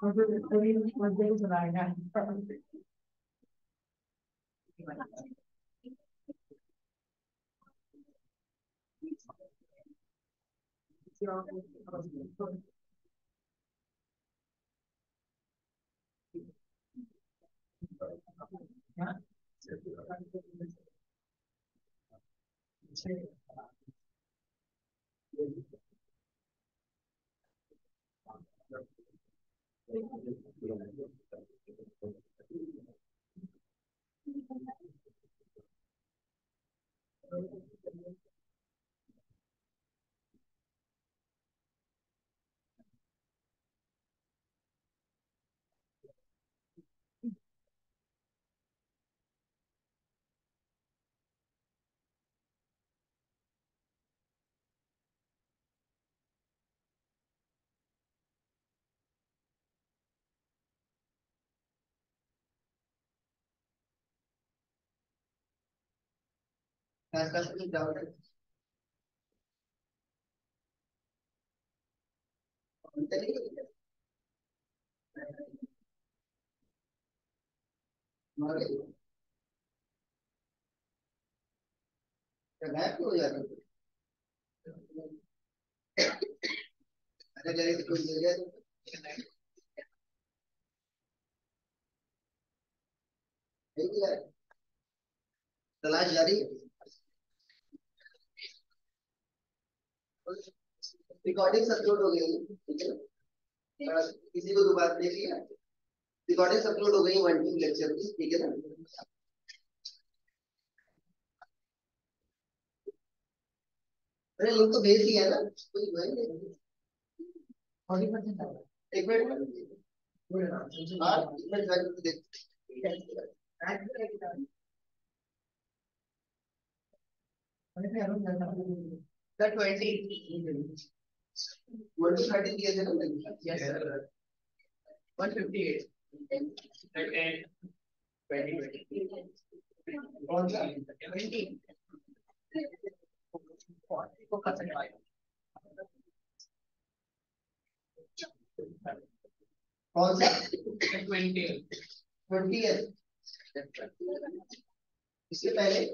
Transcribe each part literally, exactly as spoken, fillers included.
हो जाता है, तलाश जारी है। रिकॉर्डिंग अपलोड हो गई, ठीक है ना, किसी को दोबारा देख लिया, रिकॉर्डिंग अपलोड हो गई वन टू लेक्चर की, ठीक है ना। अरे लिंक तो भेज दिया ना, कोई एक मिनट कौन सा ट्वेंटी ट्वेंटी है, इसके पहले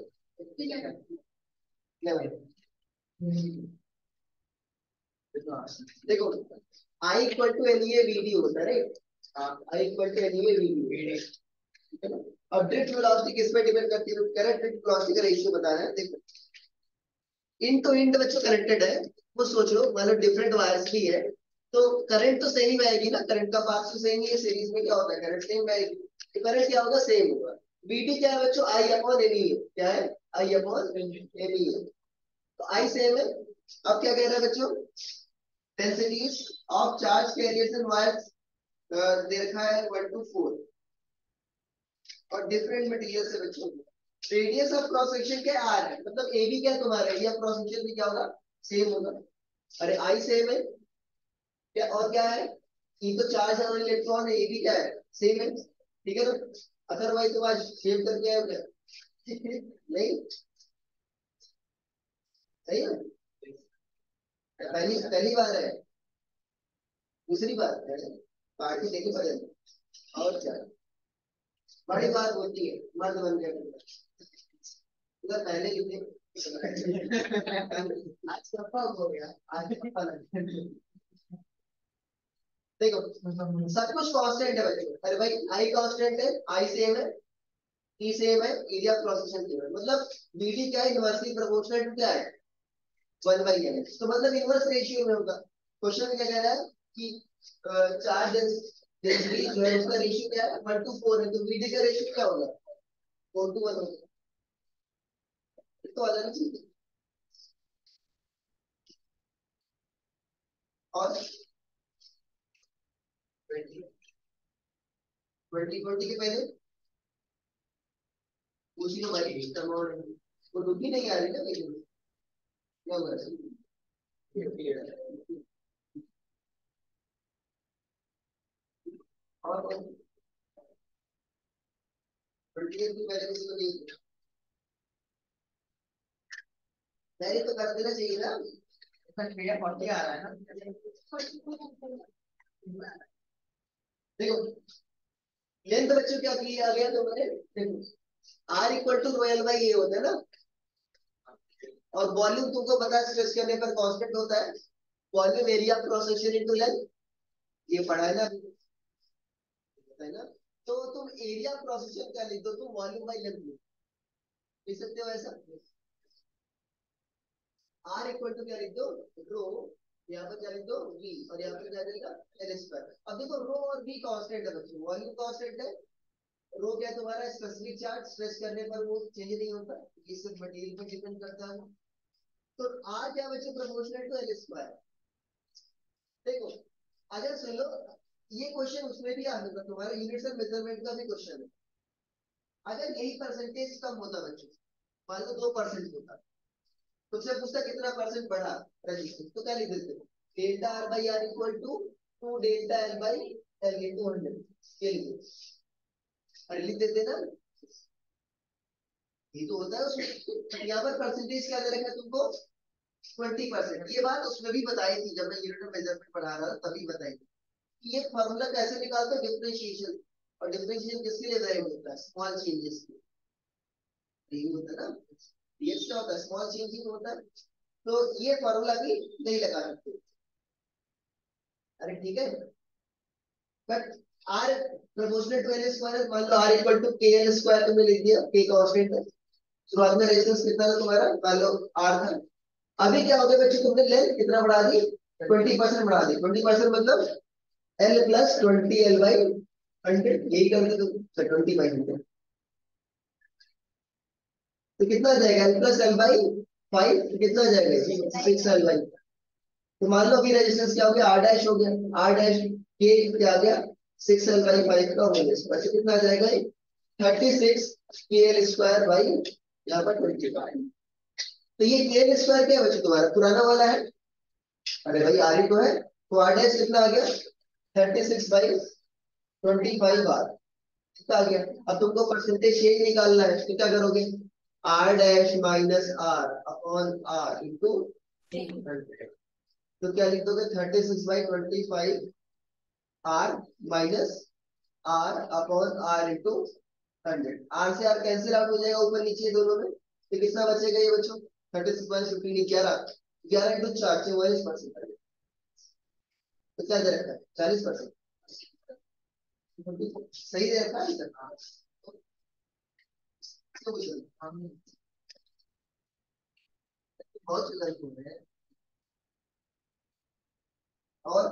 देखो I equal to N A video होता है, I equal to N A video, ठीक है ना। अब ड्रिफ्ट वेलोसिटी किस पे डिपेंड करती है, करंट ड्रिफ्ट वेलोसिटी का रेशियो बताना है। देखो इन टू इंड बच्चों कनेक्टेड है, वो सोच लो मतलब डिफरेंट वायर्स भी है, तो करंट तो सेम आएगी ना, करंट का पाथ तो सेम ही है, सीरीज में क्या होता है करंट सेम आएगी, तो करंट क्या होगा सेम होगा। बीटी क्या है बच्चों, आई अपॉन एन ई है, क्या है आई अपॉन एन ई है, तो आई सेम है। अब क्या कह रहा है बच्चों, densities of charge carriers and wires दे रखा है वन टू फोर, और डिफरेंट मटेरियल से बच्चों रेडियस ऑफ क्रॉस सेक्शन क्या आर है, मतलब ए बी क्या तुम्हारा एरिया क्रॉस सेक्शन भी क्या होगा सेम होगा। अरे आई सेम है क्या, और क्या है ई तो चार्ज और इलेक्ट्रॉन है, ए बी क्या है सेम है, ठीक है ना। अदरवाइज तो आज सेव करके आए क्या नहीं, सही है, पहली पहली बार है, दूसरी बार है, पार्टी देनी पड़ेगी, और क्या बड़ी बात होती है मर्द बन गया उधर पहले कितने आज सफा हो गया, आज सफा देखो सब कुछ कांस्टेंट है बच्चों, अरे भाई आई कांस्टेंट है, आई सेम है, ई सेम है, एरिया क्रॉस सेक्शन सेम है, मतलब बीडी क्या है इनवर्सली प्रोपोर्शनल टू क्या है वन बाई एन, तो मतलब इनवर्स रेशियो में होगा। क्वेश्चन क्या कह रहा है कि चार्ज डेंसिटी जो है उसका रेशियो क्या है वन टू फोर है, तो बीडी का रेशियो क्या होगा फोर टू वन होगा, तो आ जाना चाहिए। और ट्वेंटी ट्वेंटी ट्वेंटी के पहले उसी को भाई टर्म और वो डूबी नहीं आ रही ना कहीं, क्या हुआ और ट्वेंटी के पहले किसी को नहीं, पहले तो कर देना चाहिए ना, फोर्टी आ रहा है ना, देखो लेंथ बच्चों क्या किया गया तो मैंने देखो R equal to rho L by A होता है ना, और वॉल्यूम तुमको पता है स्ट्रेच करने पर कांस्टेंट होता है, volume area cross section into length, ये पढ़ा है ना है ना। तो तुम एरिया क्रॉस सेक्शन क्या लिख दो, तुम वॉल्यूम बाई लेंथ लिख सकते हो ऐसा। आर इक्वल टू क्या लिख दो, रो, यहाँ पर क्या लिख दो वी, और यहाँ पर क्या देगा एल स्क्वायर। अब देखो रो और वी कांस्टेंट है बच्चों, वॉल्यूम कांस्टेंट है, रो क्या तुम्हारा स्पेसिफिक चार्ज, स्ट्रेच करने पर वो चेंज नहीं होता, ये सिर्फ मटेरियल पर डिपेंड करता है। तो आर क्या बच्चों प्रोपोर्शनल टू एल स्क्वायर। देखो अगर सुन लो, ये क्वेश्चन उसमें भी आ सकता तुम्हारा यूनिवर्सल मेजरमेंट का भी क्वेश्चन है। अगर यही परसेंटेज कम होता बच्चों, मान लो दो परसेंट होता, तुमसे पूछता कितना परसेंट बढ़ा रेजिस्टेंस, तो क्या लिख देते हो, delta R by R equal to two delta L by L into hundred, ये लिख दो, अरे लिख देते ना, ये तो होता है उसमें। यहाँ पर परसेंटेज क्या दे रखा है तुमको, ट्वेंटी परसेंट। ये बात उसमें भी बताई थी जब मैं यूनिट ऑफ मेजरमेंट पढ़ा रहा था, तभी बताई थी ये फॉर्मूला कैसे निकालते हैं, डिफरेंशिएशन, और डिफरेंशिएशन किसके लिए वेरी होता है, स्मॉल चेंजेस के लिए होता है ना, ये क्या होता है स्मॉल चेंजिंग होता है, तो ये फॉर्मूला भी नहीं लगा सकते। अरे ठीक है, but R proportional to L square, मान लो R equal to K L square तुमने लिख दिया, के कांस्टेंट है, शुरुआत में रेजिस्टेंस कितना था तुम्हारा, मान लो आर था, अभी क्या हो गया बच्चे तुमने लेंथ कितना बढ़ा दी, ट्वेंटी परसेंट बढ़ा दी, ट्वेंटी परसेंट मतलब L plus twenty L by hundred, यही करके तो ट्वेंटी बाई हंड्रेड, तो कितना आ जाएगा L plus L by five, तो कितना आ जाएगा सिक्स एल बाई। तो मान लो अभी रेजिस्टेंस क्या हो गया, आर डैश हो गया, आर डैश के क्या आ गया सिक्स एल बाई फाइव का हो गया, अच्छा कितना आ जाएगा thirty six K L square by यहाँ पर ट्वेंटी फाइव। तो ये के एल स्क्वायर क्या है बच्चों तुम्हारा पुराना वाला है, अरे भाई आर ही तो है, तो आर डैश कितना आ गया thirty six by twenty five R, कितना आ गया। अब तुमको परसेंटेज चेंज निकालना है, तो क्या करोगे, R dash minus R upon R into hundred, तो क्या लिख दोगे thirty six by twenty five R minus R upon R into hundred, R से आर कैंसिल आउट हो जाएगा ऊपर नीचे दोनों में, तो कितना बचेगा ये बच्चों थर्टी सिक्स बाई फिफ्टीन, ग्यारह, ग्यारह इंटू चार चौवालीस परसेंट, तो क्या दे रखा है चालीस परसेंट, सही दे रखा है सर। बहुत गलत हो रहे हैं, और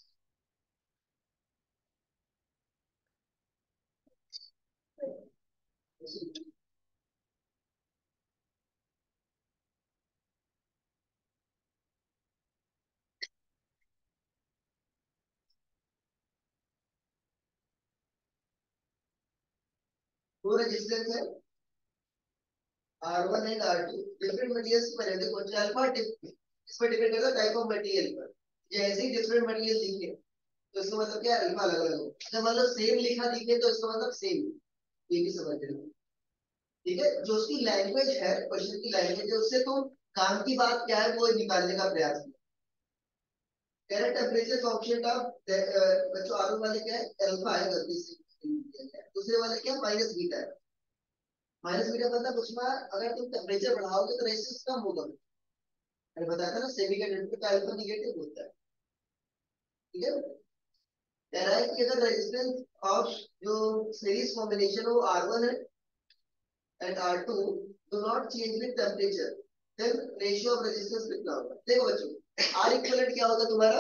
वो रेजिस्टेंस है R one and R two, different materials पर है, देखो अल्फा इस पर डिपेंड करता है टाइप ऑफ मटेरियल पर, जैसे ही डिफरेंट मटेरियल दिखे तो इसका मतलब क्या है अल्फा अलग अलग हो, जब मतलब सेम लिखा दिखे तो इसका मतलब सेम, ये भी समझ रहे हो, ठीक है। जो उसकी लैंग्वेज है, क्वेश्चन की लैंग्वेज है, उससे तुम काम की बात क्या है वो निकालने का प्रयास करो। करेंट टेम्परेचर फंक्शन का बच्चों आर वाले क्या है अल्फा है, गलती से दूसरे वाले क्या माइनस बीटा है, माइनस बीटा मतलब उसमें अगर तुम टेम्परेचर बढ़ाओगे तो रेजिस्टेंस कम होगा, मैंने बताया था ना सेमीकंडक्टर का अल्फा नेगेटिव होता है, ठीक है। कह रहा है कि अगर रेजिस्टेंस ऑफ जो सीरीज कॉम्बिनेशन हो आर वन है and R two do not change with temperature, then ratio of resistance कितना होगा। देखो बच्चों आर इक्विवेलेंट क्या होगा तुम्हारा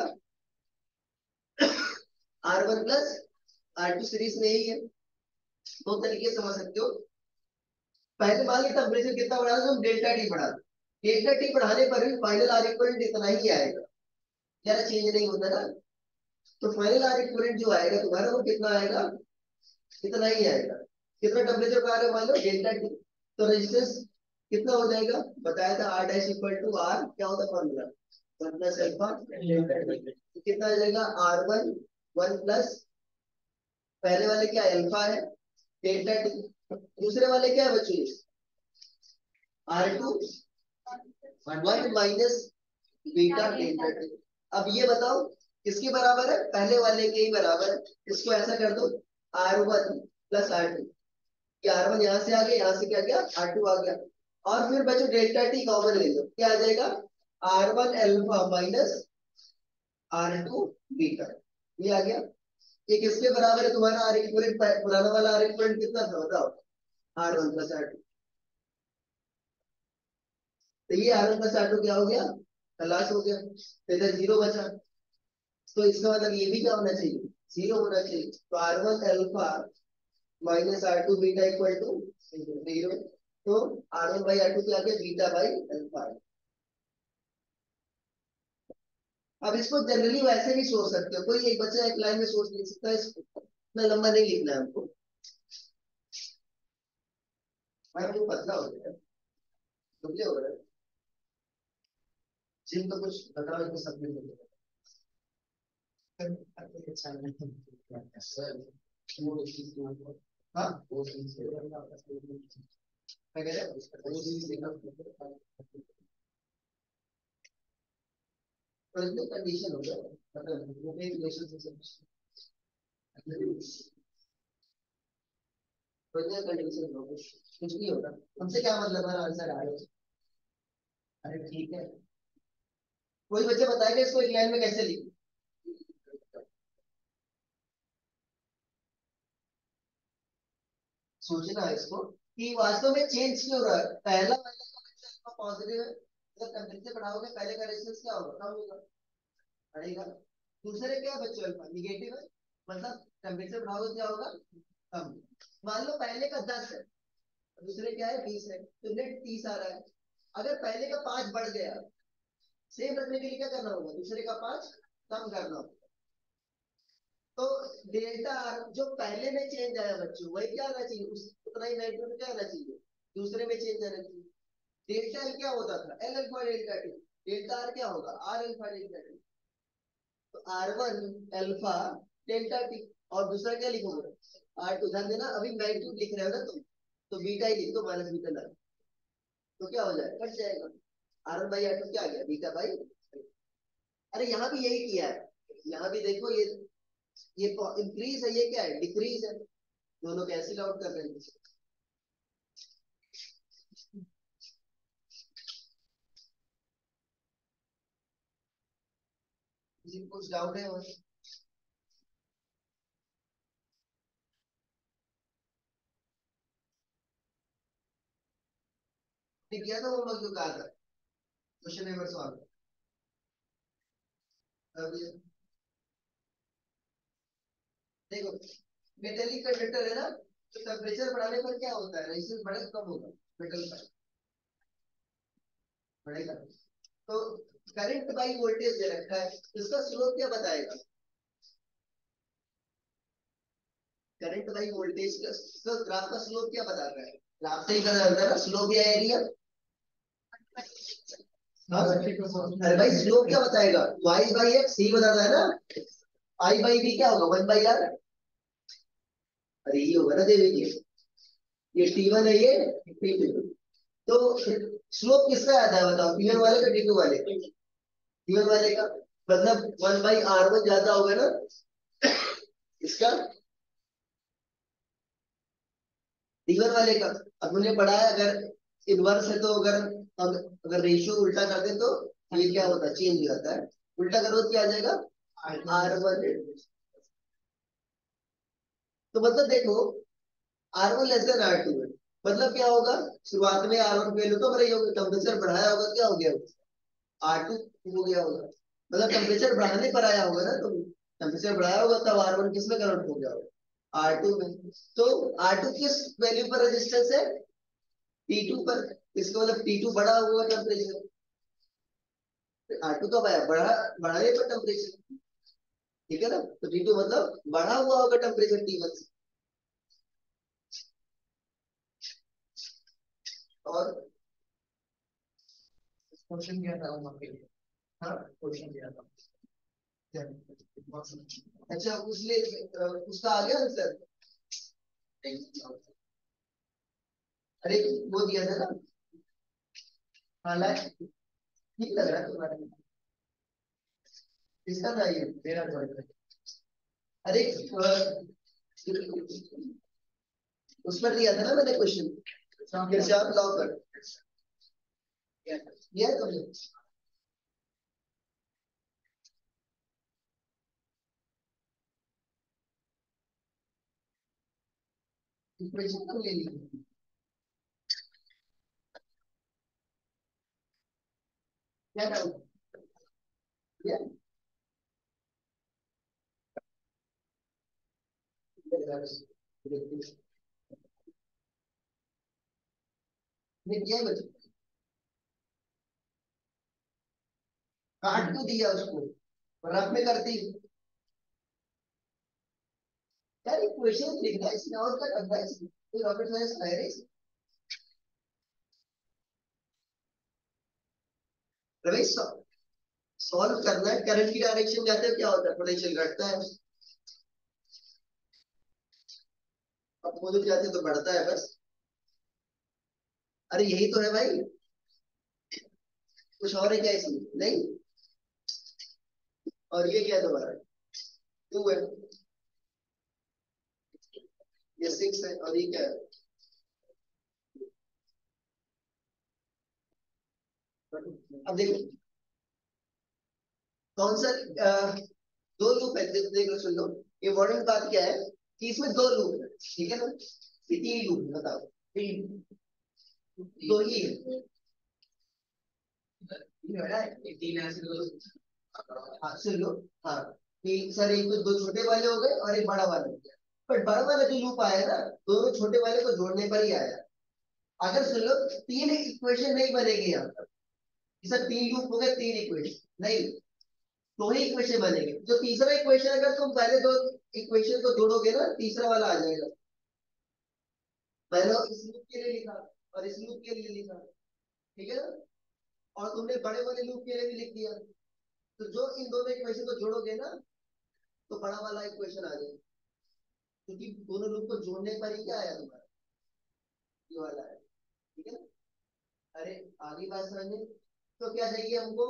R one plus R two series में ही है, दो तरीके से समझ सकते हो। पहले मान लीजिए टेम्परेचर कितना बढ़ा दो, हम डेल्टा टी बढ़ा दो, डेल्टा टी बढ़ाने पर भी फाइनल आर इक्विवेलेंट इतना ही आएगा, ज्यादा चेंज नहीं होता ना, तो फाइनल आर इक्विवेलेंट जो आएगा तुम्हारा वो कितना आएगा, कितना ही आएगा, कितना टेम्परेचर पर आ रहा है मान लो डेल्टा टी, तो रेजिस्टेंस कितना हो जाएगा, बताया था R dash equal to R क्या होता है formula one plus alpha delta T, तो कितना आ जाएगा आर वन वन प्लस पहले वाले क्या अल्फा है डेल्टा टी, दूसरे वाले क्या है बच्चों R two one minus beta delta T. अब ये बताओ किसके बराबर है, पहले वाले के ही बराबर है। इसको ऐसा कर दो, R one plus R two, R one यहाँ से आ गया, यहाँ से क्या गया, आर टू आ गया। और फिर बच्चों डेल्टा टी कॉमन ले लो, क्या आ जाएगा, R one alpha minus R two beta, ये आ गया। ये किसके बराबर है, तुम्हारा आर इक्विवेलेंट, पुराना वाला आर इक्विवेलेंट कितना था बताओ, R one plus R two. तो ये R one plus R two क्या हो गया, खलास हो गया, तो इधर जीरो बचा। तो इसका मतलब ये भी क्या होना चाहिए, जीरो होना चाहिए। तो R one alpha minus R two beta equal to zero. तो R one by R two क्या आ गया, बीटा बाई एल्फा। अब इसको जनरली वैसे भी सोच सकते हो, कोई एक बच्चा एक लाइन में सोच नहीं सकता, इसको इतना लंबा नहीं लिखना है हमको। भाई वो पतला हो गया, दुबले हो रहा है, जिम तो कुछ बताओ इसको, सब नहीं होगा। हाँ वो चीज़ है। मैं कह रहा हूँ, वो चीज़ देखना, कंडीशन हो गया, मतलब वो एक रिलेशन से कंडीशन हो, कुछ नहीं होगा। हमसे क्या मतलब है, आंसर आ रहा है। अरे ठीक है, कोई बच्चा बताएगा इसको एक लाइन में कैसे लिखें। सोचना है इसको कि वास्तव में चेंज क्यों हो रहा है। पहला वाला का बच्चा पॉजिटिव है, जब टेम्परेचर बढ़ाओगे पहले का रेजिस्टेंस क्या होगा, कम होगा, बढ़ेगा। दूसरे क्या बच्चों, अल्फा निगेटिव है, मतलब टेम्परेचर बढ़ाओगे क्या होगा, कम। मान लो पहले का दस है, दूसरे क्या है, बीस है, तो नेट तीस आ रहा है। अगर पहले का पांच बढ़ गया, सेम रखने के लिए क्या करना होगा, दूसरे का पांच कम करना होगा। तो डेल्टा आर जो पहले में चेंज आया बच्चों, वही क्या आना चाहिए, उस उतना ही मैग्नीट्यूड में क्या आना चाहिए, दूसरे में चेंज आना चाहिए। डेल्टा एल क्या होता था, L alpha delta T, delta R क्या होगा, आर अल्फा डेल्टा टी। तो R one alpha delta T, और दूसरा क्या लिखोगे, आर टू। ध्यान देना, अभी मैग्नीट्यूड लिख रहे हो ना तुम, तो बीटा ही लिख दो, माइनस बीटा लगा, तो क्या हो जाएगा, कट जाएगा। R one by R two क्या आ गया, बीटा बाई। अरे यहाँ भी यही किया है, यहाँ भी देखो, ये ये इंक्रीज है, ये क्या है, डिक्रीज है, दोनों कैंसिल आउट कर रहे हैं। किसी को कुछ डाउट है और किया था वो लोग जो कहा था, क्वेश्चन नंबर सॉल्व कर दिया। देखो मेटेलिक कंडक्टर है ना, तो टेम्परेचर बढ़ाने पर क्या होता है, रेजिस्टेंस बढ़ेगा कम होगा, मेटल का बढ़ेगा। तो करंट बाई वोल्टेज दे रखा है, इसका स्लोप क्या बताएगा, करंट बाई वोल्टेज का, इसका ग्राफ का स्लोप क्या बता रहा है, ग्राफ से ही पता चलता है ना, स्लोप या एरिया। हाँ अरे भाई स्लोप क्या बताएगा, वाई बाई एक्स ही बताता है ना, आई बाई बी क्या होगा, वन बाई आर। अरे ये होगा ना देवी जी, ये टी वन है, ये टी टू। तो स्लोप किसका आता है बताओ, टी वन वाले का, टी टू वाले, टी वन वाले का। मतलब वन बाई आर वन ज्यादा होगा ना इसका, टी वन वाले का। अब तुमने पढ़ा है, अगर इनवर्स है तो अगर अगर, अगर रेशियो उल्टा कर दे तो ये क्या होता है, चेंज हो जाता है। उल्टा करो तो क्या आ जाएगा, आर वन। तो मतलब देखो, R one less than R two है, मतलब क्या होगा, शुरुआत में आर वन फेल हो तो मेरा ये होगा, टेम्परेचर बढ़ाया होगा, क्या हो गया, आर टू हो गया होगा। मतलब टेम्परेचर बढ़ाने पर आया होगा ना, तो टेम्परेचर बढ़ाया होगा तब आर वन किस में कन्वर्ट हो गया होगा, आर टू में। तो आर टू किस वैल्यू पर रेजिस्टेंस है, टी टू पर। इसका मतलब टी टू बढ़ा हुआ टेम्परेचर, आर टू कब आया, बढ़ा, बढ़ाने पर टेम्परेचर, ठीक है ना। तो टी टू मतलब बढ़ा हुआ होगा टेम्परेचर टी वन से। और क्वेश्चन दिया था वहां पे, हाँ क्वेश्चन दिया था, अच्छा उसलिए उसका आ गया आंसर। अरे वो दिया था ना, हाँ लाइक ठीक लग रहा है तुम्हारा। इसका ना ये मेरा अरे उस पर दिया था ना मैंने क्वेश्चन, फिर से आप लॉक कर दिया है तुमने। इक्वेशन तो ले ली क्या डाउट क्या ये क्या बच्चे काट क्यों दिया उसको, रफ में करती यार, इक्वेशन लिखना है इसमें और क्या करना है इसमें, कोई रॉकेट साइंस है रे इसमें। रमेश सॉल्व करना है, करंट की डायरेक्शन जाते हैं क्या होता है, पोटेंशियल घटता है, अपोजिट जाते तो बढ़ता है बस। अरे यही तो है भाई, कुछ और है क्या इसमें नहीं। और ये क्या है दोबारा, टू है, ये सिक्स है, और ये क्या है। अब देखो कौन सा अ, दो लूप है, देख देख लो सुन लो। इम्पोर्टेंट बात क्या है कि इसमें दो लूप है, ठीक है ना, ये तीन लूप है, बताओ तीन, दो ही है, तीन ऐसे दो। हाँ सुन लो, हाँ कि सर एक तो दो छोटे वाले हो गए और एक बड़ा वाला हो गया, बट बड़ा वाला जो लूप आया ना, दोनों छोटे वाले को जोड़ने पर ही आया। अगर सुन लो तीन इक्वेशन नहीं बनेगी यहाँ पर, सर तीन लूप हो गए तीन इक्वेशन नहीं, दो ही इक्वेशन बनेंगे। जो तीसरा इक्वेशन अगर तुम पहले दो इक्वेशन को जोड़ोगे ना, तीसरा वाला आ जाएगा। मैंने इस लूप के लिए लिखा और इस लूप के लिए लिखा, ठीक है ना, और तुमने बड़े वाले लूप के लिए भी लिख दिया। तो जो इन दोनों इक्वेशन को जोड़ोगे ना, तो बड़ा वाला इक्वेशन आ जाएगा, क्योंकि दोनों लूप को जोड़ने पर ही क्या आया तुम्हारा, ये वाला है, ठीक है ना। अरे आगे बात समझे, तो क्या चाहिए हमको,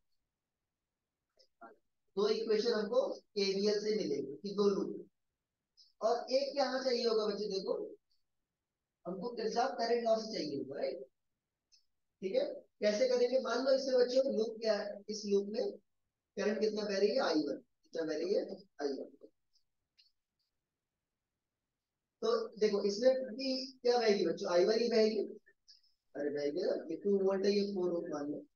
दो इक्वेशन हमको केवीएल से मिलेगी कि दो लूप, और एक यहाँ चाहिए होगा बच्चे देखो, हमको किरचॉफ करंट लॉ से चाहिए होगा, राइट, ठीक है। कैसे करेंगे, मान लो इसमें बच्चों लूप क्या है, इस लूप में करंट कितना बह रही है, आई वन, कितना बह रही है, आई वन। तो देखो इसमें भी क्या बहेगी बच्चों, आई वन ही बहेगी। अरे बहेगी ना, ये टू वोल्ट है, ये फोर वोल्ट मान लो,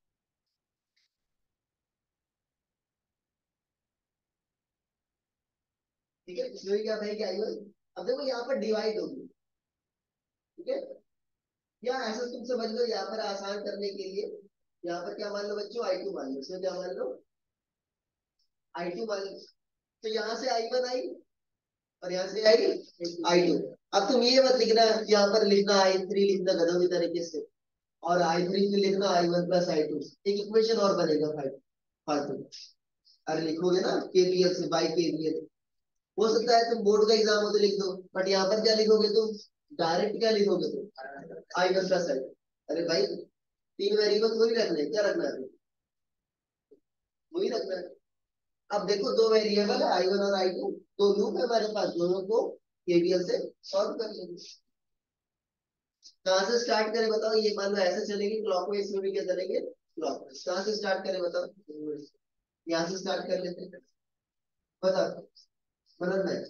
ठीक है, इसमें भी क्या बहेगी, आई वन। अब देखो यहाँ पर डिवाइड होगी, ठीक है, या ऐसा तुम समझ लो यहाँ पर आसान करने के लिए, यहाँ पर क्या मान लो बच्चों, आई टू मान लो, इसमें क्या मान लो, आई टू मान लो। तो यहाँ से आई वन आई, और यहाँ से आई आई टू। अब तुम ये मत लिखना, यहाँ पर लिखना आई थ्री लिखना गधों की तरीके से, और आई थ्री से लिखना I one plus I two, एक इक्वेशन और बनेगा फाइव फालतू। अरे लिखोगे ना केवीएल से, बाई केवीएल, हो सकता है तुम बोर्ड का एग्जाम हो तो लिख दो, बट यहाँ पर क्या लिखोगे तुम, डायरेक्ट क्या लिखोगे तुम, आई वन प्लस आई। अरे भाई तीन वेरिएबल वही रखने हैं, क्या रखना है, वही रखना है। अब देखो दो वेरिएबल है आई वन और आई टू, दो लूप है हमारे पास, दोनों को केवीएल से सॉल्व कर लेंगे। कहाँ से स्टार्ट करें बताओ, ये मान लो ऐसे चलेंगे क्लॉकवाइज, इसमें भी क्या चलेंगे क्लॉकवाइज। कहाँ से स्टार्ट करें बताओ, यहाँ से स्टार्ट कर लेते हैं, बताओ मतलब है।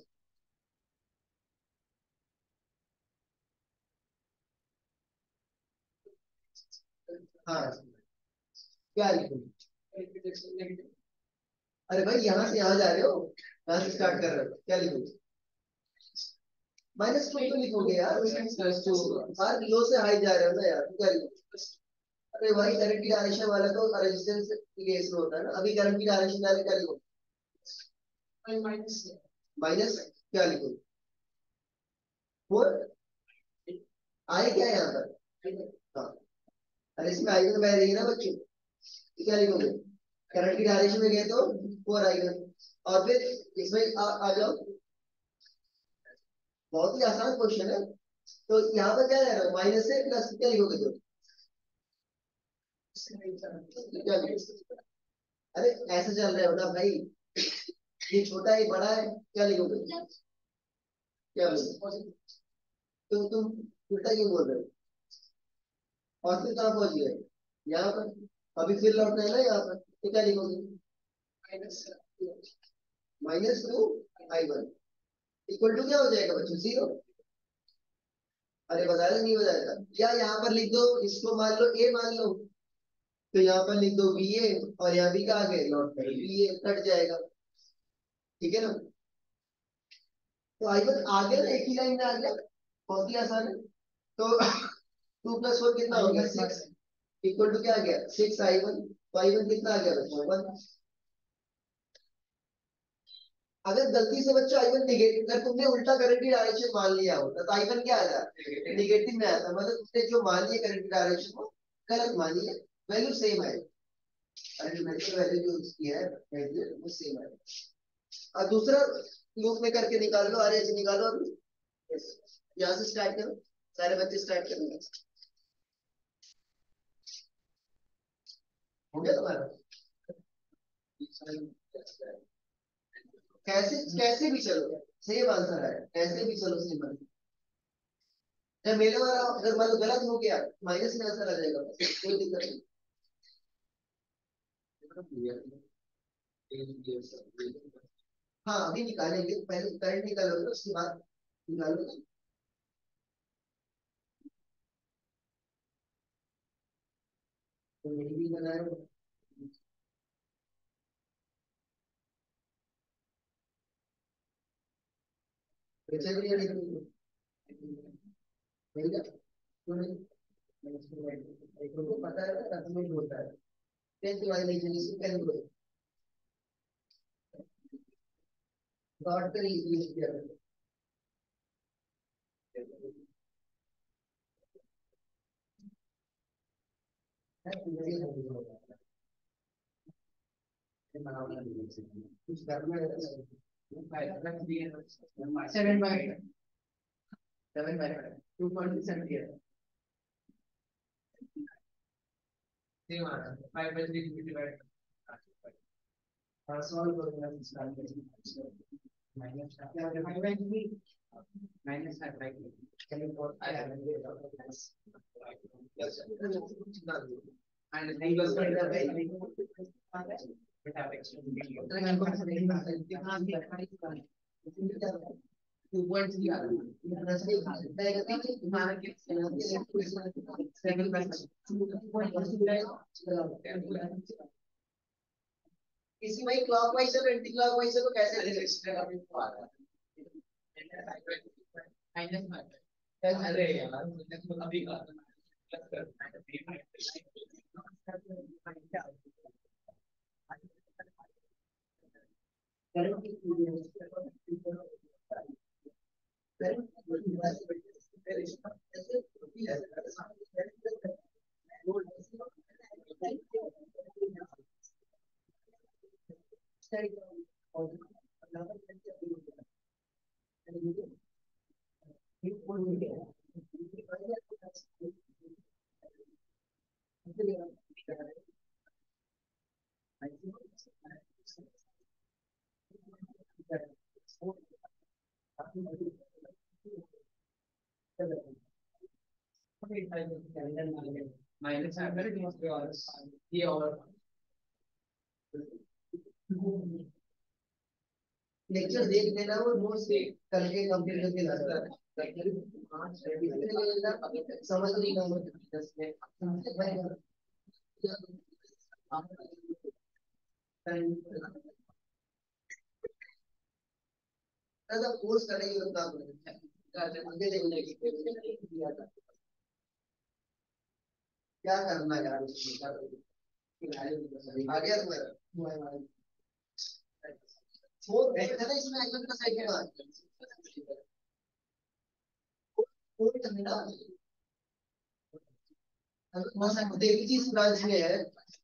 हाँ क्या लिखो, अरे भाई यहाँ से यहाँ जा रहे हो, यहाँ से स्टार्ट कर रहे हो, क्या लिखो, माइनस टू तो लिखोगे यार, हर लो से हाई जा रहे हो ना यार, तो क्या लिखो। अरे भाई करंट की डायरेक्शन वाला तो रेजिस्टेंस के केस में होता है ना, अभी करंट की डायरेक्शन डायरेक्ट क्या लिखो, माइनस क्या लिखो, फोर, आई क्या है यहाँ पर, हाँ, अरे इसमें आई वन बह रही है ना बच्चों, तो क्या लिखोगे, करंट की डायरेक्शन में गए तो फोर आई वन, और फिर इसमें आ, आ जाओ, बहुत ही आसान क्वेश्चन है। तो यहाँ पर क्या है, माइनस से प्लस क्या लिखोगे, तो क्या लिखोगे, अरे ऐसे चल रहे हो ना भाई, ये छोटा है बड़ा है, क्या लिखोगे, क्या बोलोगे, तुम तुम उल्टा क्यों बोल रहे हो, और फिर कहाँ पहुंच गए, यहाँ पर अभी फिर लौटना है ना यहाँ पर, तो क्या लिखोगे, minus two I one equal to क्या हो जाएगा बच्चों, जीरो। अरे बताया नहीं बताया था, या यहाँ पर लिख दो, इसको मान लो ए मान लो, तो यहाँ पर लिख दो बी ए, और यहाँ भी क्या आ गए लौट कर बी ए, कट जाएगा, ठीक है ना। तो आई वन आ गया ना, एक ही लाइन में आ गया, बहुत ही आसान है। तो टू प्लस फोर कितना हो गया, सिक्स, इक्वल टू क्या आ गया, सिक्स आई वन, तो आई वन कितना आ गया बच्चों, वन। अगर गलती से बच्चों आई वन निगेटिव, अगर तुमने उल्टा करंट की डायरेक्शन मान लिया होता तो आई वन क्या आ जाता, निगेटिव में आता, मतलब तुमने जो मान लिया करंट की डायरेक्शन को गलत मानी है, वैल्यू सेम है, अल्टीमेटली वैल्यू जो उसकी है वैल्यू वो सेम है। और दूसरा लूप में करके निकाल लो, आर एच निकालो अभी, यहाँ से स्टार्ट करो, सारे बच्चे स्टार्ट करेंगे, हो गया तुम्हारा, कैसे कैसे भी चलो सेम आंसर है, कैसे भी चलो सेम आंसर, जब मेरे वाला अगर मान लो गलत हो गया माइनस में आंसर आ जाएगा, कोई दिक्कत नहीं। हाँ अभी निकालेंगे, पहले करंट निकालोगे उसके बाद निकालोगे। तो यही भी बनाए, वैसे भी ये लिखेंगे, भैया क्यों नहीं, तुमको पता है ना डॉक्यूमेंट होता है, टेंथ वाले लिखने से डॉट पे यूज किया seven by seven by two point seven किया five by three divide solve करो, minus five by three minus five by three चलिए और and three plus one two point three आ रहा है, किसी भाई क्लॉकवाइज और एंटी क्लॉकवाइज को कैसे ले सकते हैं, अरे यार अभी माइनस ये और लेक्चर देख लेना और नोट्स देख करके कंप्लीट करके लाना, समझ नहीं कोर्स करेंगे उतना क्या करना यार, आ गया तुम्हारा फोर देखते ना इसमें एंगल का साइड में कोई करना अगर देखी चीज ब्रांच में है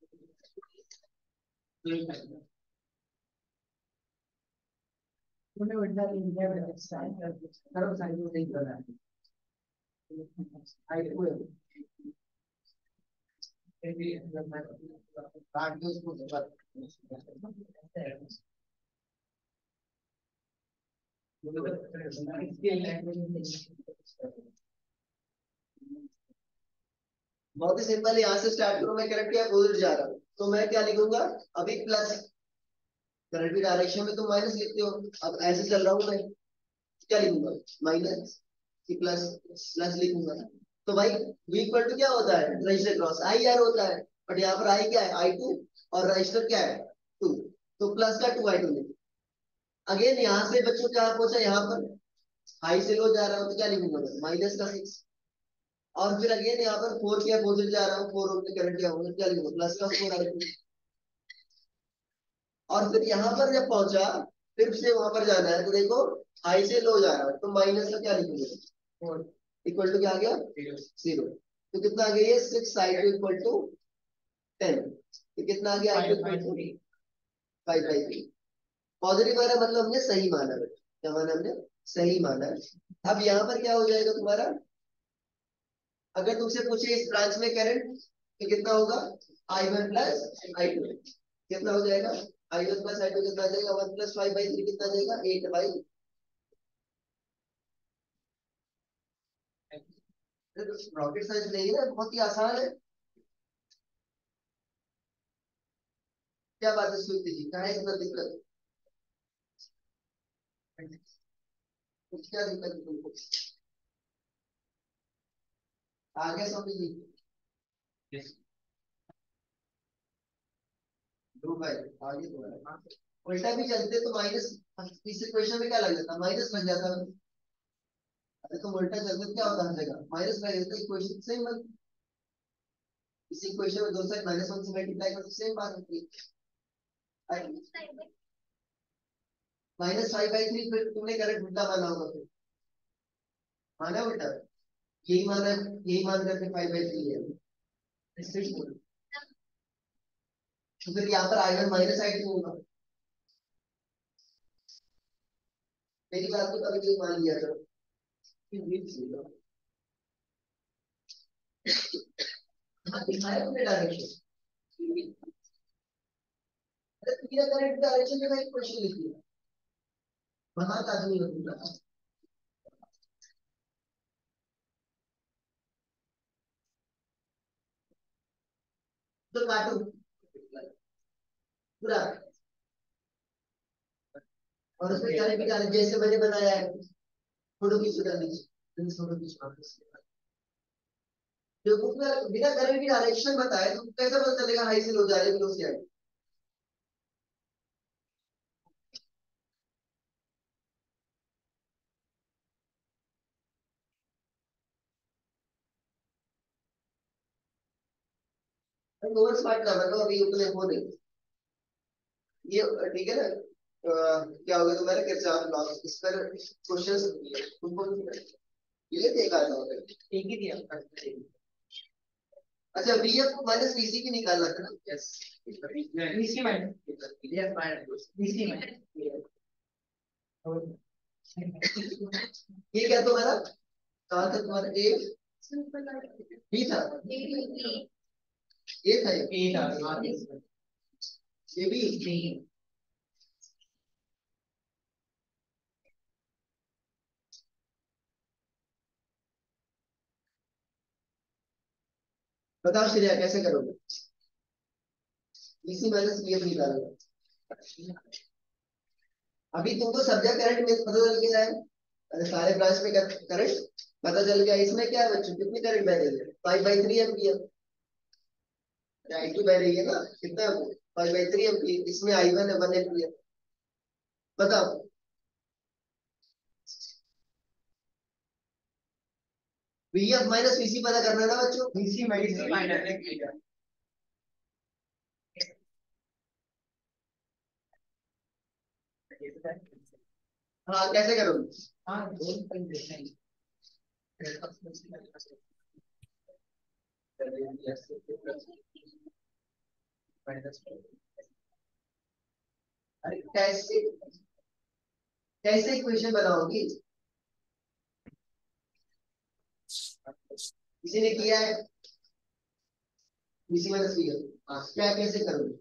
उन्हें बढ़िया इंडिया में साइन कर करो, साइन नहीं करना है आई को बहुत ही सिंपल, यहाँ से स्टार्ट करो, मैं करंट या अपोजिट जा रहा हूँ तो मैं क्या लिखूंगा, अभी प्लस, करंट की डायरेक्शन में तो माइनस लिखते हो, अब ऐसे चल रहा हूँ मैं, क्या लिखूंगा, माइनस की प्लस, प्लस लिखूंगा। तो भाई v इक्वल टू क्या होता है, रजिस्टर क्रॉस आई आर होता है, बट यहाँ पर आई क्या है, आई टू, और रजिस्टर क्या है, टू, तो प्लस का टू आई टू लिखो। अगेन यहाँ से बच्चों क्या पहुंचा, यहाँ पर हाई से लो जा रहा हूँ तो क्या लिखूंगा, माइनस का सिक्स, और फिर अगेन यहाँ पर फोर के अपोजिट जा रहा हूँ, फोर ओम करंट क्या होगा, क्या लिखूंगा, प्लस का फोर आई टू। और फिर यहाँ पर जब पहुंचा, फिर से वहां पर जाना है तो देखो हाई से लो जा रहा है तो माइनस का क्या लिखूंगा, इक्वल टू क्या आ गया, जीरो। तो कितना आ गया ये, six I two equal to ten, तो कितना आ गया, I two equal to five by three. Positive वाला मतलब हमने सही माना है, क्या माना हमने, सही माना है। अब यहाँ पर क्या हो जाएगा तुम्हारा, अगर तुमसे पूछे इस ब्रांच में करंट तो कितना होगा, I one plus I two, कितना हो जाएगा, I one plus I two कितना आ जाएगा, one plus five by three कितना आ जाएगा, एट बाई, रॉकेट साइंस नहीं है, बहुत ही आसान है। क्या बात है सुनती जी, कहा है इतना दिक्कत, कुछ क्या दिक्कत है तुमको, आगे समझ जी, ध्रुव भाई आगे तो है। उल्टा भी चलते तो माइनस, इस इक्वेशन में क्या लग जाता, माइनस लग जाता। अरे तो उल्टा चलते तो क्या होता हर जगह, माइनस लग जाता, इक्वेशन सेम बन, इसी इक्वेशन में दो साइड माइनस वन से मल्टीप्लाई करते सेम बात होती है। माइनस फाइव बाई थ्री, फिर तुमने करंट उल्टा माना होगा, फिर माना उल्टा, यही माना, यही मान करके फाइव बाई थ्री है, तो फिर यहाँ पर I one minus I two होगा। मेरी बात को कभी कभी मान लिया करो, हाँ दिखाया तुमने डायरेक्शन, अरे तुम्हारा करंट डायरेक्शन में एक क्वेश्चन लिख दिया, बहुत आदमी होता है, तो काटू पूरा, और उसमें करंट निकाले जैसे मैंने बनाया है, फोटो खींच कर लीजिए, फोटो खींच, जो बुक में बिना करंट की डायरेक्शन बताए तो कैसे पता चलेगा हाई से लो जा रहे, लो से आई। नोट्स पार्ट ना बनो अभी, उतने हो नहीं, ये ठीक है ना, अ, क्या होगा तुम्हारा किरचॉफ लॉ, इस पर क्वेश्चंस तुमको ये देखा था, एक ही दिया। अच्छा वीएफ माइनस वीसी भी निकालना था ना, yes, VC minus, yes minus VC minus, ये क्या तुम्हारा, कहाँ था तुम्हारा, ए बी था, ए था, ए था, ये बी, बताओ श्रेया कैसे करोगे, वीसी माइनस वीएफ निकालोगे। अभी तुमको सब्जेक्ट करंट में पता चल गया है, अरे सारे ब्रांच में करंट पता चल गया, इसमें क्या है बच्चों, कितनी करंट बह रही है, five by three ampere, I two बह रही है ना, कितना, फाइव बाई थ्री एम्पियर, इसमें आई वन है वन एम्पियर, बताओ। वीएफ माइनस वीसी पता करना ना बच्चों, वीसी माइनस, हाँ कैसे करोगे, हाँ अरे कैसे, कैसे इक्वेशन बनाओगी, किसी ने किया है, बीसी माइनस बी। हाँ, क्या कैसे करोगे?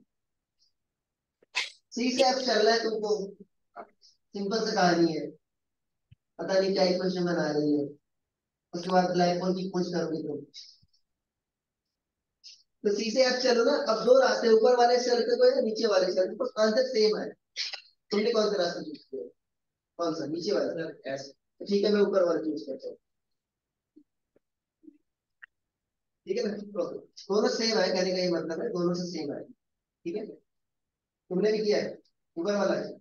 सी से एफ चल रहा है तुमको, सिंपल सा कहानी है। पता नहीं क्या इक्वेशन बना रही है, उसके बाद ब्लैक होल की खोज करोगे तुम। तो सी से एफ चलो ना, अब दो रास्ते, ऊपर वाले से चलते हो या नीचे वाले से चलते हो, आंसर सेम है। तुमने कौन सा रास्ता चूज किया? कौन सा? नीचे वाला सर ऐसे। तो ठीक है, मैं ऊपर वाला चूज करता हूँ। ठीक है ना, दोनों सेम है, कहने का ये मतलब है दोनों से सेम है। ठीक है, तुमने भी किया है ऊपर वाला है,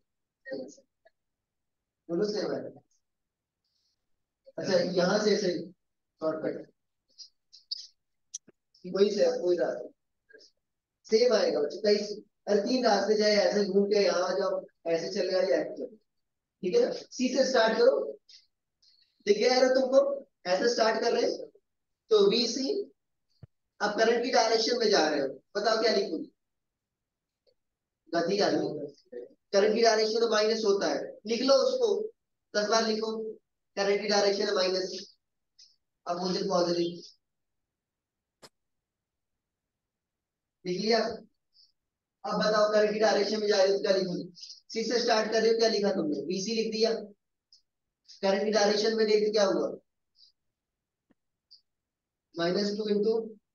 दोनों सेम है। अच्छा, यहाँ से ऐसे शॉर्टकट वही से कोई रास्ता सेम आएगा बच्चों, कई अरे तीन रास्ते जाए, ऐसे घूम के यहाँ आ जाओ, ऐसे चले जाए, ऐसे चलो। ठीक है ना, सी से स्टार्ट करो। दिख गया है ना तुमको? ऐसे स्टार्ट कर रहे हैं तो बी सी। अब करंट की डायरेक्शन में जा रहे हो, बताओ क्या लिखोगे? गति आ रही है, करंट की डायरेक्शन में माइनस होता है, लिख लो उसको, दस बार लिखो। करंट की डायरेक्शन है माइनस, अपोजिट पॉजिटिव, लिख लिया? अब बताओ करंट की डायरेक्शन में जा रहे हो तो क्या लिखोगे? सी से स्टार्ट कर रहे हो, क्या लिखा तुमने? बीसी लिख दिया। करंट की डायरेक्शन में देखते क्या हुआ? माइनस टू इंटू,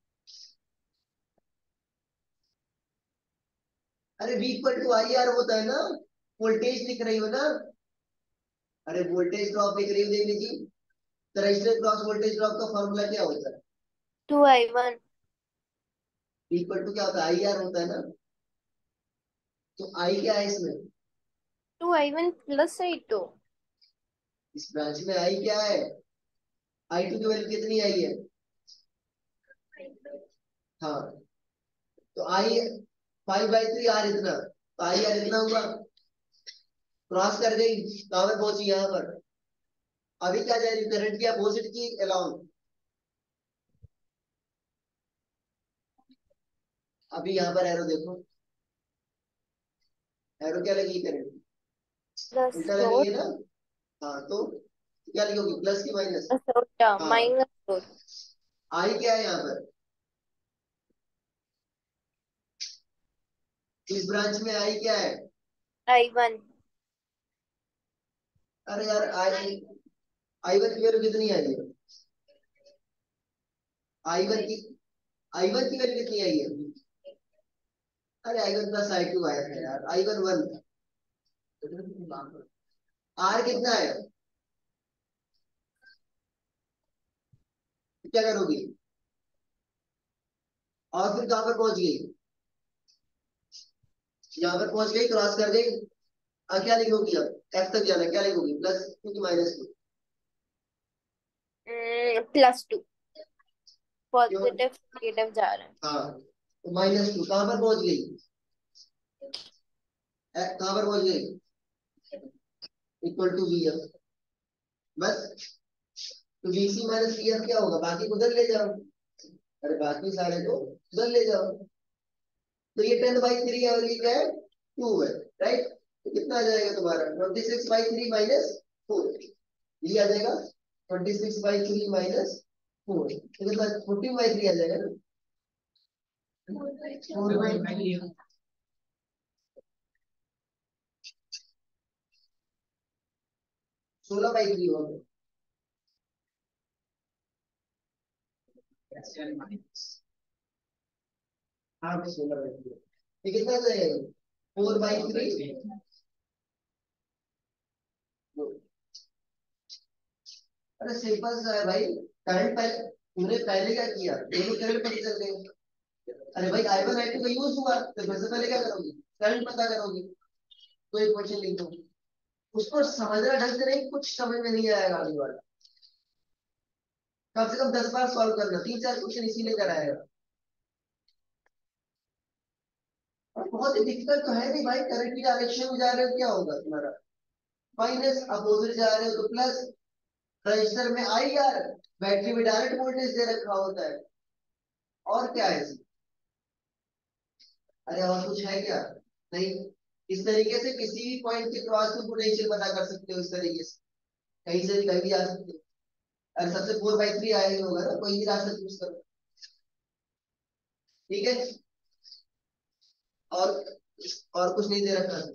अरे V equal to I R होता है ना, वोल्टेज लिख रही हो ना? अरे वोल्टेज ड्रॉप लिख रही हो, देख लीजिए। तो रजिस्टर क्रॉस वोल्टेज ड्रॉप का फॉर्मूला क्या होता है? Two I one. V equal to क्या होता है? आई आर होता है ना। तो आई क्या है इसमें? Two I one plus I two. इस ब्रांच में आई क्या है? आई टू की वैल्यू कितनी आई है? हाँ, तो I five by three R इतना, तो आई आर इतना हुआ, क्रॉस कर गई, कहां पर पहुंची? यहाँ पर। अभी क्या जा रही है? करंट की अपोजिट की अलाउंग। अभी यहाँ पर एरो देखो, एरो क्या लगी? करंट प्लस उल्टा लगी फोर। है ना। हाँ, तो क्या लिखोगे, प्लस की माइनस? उल्टा हाँ, माइनस फोर। आई क्या है यहाँ पर? इस ब्रांच में आई क्या है? I one. अरे यार, आई आई वन की वैल्यू कितनी आई है? आई वन की आई वन की वैल्यू कितनी आई है? अरे I one plus I two आया था यार, आई वन वन। आर कितना है? क्या करोगी? और फिर कहां पर पहुंच गई? यहाँ पर पहुंच गई, क्रॉस कर गई। अब क्या लिखोगी? अब एफ तक जाना, क्या लिखोगी? प्लस टू की माइनस टू? Plus two. क्यों? पॉजिटिव नेगेटिव जा रहे हैं। हाँ, तो माइनस टू कहां पर पहुंच गई? F कहां पर पहुंच गई? Equal to V F. बस, तो बीसी माइनस वी एफ क्या होगा? बाकी को उधर ले जाओ, अरे बाकी सारे को उधर ले जाओ। तो ये टेन बाई थ्री है और ये क्या है? टू है, राइट? तो कितना आ जाएगा तुम्हारा? Twenty six by three minus four, ये आ जाएगा twenty six by three minus four, तो कितना? फोर्टीन बाई थ्री आ जाएगा ना। फोर बाई सोलह बाई थ्री होगा। हाँ, सोलह बाई थ्री, ये कितना आ जाएगा? Four by three. अरे सिंपल सा है भाई, करंट पहले तुमने पहले क्या किया? दोनों करंट पता चल गए। अरे भाई, आई वन आई टू का यूज हुआ, तो सबसे पहले क्या करोगे? करंट पता करोगे। तो एक क्वेश्चन लिख दो, उसको समझना ढंग से नहीं, कुछ समझ में नहीं आएगा अगली बार। कम से कम दस बार सॉल्व करना, तीन चार क्वेश्चन इसीलिए कराएगा। और बहुत ही दिक्कत तो है नहीं भाई, करंट की डायरेक्शन में जा रहे हो, क्या होगा तुम्हारा? माइनस, अपोजिट जा रहे हो तो प्लस। रजिस्टर में आई यार, बैटरी में डायरेक्ट वोल्टेज दे रखा होता है, और क्या है इसमें? अरे और कुछ है क्या? नहीं। इस तरीके से किसी भी पॉइंट के क्रॉस में पोटेंशियल पता कर सकते हो, इस तरीके से कहीं से भी कहीं भी आ सकते हो। अरे सबसे फोर बाई थ्री आया ही होगा ना, कोई भी रास्ता चूज करो। ठीक है, और और कुछ नहीं दे रखा।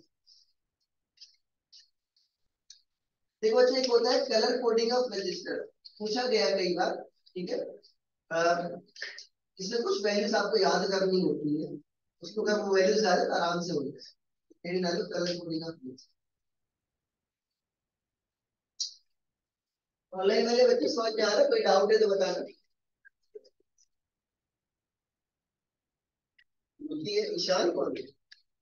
देखो अच्छा, एक होता है कलर कोडिंग ऑफ रजिस्टर, पूछा गया है कई बार। ठीक है, अ, इसमें कुछ वैल्यूज आपको याद करनी होती है, उसको अगर वो वैल्यूज आ जाए तो आराम से हो जाए। Colour coding of resistor online वाले बच्चे समझ में आ रहा है? कोई डाउट है तो बताना। बुद्धि है, ईशान कौन है?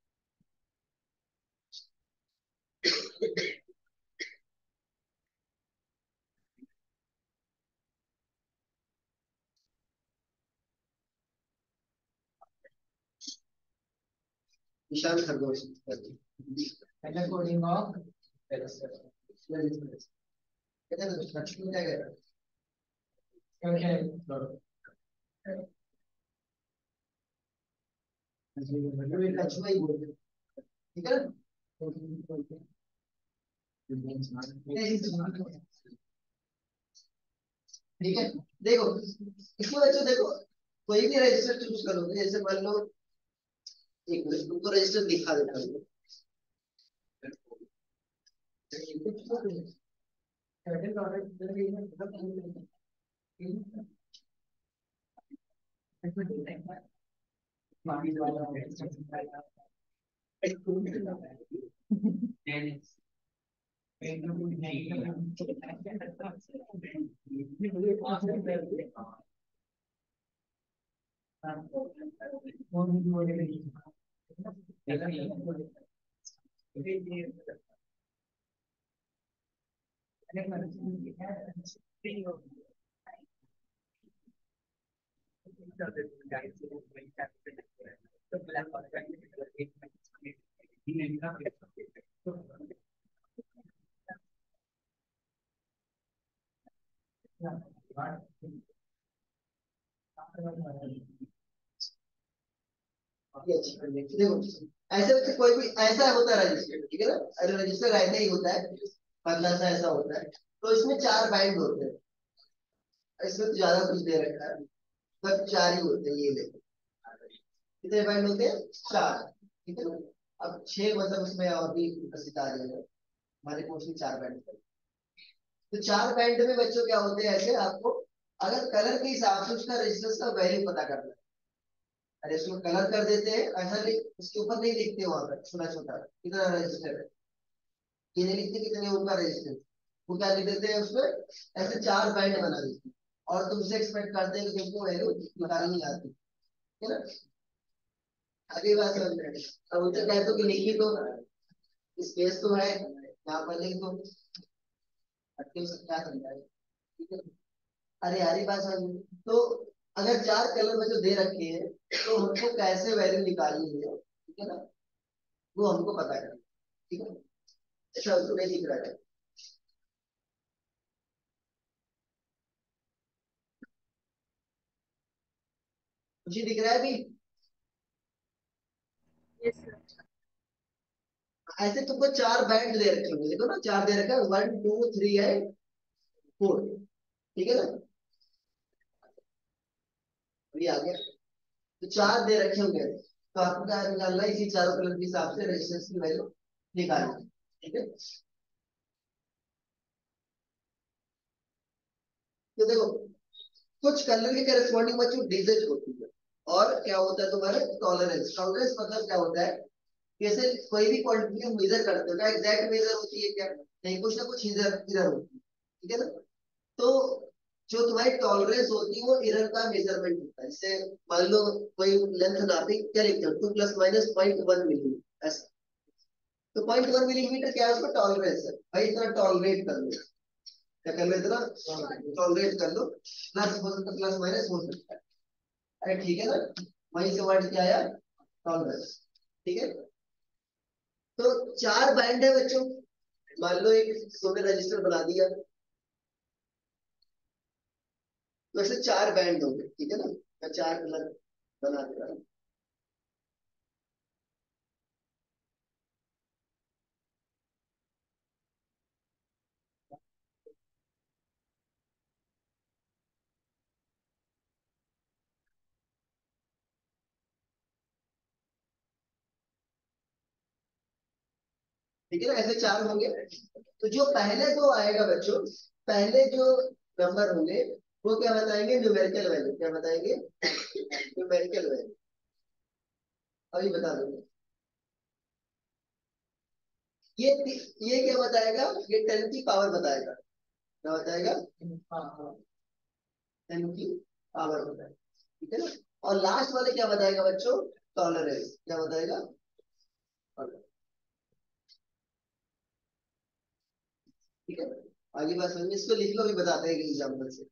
ईशान खरगोश। कलर कोडिंग ऑफ रजिस्टर, कहते हैं लक्ष्मी क्या कहता है? लक्ष्मी ही बोलते हैं, ठीक है ना? ठीक है, देखो इसमें बच्चों देखो, कोई भी रजिस्टर चूज करोगे, जैसे मान लो, एक मिनट तुमको रजिस्टर दिखा देता हूँ। देखो ऐसे बच्चे कोई भी ऐसा होता है रजिस्टर, ठीक है ना? अरे रजिस्टर ऐसा ही होता है, पतला सा ऐसा होता है, तो इसमें चार बाइंड होते हैं। इसमें तो ज्यादा कुछ दे रखा है, बस चार ही होते हैं, ये देखो कितने बाइंड होते हैं, चार। ठीक है ना? अब छह मतलब उसमें और भी उपस्थित आ जाएगा, हमारे कोर्स में चार बैंड होते हैं। तो चार बैंड में बच्चों क्या होते हैं ऐसे, आपको अगर कलर के हिसाब से उसका रजिस्टर का वैल्यू पता करना है। अरे उसमें कलर कर देते हैं, ऐसा नहीं उसके ऊपर नहीं लिखते, वहां पर छोटा छोटा कितना रजिस्टर है ये नहीं लिखते, कितने उनका रजिस्टर, वो क्या लिख देते हैं उसमें, ऐसे चार बैंड बना देते हैं, और तुमसे एक्सपेक्ट करते हैं कि तुमको वैल्यू निकालनी आती है ना? अगली बात समझ में आई। अब उनसे कहते हो कि लिखी तो स्पेस तो है, यहाँ पर लिख दो, अटके से क्या समझा है? ठीक है, अरे यार ये बात समझ में। तो अगर चार कलर में जो दे रखे हैं, तो हमको कैसे वैल्यू निकालनी है, ठीक है ना? वो हमको पता करना, ठीक है? अच्छा उसको नहीं दिख रहा है, मुझे दिख रहा है अभी। Yes sir. ऐसे तुमको चार बैंड दे रखे होंगे, देखो ना चार दे रखा है, one two three and four, ठीक है ना? अभी आ गया, तो चार दे रखे होंगे, तो आपको क्या निकालना है, इसी चारों कलर के हिसाब से रेजिस्टेंस की वैल्यू निकालनी है, ठीक है? तो देखो कुछ कलर के करस्पॉन्डिंग बच्चों डिजिट होती है, और क्या होता है तुम्हारे टॉलरेंस। टॉलरेंस मतलब क्या होता है, जैसे कोई भी क्वांटिटी हम मेजर करते हो, क्या एग्जैक्ट मेजर होती है क्या? नहीं, कुछ ना कुछ इधर इधर होती है, ठीक है ना? तो जो तुम्हारी टॉलरेंस होती है वो एरर का मेजरमेंट होता है। जैसे मान लो कोई लेंथ नापी, क्या लिखते हो, two plus minus point one millimetre ऐसा, तो पॉइंट वन मिलीमीटर क्या है, उसका टॉलरेंस है, भाई इतना टॉलरेट कर लो, क्या कर लो, इतना टॉलरेट कर लो, प्लस हो सकता है प्लस माइनस हो सकता है। अरे ठीक है ना, वहीं से वर्ड क्या आया, टॉलरेंस, ठीक है? तो चार बैंड है बच्चों, मान लो एक तुमने रजिस्टर बना दिया, तो ऐसे चार बैंड होंगे, ठीक है ना? मैं चार कलर बना दे रहा हूँ। ठीक है ना, ऐसे चार होंगे। तो जो पहले दो आएगा बच्चों, पहले जो नंबर होंगे वो क्या बताएंगे, न्यूमेरिकल वैल्यू। क्या बताएंगे, न्यूमेरिकल वैल्यू। अभी बता दूंगा। ये ये क्या बताएगा, ये टेन की पावर बताएगा। क्या बताएगा, टेन की पावर बताएगा। ठीक है ना। और लास्ट वाले क्या बताएगा बच्चों, टॉलरेंस। क्या बताएगा, ठीक है। आगे बात समझिए, इसको लिख लो, अभी बताते हैं एग्जाम्पल से।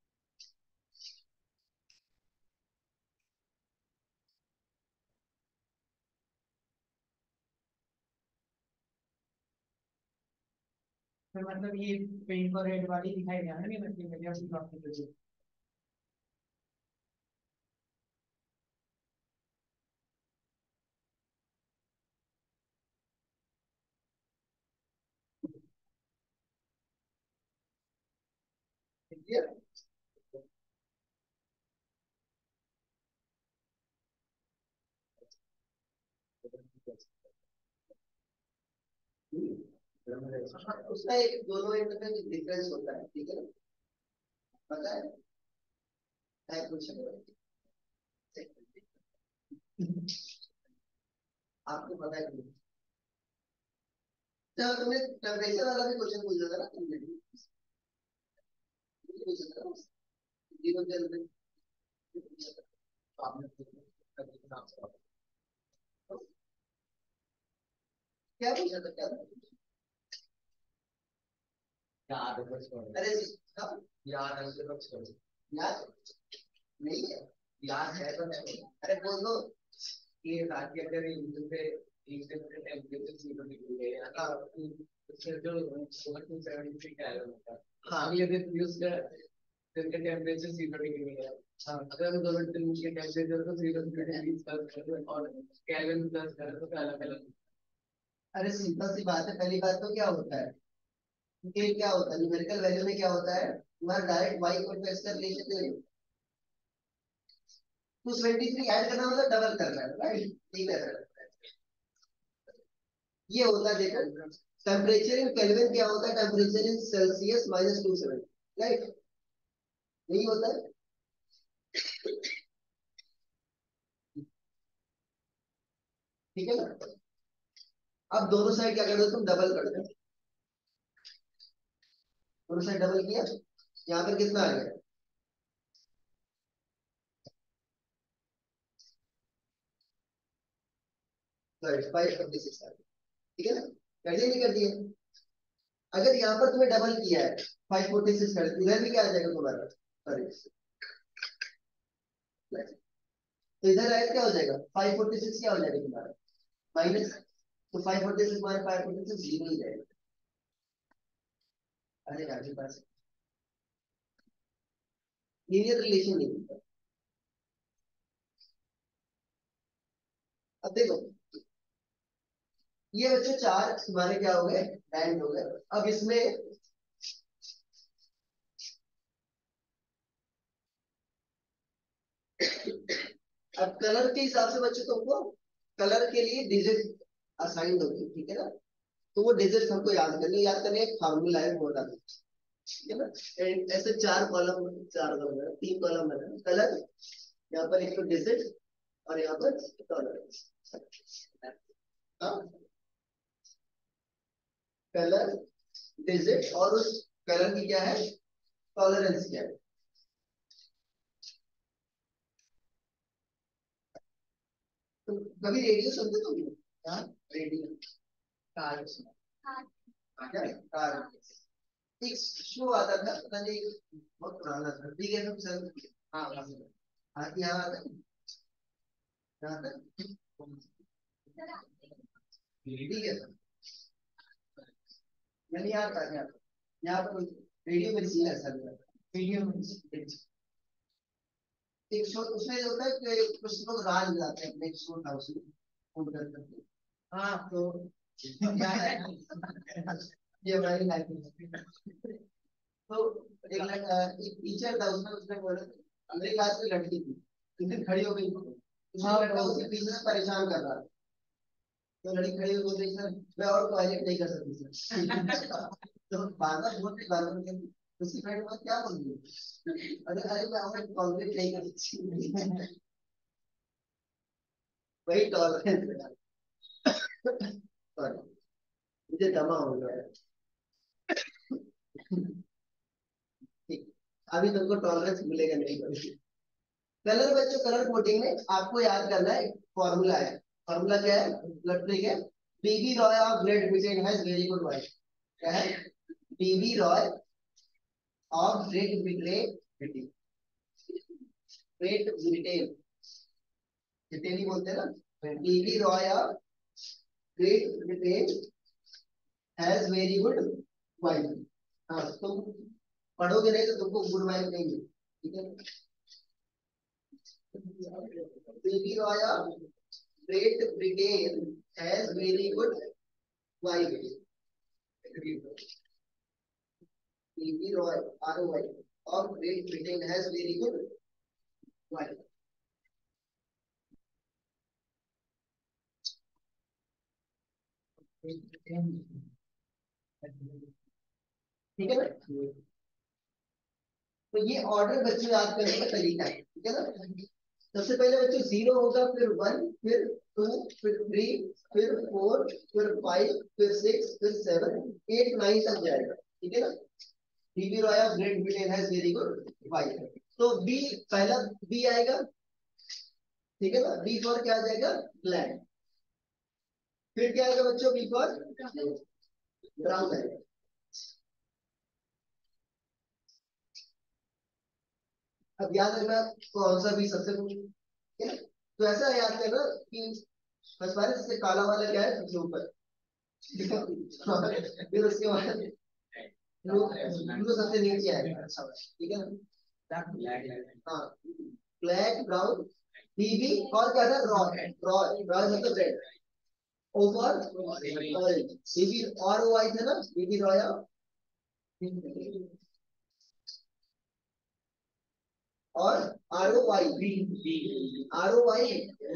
तो मतलब ये पिंक और रेड वाली दिखाई दे रहा है ना, मतलब मेरे उसी डॉक्टर को जी। ठीक है। उसका एक दोनों एंड में डिफरेंस होता है, ठीक है ना, पता है, है कुछ आपको पता है कि जब तुमने टेम्परेचर वाला भी क्वेश्चन पूछा था ना, तुमने पूछा था जीरो जल्दी आपने क्या पूछा था, क्या था? याद है, अरे हाँ, याद है, याद नहीं है, याद है तो नहीं, अरे बोल दो। ये रात के अगर यूट्यूब पे एक दिन के टेम्परेचर जीरो डिग्री है ना, उससे जो सुबह टू सेवेंटी थ्री कैलोरी होता है, हाँ अगले दिन यूज कर, दिन के टेम्परेचर जीरो डिग्री है। हाँ अगर दोनों दिन के टेम्परेचर को जीरो डिग्री सर्च करें और केल्विन सर्च करें तो अलग अलग। अरे सिंपल सी बात है, पहली बात तो क्या होता है, ये क्या होता है, न्यूमेरिकल वैल्यू में क्या होता है, तुम्हारा direct y equal to x का रिलेशन ले लो, टू सेवेंटी थ्री ऐड करना मतलब डबल करना है, राइट, ठीक है। ये होता है, देखो टेम्परेचर इन केल्विन क्या होता है, temperature in Celsius minus two seven, right, यही होता है। ठीक है ना। अब दोनों साइड क्या कर दो तुम, डबल कर दो, दोनों साइड डबल किया, यहाँ पर कितना आ गया, फाइव फोर्टी सिक्स आ गया, ठीक है ना, कर दिया नहीं कर दिया। अगर यहाँ पर तुम्हें डबल किया है, फाइव फोर्टी सिक्स कर दिया, इधर भी क्या आ जाएगा तुम्हारा, सॉरी, तो इधर आया क्या हो जाएगा, फाइव फोर्टी सिक्स क्या हो जाएगा तुम्हारा, माइनस, तो five forty six minus five forty six zero ही जाएगा। अरे आगे पास लीनियर रिलेशन नहीं होता। अब देखो, ये बच्चों चार तुम्हारे क्या हो गए, बैंड हो गए। अब इसमें अब कलर के हिसाब से बच्चों तुमको कलर के लिए डिजिट असाइन होगी, ठीक है ना, तो वो डिजिट हमको याद करनी, याद करने एक फार्मूला है वो बता दो, ठीक है ना। And ऐसे चार कॉलम, चार कॉलम है, तीन कॉलम है, कलर, यहाँ पर एक तो डिजिट और यहाँ पर टॉलरेंस, कलर, डिजिट और उस कलर की क्या है, टॉलरेंस क्या है। तो कभी रेडियो सुनते तो नहीं, हाँ रेडियो, कार, क्या कार, एक शो आता था, पता नहीं बहुत पुराना था, ठीक है ना सर, हाँ हाँ यहाँ आता है, यहाँ तक ठीक है सर, मैंने यहाँ था, यहाँ यहाँ पर रेडियो मेडिसिन है सर, रेडियो मेडिसिन एक शो, उसमें होता है कि कुछ लोग राज लाते हैं, अपने एक शो था उसमें फोन कर करके, हाँ तो क्या है ये हमारी लाइफ में। तो एक लड़का, एक टीचर था उसमें, उसने बोला मेरी क्लास में लड़की थी, एक दिन खड़ी हो गई, दूसरा लड़का उसके पीछे से परेशान कर रहा था, तो लड़की खड़ी हो बोल रही सर मैं और टॉयलेट नहीं कर सकती सर। तो बार बार बोल रही बार बार दूसरी फ्रेंड में क्या बोलूंगी, अरे अरे मैं और टॉयलेट नहीं कर सकती। वही टॉलरेंस, सॉरी मुझे दमा हो गया है। ठीक, अभी तुमको टॉलरेंस मिलेगा नहीं कभी। कलर बच्चों, कलर कोडिंग में आपको याद करना है, फॉर्मूला है। फॉर्मूला क्या है, ठीक है। BB ROY of Great Britain has very good wife. क्या है, BB ROY of Great Britain, Great Britain, Britain ही बोलते हैं ना, BB ROY of Great Britain has very good wife. हाँ तुम पढ़ोगे नहीं तो तुमको गुड वाइफ नहीं मिलेगी, ठीक है। BB ROY of Great Britain has very good wife. BB ROY R O Y of Great Britain has very good wife. ठीक है ना, तो ये ऑर्डर बच्चों याद करने का तरीका है, ठीक है ना। सबसे पहले बच्चों जीरो होगा, फिर वन, फिर टू, फिर थ्री, फिर फोर, फिर फाइव, फिर सिक्स, फिर सेवन, एट, नाइन तक जाएगा, ठीक है ना। BB ROY of Great Britain has very good wife. तो बी, पहला बी आएगा, ठीक है ना। बी फॉर क्या आ जाएगा, ब्लैक। फिर क्या आएगा बच्चों, बी फॉर ब्राउन आएगा। अब याद रखना कौन सा भी सबसे, ठीक है। तो ऐसा याद करना कि बस बारिश से काला वाला क्या है सबसे ऊपर, फिर उसके बाद ब्लू, ब्लू सबसे नीचे आएगा, ठीक है ना। हाँ, ब्लैक, ब्राउन, बीबी और क्या था, रॉय, रॉय, रॉय मतलब रेड। ओवर ऑरेंज, बीबी और वो आई थे ना, बीबी रॉय और R O Y, R O Y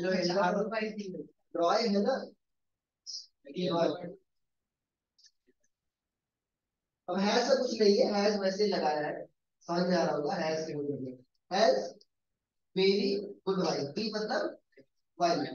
ROY है ना। अब हैज से कुछ नहीं है, हैज वैसे लगाया है, समझ में आ रहा होगा, हैज से कुछ, has very good wife, B मतलब वाइफ,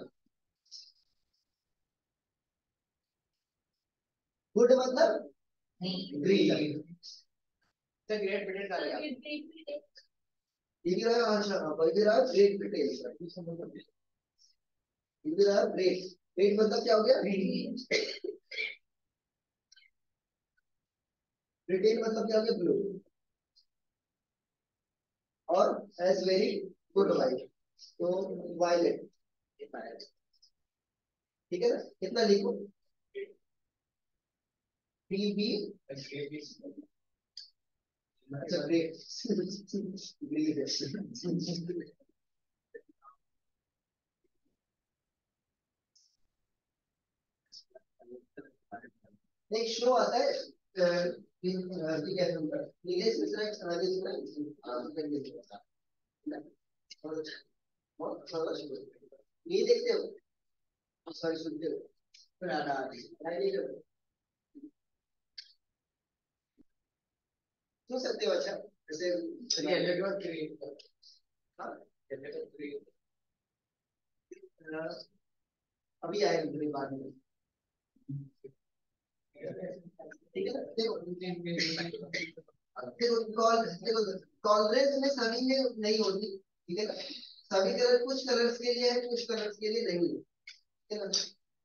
गुड मतलब ग्रीन, तो ग्रेट ब्रिटेन का लगा, बीबी रॉय, अच्छा BB ROY Great Britain, BB ROY Great, Great मतलब क्या हो गया, ब्रिटेन मतलब क्या हो गया, ब्लू, और हैज वेरी गुड वाइफ तो वायलेट, ठीक है ना। कितना लिखो, बी बी, अच्छा ग्रेट, एक शो आता है, अ, कि- अ, कि कहते हैं उनका, नीलेश मिश्रा एक समाधि सुना है? हाँ, करिए। और- और थोड़ा शुरू। ये देखते हो, सॉरी सुनते हो, फिर आना आती है, नहीं करो। सुन सकते हो, अच्छा जैसे थ्री हंड्रेड और थ्री, हाँ थ्री, अभी आए थ्री बाद में, ठीक है ना। देखो देखो कॉल, देखो टॉलरेंस में सभी में नहीं होती, ठीक है ना। सभी कलर कुछ कलर्स के लिए है, कुछ कलर्स के लिए नहीं है, ठीक है ना।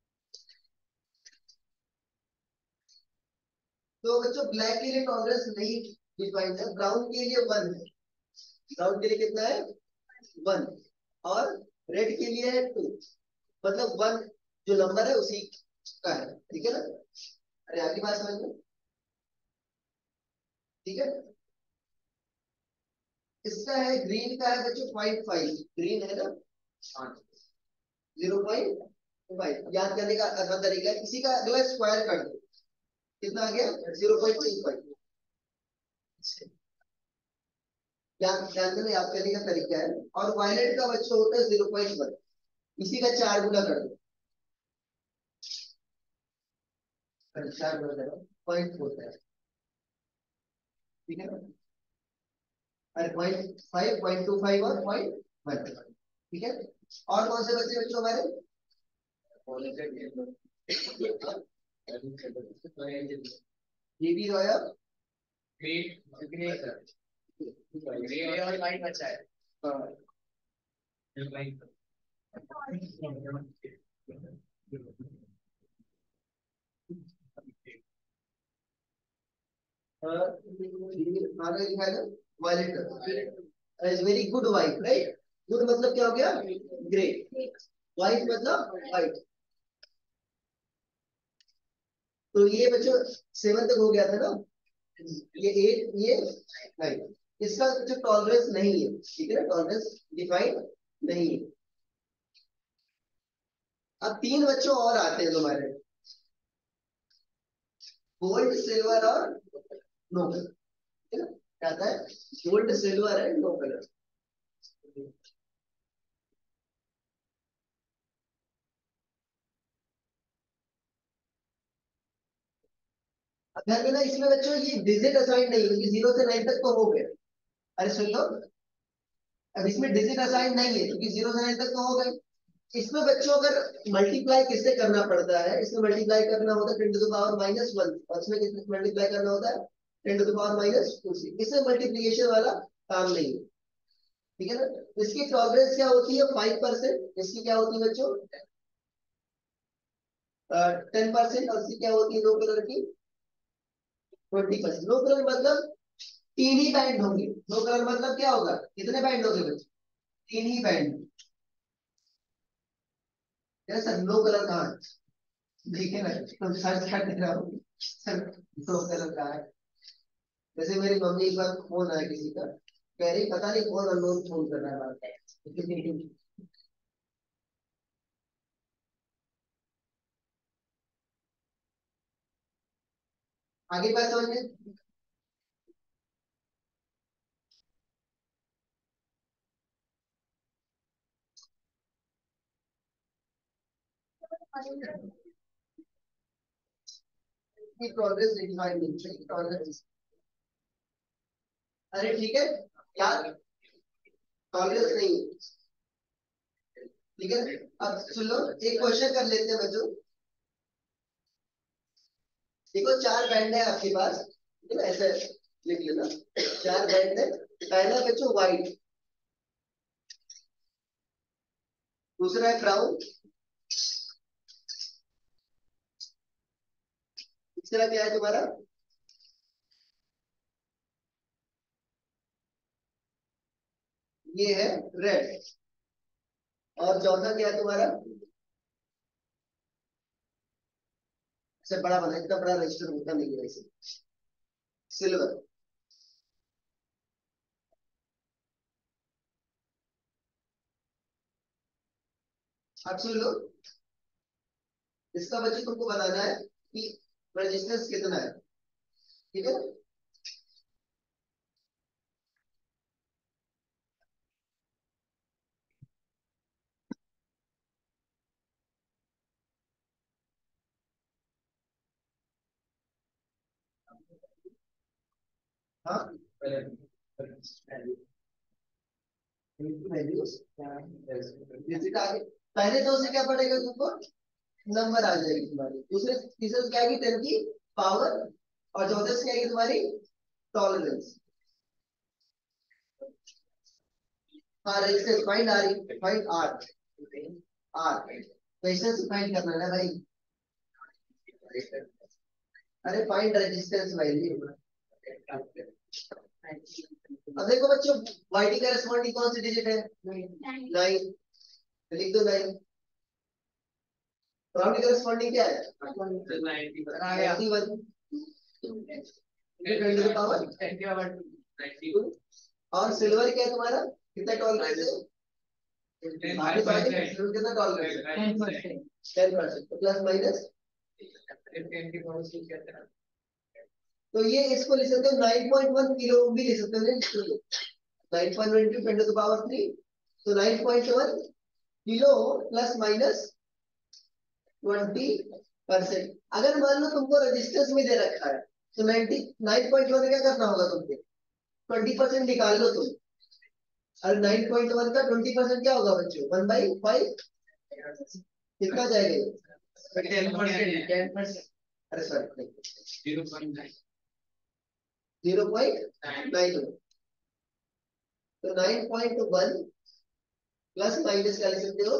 तो बच्चों ब्लैक के लिए टॉलरेंस नहीं डिफाइंड है, ब्राउन के लिए वन है, ब्राउन के लिए कितना है, वन, और रेड के लिए है टू, मतलब वन जो नंबर है उसी का है, ठीक है ना। अरे आगे बात समझ में, ठीक है। इसका है ग्रीन का है बच्चों पॉइंट फाइव, ग्रीन है ना, जीरो पॉइंट फाइव। याद करने का आसान तरीका है, किसी का अगला स्क्वायर कर दो, कितना आ गया, जीरो पॉइंट टू फाइव। याद ध्यान देना, याद करने का तरीका है। और वायलेट का बच्चों होता है जीरो पॉइंट वन, इसी का चार गुना कर दो, चार गुना करो पॉइंट फोर है, ठीक है ना। अरे point five, point two five और पॉइंट वन, ठीक है। और कौन से बच्चे बच्चों हमारे, ये भी रॉयल और लाइट बचा है। आगे लिखा है ना violet, is very good white, right. Good मतलब क्या हो गया, ग्रे। वाइट मतलब वाइट। तो ये बच्चों सेवन तक हो गया था ना, ये एट, ये नाइन। इसका जो टॉलरेंस नहीं है, ठीक है ना, टॉलरेंस डिफाइंड नहीं है। अब तीन बच्चों और आते हैं तुम्हारे, गोल्ड, सिल्वर और नो कलर, ठीक है ना। क्या आता है, gold, silver and no colour. अगर ना इसमें बच्चों ये डिजिट असाइन नहीं, क्योंकि जीरो से नाइन तक तो हो गए। अरे सुन लो, अब इसमें डिजिट असाइन नहीं है क्योंकि जीरो से नाइन तक तो हो गए। इसमें बच्चों अगर मल्टीप्लाई किससे करना पड़ता है, इसमें मल्टीप्लाई करना होता है ten to the power minus one, और इसमें किससे मल्टीप्लाई करना होता है, ten to the power minus two से। इसमें मल्टीप्लीकेशन वाला काम नहीं है, ठीक है ना। इसकी टॉलरेंस क्या होती है, फाइव परसेंट। इसकी क्या होती है बच्चों, टेन परसेंट। और इसकी क्या होती है नो कलर की, ट्वेंटी परसेंट। नो कलर मतलब तीन ही बैंड होंगे। नो कलर मतलब क्या होगा, कितने बैंड होंगे बच्चों, तीन ही बैंड। सर नो कलर कहाँ है, ठीक है ना, तो सर्च कर दे रहा हूँ सर नो कलर कहाँ है। जैसे मेरी मम्मी एक बार फोन आया किसी का, कह रही पता नहीं कौन अननोन फोन कर रहा है। आगे बात समझ में, टॉलरेंस डिफाइंड नहीं, टॉलरेंस। अरे ठीक है, क्या टॉलरेंस नहीं है, ठीक है। अब सुन लो, एक क्वेश्चन कर लेते हैं बच्चों। देखो चार बैंड है आपके पास, ठीक है ना, ऐसे लिख लेना। चार बैंड है, पहला बच्चों व्हाइट, दूसरा है ब्राउन, तीसरा क्या है तुम्हारा, ये है रेड, और चौथा क्या है तुम्हारा, से बड़ा बना, इतना बड़ा रजिस्टर होता नहीं है वैसे, सिल्वर। अब सुन लो, इसका बच्चे तुमको बताना है कि रेजिस्टेंस कितना है, ठीक है। हाँ वैल्यूज, पहले दो से क्या पड़ेगा तुमको, नंबर आ जाएगी तुम्हारी। दूसरे तीसरे से क्या आएगी, टेन की पावर, और चौथे से क्या आएगी तुम्हारी टॉलरेंस। हाँ resistance find R, find R, R resistance find करना है ना भाई। अरे फाइंड रेजिस्टेंस वैल्यू। अब देखो बच्चों, वाईटी करेस्पॉन्डिंग कौन सी डिजिट है, नाइन, लिख दो नाइन। ब्राउन की करेस्पॉन्डिंग क्या है, नाइंटी वन, और सिल्वर क्या है तुम्हारा, कितना टॉलरेंस है, कितना टॉलरेंस है, टेन परसेंट। Ten percent. तो प्लस माइनस, तो ये इसको लिख सकते हो nine point one kilo ohm भी लिख सकते हो, nine point one two ten to the power three, तो nine point one kilo plus minus twenty percent. अगर मान लो तुमको रजिस्टर्स में दे रखा है तो नाइनटी नाइन पॉइंट वन क्या करना होगा तुमको, ट्वेंटी परसेंट निकाल लो तुम। और नाइन पॉइंट वन का ट्वेंटी परसेंट क्या होगा बच्चों, वन बाई फाइव, कितना जाएगा ये? टेन परसेंट टेन परसेंट अरे sorry zero point nine zero point nine one. तो nine point one plus minus क्या लिख सकते हो,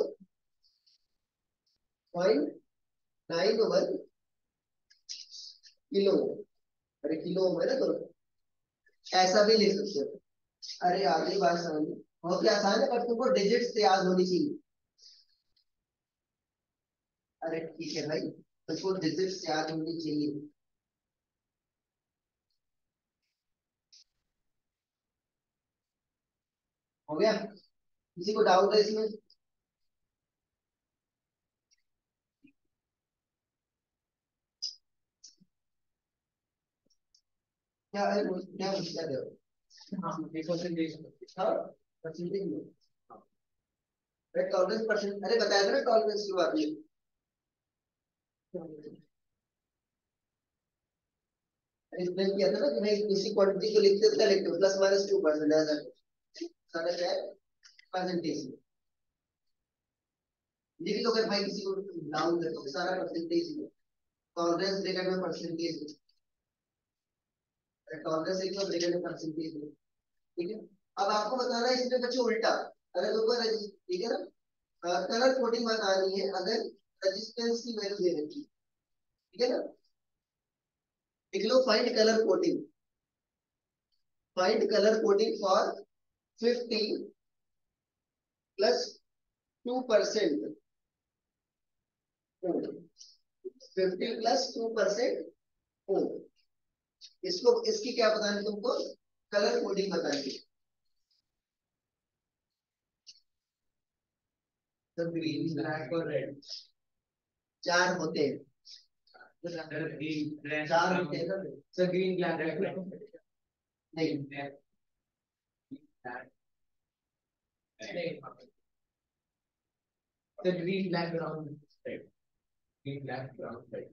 पॉइंट नाइन वन किलो। अरे किलो में ना, तो ऐसा भी लिख सकते हो। अरे आगे बात समझ, बहुत ही आसान है, पर तुमको डिजिट्स याद होनी चाहिए। अरे ठीक है भाई, तुमको डिजिट्स याद होनी चाहिए। हो गया, किसी को डाउट है इसमें? क्या है, क्या क्या दे हाँ ये परसेंटेज परसेंटेज में? अरे टॉलरेंस परसेंट, अरे बताया था ना टॉलरेंस की बात। एक्सप्लेन किया था ना कि भाई किसी क्वांटिटी को लिखते थे, लिखते प्लस माइनस टू परसेंट ऐसा सारा क्या है परसेंटेज में। लिख लो अगर भाई किसी को डाउन है तो सारा परसेंटेज में, टॉलरेंस ब्रैकेट में परसेंटेज में, टॉलरेंस एक तो ब्रैकेट में परसेंटेज में। ठीक है, अब आपको बताना है इसमें बच्चों उल्टा। अगर ऊपर ठीक है ना, कलर कोडिंग बतानी है अगर रेजिस्टेंस की वैल्यू दे रखी, ठीक है ना। लिख लो find colour coding, find colour coding for fifty plus two percent, fifty plus two percent ओ। इसको इसकी क्या बतानी तुमको, कलर कोडिंग बतानी। तो ग्रीन ब्लैक और रेड चार होते हैं, ग्रीन चार होते हैं ना। सर ग्रीन ब्लैक रेड नहीं, the green black brown red green black brown red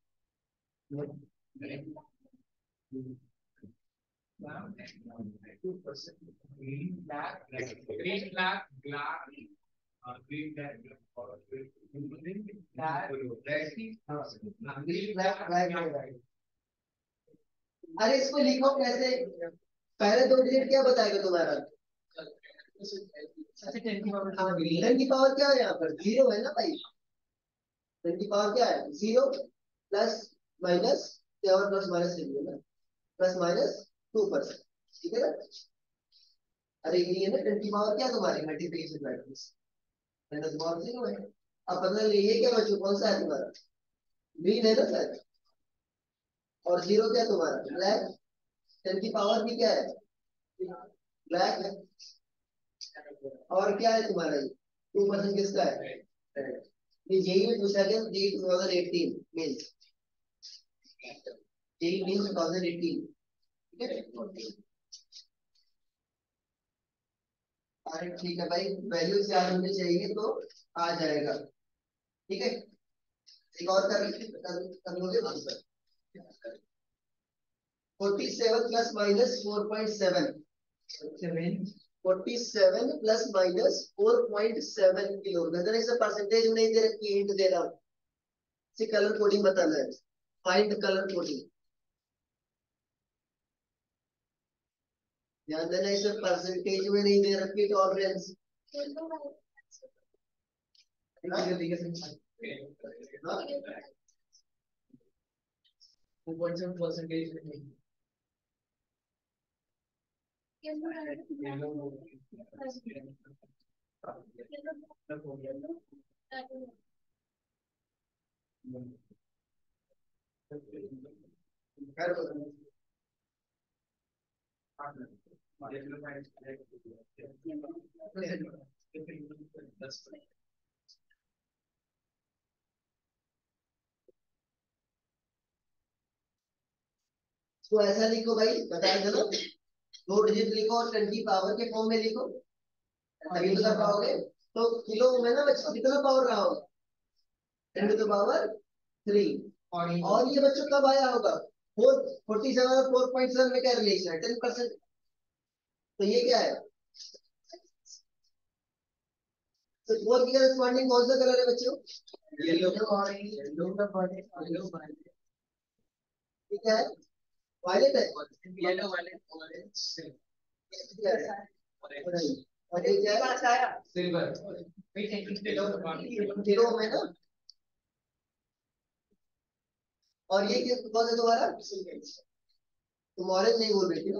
two percent green black red green black black uh, green black green black red green black black red अरे इसको लिखो कैसे, पहले दो digit क्या बताएगा तुम्हारा, अच्छा टेन की पावर हाँ टेन की पावर क्या है यहाँ पर, जीरो है ना भाई। टेन की पावर क्या है, जीरो प्लस माइनस, और प्लस माइनस लिख ना, प्लस माइनस टू परसेंट, ठीक है ना। अरे ये ना टेन की पावर क्या तुम्हारी मल्टीप्लिकेशन मैट्रिक्स, टेन की पावर जीरो है। अब पता ये क्या बच्चों कौन सा है तुम्हारा, ग्रीन है ना सर, और जीरो क्या तुम्हारा ब्लैक। टेन की पावर भी क्या है, ब्लैक है। और क्या है तुम्हारा ये टू परसेंट किसका है, ये जेई में पूछा गया, JEE two thousand eighteen Mains, JEE Mains two thousand eighteen, ठीक है। अरे ठीक है भाई, वैल्यू याद होनी चाहिए तो आ जाएगा, ठीक है। एक और कर कर, कर लोगे answer, forty seven plus minus four point seven, forty seven plus minus four point seven kilo. नजर इसे परसेंटेज में नहीं दे रखी, हिंट दे रहा हूं, इसे कलर कोडिंग बताना है, फाइंड कलर कोडिंग। ध्यान देना इसे परसेंटेज में नहीं दे रखी tolerance. Two point seven percentage में तो ऐसा लिखो भाई, बताया चलो, दो डिजिट लिखो और टेन की पावर के फॉर्म में लिखो, तभी तो कर पाओगे। तो किलो में ना बच्चों कितना पावर रहा होगा, ten to the power three. और ये बच्चों कब आया होगा? फोर फोर्टी सेवन और फोर पॉइंट सेवन में क्या रिलेशन है? Ten percent. तो ये क्या है? तो फोर की करस्पॉन्डिंग कौन सा कलर है बच्चों? येलो। येलो का येलो ठीक है, वायलेट है। येलो वायलेट ऑरेंज क्या है? और ये क्या है? सिल्वर। जीरो में ना। और ये किस कौन है दोबारा? तुम ऑरेंज नहीं बोल रही थी ना?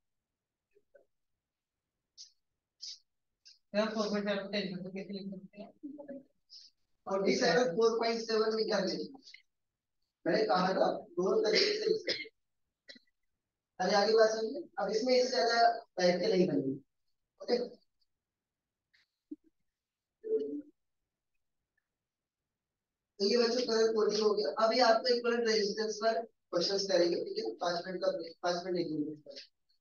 और D seven four point seven में क्या लेंगे? मैंने कहा था दो तरीके से इसका। अरे आगे बात सुनिए, अब इसमें इससे ज्यादा टाइप के नहीं बनेंगे। ओके, तो ये बच्चों कलर कोडिंग हो गया। अभी आपको एक मिनट रेजिस्टेंस पर क्वेश्चंस करेंगे, ठीक है? पांच मिनट का पांच मिनट एक मिनट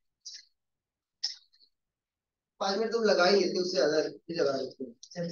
पांच मिनट तुम लगा ही लेते, उससे ज्यादा भी लगा लेते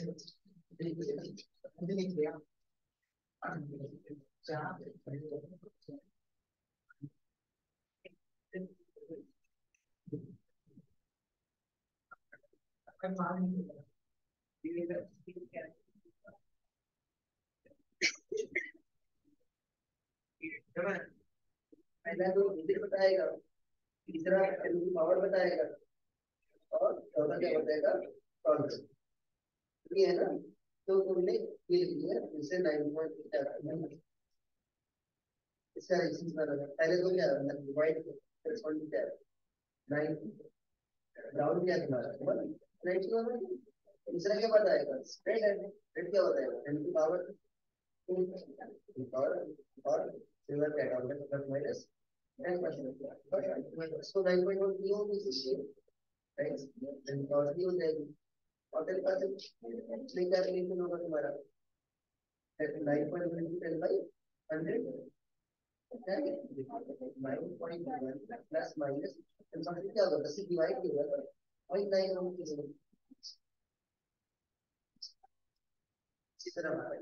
हैं। पहला तो इंजन बताएगा, तीसरा पावर बताएगा, और चौथा क्या बताएगा? टॉर्क। ये है ना? तो तुमने ये लिख दिया इसे नाइन पॉइंट इसका रेजिस्टेंस बना था। पहले तो क्या है डिवाइड करस्पॉन्डिंग क्या है? नाइन। ग्राउंड क्या था? नाइन। दूसरा क्या बताएगा? रेड है। रेड क्या बताएगा? टेन की पावर और और सिल्वर का account plus minus ten percent. इसको नाइन पॉइंट वन क्यों भी राइट, एंड पावर भी हो जाएगी। और टेन परसेंट इसलिए क्या रिलेशन होगा तुम्हारा? Nine point one ten by hundred nine point one plus minus ten percent क्या होगा? दस से डिवाइड नहीं होगा पॉइंट नाइन हम किसी इसी तरह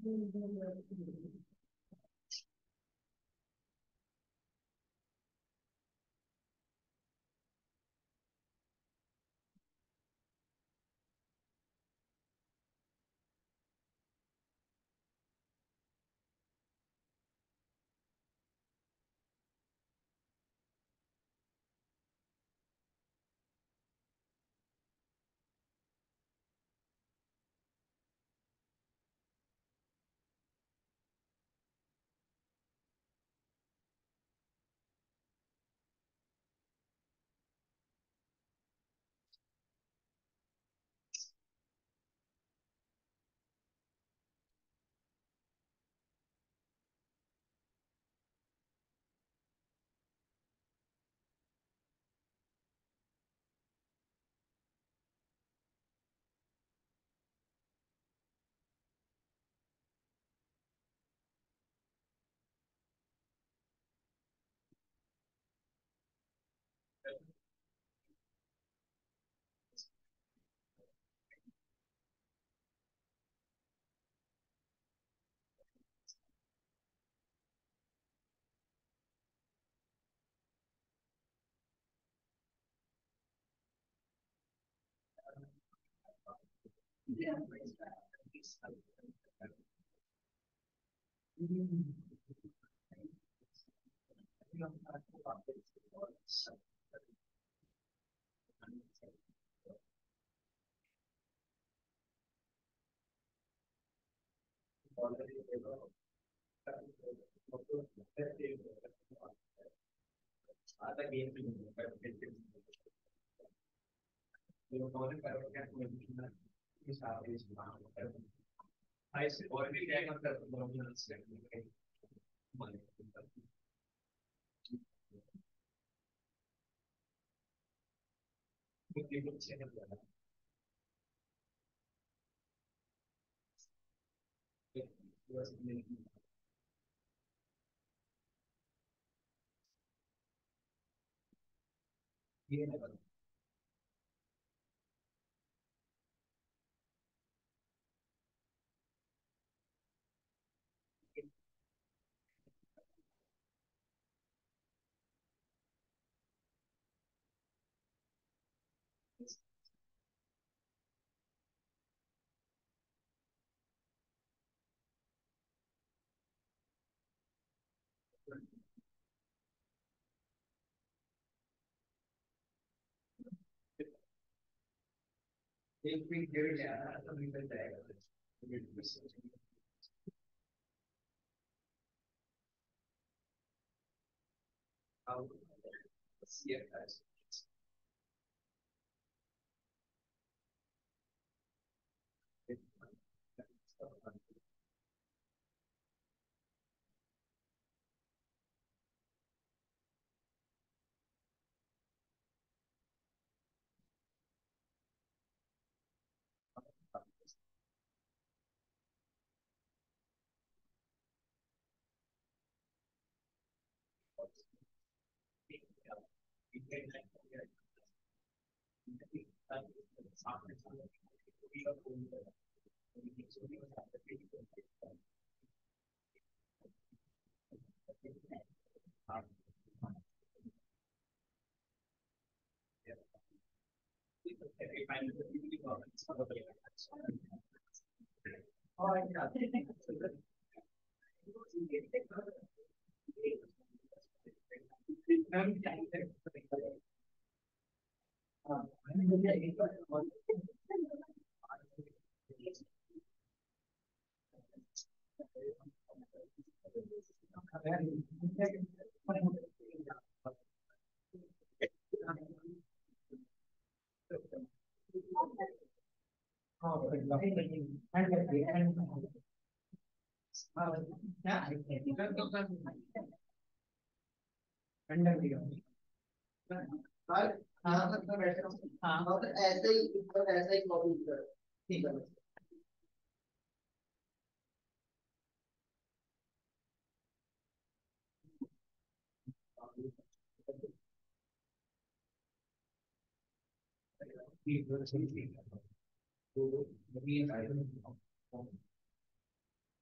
यहाँ तक मैं बैठ रहा हूँ, हाँ, और ऐसे ही ऊपर ऐसा ही कॉपी कर, ठीक है।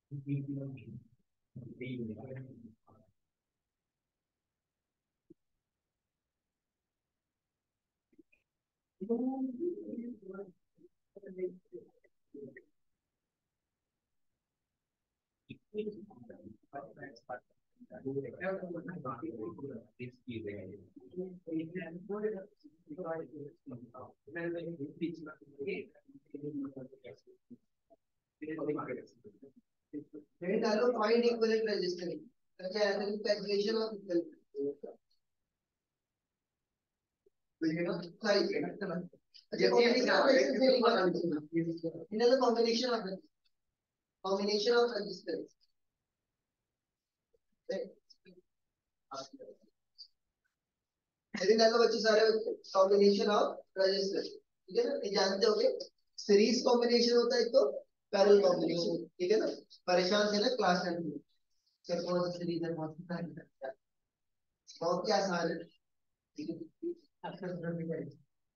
फिर डालो फाइंड इक्विवेलेंट रेजिस्टेंस, क्या है calculation of equivalent, combination of combination of resistance, बच्चे सारे कॉम्बिनेशन ऑफ रेजिस्टेंस, ठीक है ना, ये जानते होंगे। सीरीज कॉम्बिनेशन होता है, एक तो पैरेलल कॉम्बिनेशन, ठीक है ना। परेशान थे ना क्लास टेन में, सर कौन सा सीरीज है कौन सा पैरेलल है, बहुत क्या आसान है, ठीक है। अक्सर समझ में जाएगा।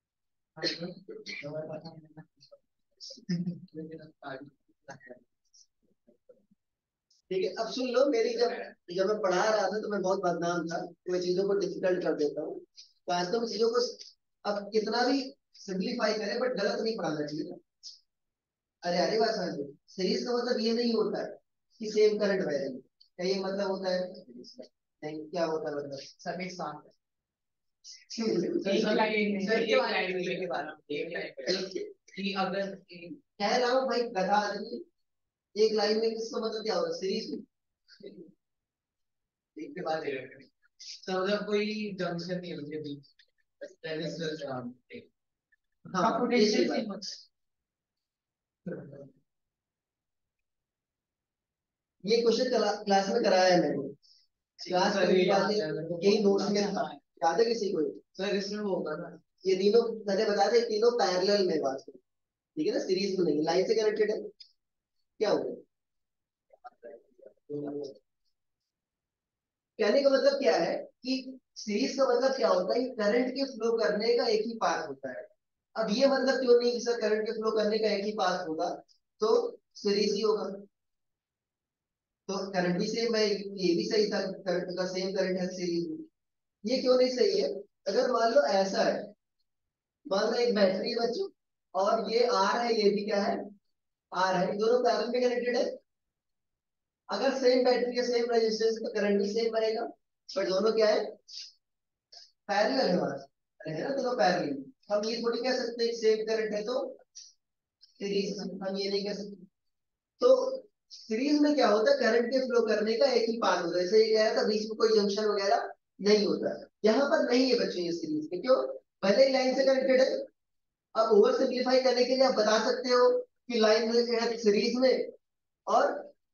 ठीक है, अब सुन लो मेरी, जब जब मैं पढ़ा रहा था तो मैं बहुत बदनाम था, तो मैं चीजों को डिफिकल्ट कर देता हूँ। वास्तव में चीजों को अब कितना भी सिंप्लीफाई करें बट गलत नहीं पढ़ाना चाहिए ना। अरे अरे बात समझ, सीरीज का मतलब ये नहीं होता है कि सेम करंट बह रही है, क्या ये मतलब होता है? नहीं, क्या होता है मतलब सब एक साथ है। एक लाइन एक लाइन के बारे में एक लाइन कि अगर कह रहा हूँ भाई गधा आदमी, एक लाइन में किसका मतलब क्या होगा सीरीज में, एक के बाद एक, तो अगर कोई जंक्शन नहीं होती बीच रेजिस्टेंस का, हाँ पोटेंशियल ये क्वेश्चन क्लास में कराया है मैंने, क्लास में यही नोट्स में था, याद है किसी को? सर इसमें वो होगा ना, ये तीनों मैंने बताया था, तीनों पैरेलल में बात, ठीक है ना, सीरीज में नहीं, लाइन से कनेक्टेड है। क्या होगा कहने का मतलब क्या है कि सीरीज का मतलब क्या होता है, करंट के फ्लो करने का एक ही पाथ होता है। अब ये मतलब क्यों नहीं कि सर करंट के फ्लो करने का एक ही पाथ होगा तो सीरीज ही होगा, तो करंट भी सेम है, ये भी सही था, करंट का सेम करंट है सीरीज में, ये क्यों नहीं सही है? अगर मान लो ऐसा है, मान लो एक बैटरी है बच्चों, और ये आर है, ये भी क्या है, आर है, दोनों पैरेलल में कनेक्टेड है। अगर सेम बैटरी है सेम रेजिस्टेंस तो करंट भी सेम बनेगा, पर दोनों क्या है, पैरेलल है बात, है ना, दोनों पैरेलल। हम ये थोड़ी कह सकते हैं सेम करंट है तो सीरीज, हम ये नहीं कह सकते। तो सीरीज में क्या होता है, करंट के फ्लो करने का एक ही पाथ होता है, जैसे ये कह रहा था बीच में कोई जंक्शन वगैरह नहीं होता, यहाँ पर नहीं है बच्चों ये सीरीज में, क्यों? भले ही लाइन से कनेक्टेड है। अब ओवर सिंप्लीफाई करने के लिए आप बता सकते हो कि लाइन में है सीरीज में, और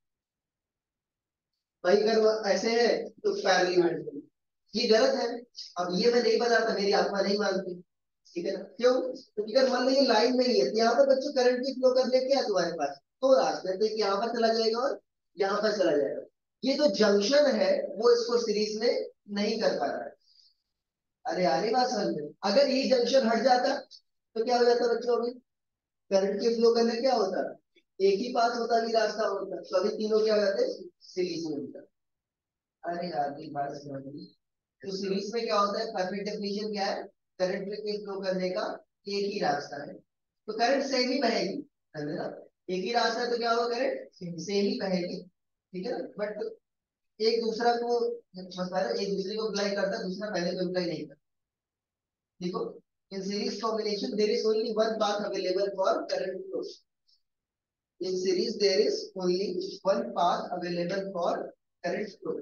भाई अगर ऐसे है तो पैरेलल में, ये गलत है। अब ये मैं नहीं बताता, मेरी आत्मा नहीं मानती, ठीक है ना, क्यों? क्योंकि अगर मान लो ये लाइन में ही है, तो यहाँ पर बच्चों करंट की फ्लो करने क्या है तुम्हारे पास, दो रास्ते, तो यहाँ पर चला जाएगा और यहाँ पर चला जाएगा। ये जो जंक्शन है वो इसको सीरीज में नहीं कर पा रहा है। अरे अरे बात समझ में, अगर ये जंक्शन हट जाता तो क्या हो जाता बच्चों, अभी करंट के फ्लो करने क्या होता, एक ही पाथ होता, भी रास्ता होता, तो अभी तीनों क्या हो जाते सीरीज में होता। अरे यार ये बात समझ गई। तो सीरीज में क्या होता है, परफेक्ट डेफिनेशन क्या है, करंट के फ्लो करने का एक ही रास्ता है, तो करंट सेम ही बहेगी, है ना, एक ही रास्ता है तो क्या होगा, करंट सेम ही बहेगी, ठीक है ना। बट एक दूसरा को मतलब एक दूसरे को अप्लाई करता है, दूसरा पहले को अप्लाई नहीं करता। देखो, in series combination there is only one path available for current flow. In series there is only one path available for current flow.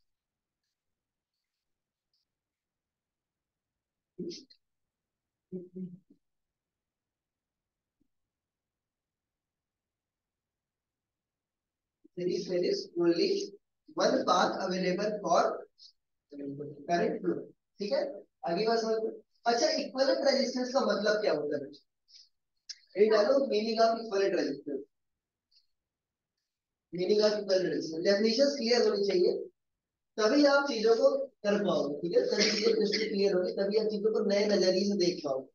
Series there is only one path available for current flow. ठीक है, आगे बात समझ। अच्छा, equivalent resistance का मतलब क्या होता है? ये डालो meaning of equivalent resistance, meaning of equivalent resistance, definitions clear होनी चाहिए, तभी आप चीजों को कर पाओगे, ठीक है, तभी चीजें क्रिस्टल क्लियर होगी, तभी आप चीजों को नए नजरिए से देख पाओगे।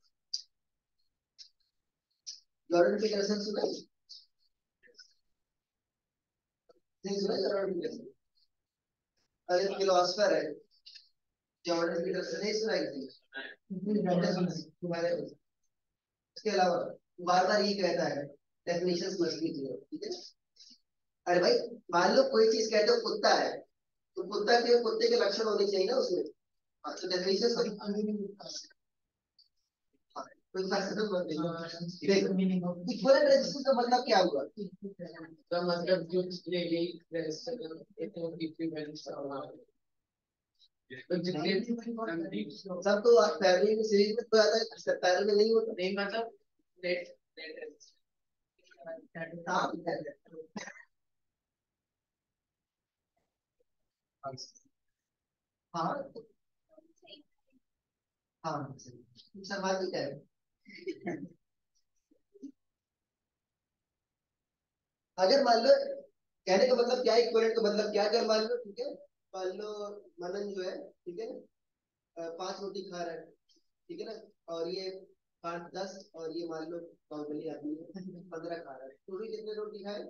जॉर्डन पीटरसन सुना? नहीं सुना जॉर्डन पीटरसन? अरे फिलोसफर है जॉर्डन पीटरसन, नहीं सुना किसी तुम्हारे? इसके अलावा बार बार ये कहता है डेफिनेशन समझनी चाहिए, ठीक है? अरे भाई मान लो कोई चीज कहते हो कुत्ता है, तो कुत्ता के कुत्ते के लक्षण होने चाहिए ना उसमें। हाँ, तो डेफिनेशन कोई फर्क तो मत देखो। देखो इक्विवेलेंट रेजिस्टेंस का मतलब क्या हुआ? का मतलब जो ये यही रेजिस्टेंस इतना इक्विवेलेंस होगा। तो जितने सब तो पैरेलल में सीरीज में तो आता है, पैरेलल में नहीं होता। नहीं मतलब नेट नेट रेजिस्टेंस हाँ हाँ सर्वाधिक है। अगर मान लो, कहने का मतलब क्या है, इक्विवेलेंट का मतलब क्या है, अगर मान लो ठीक है, मान लो मनन जो है ठीक है अ, पांच रोटी खा रहा है, ठीक है ना, और ये पांच दस, और ये मान लो नॉर्मली आदमी है पंद्रह खा रहा है, तो भी कितने रोटी खाए?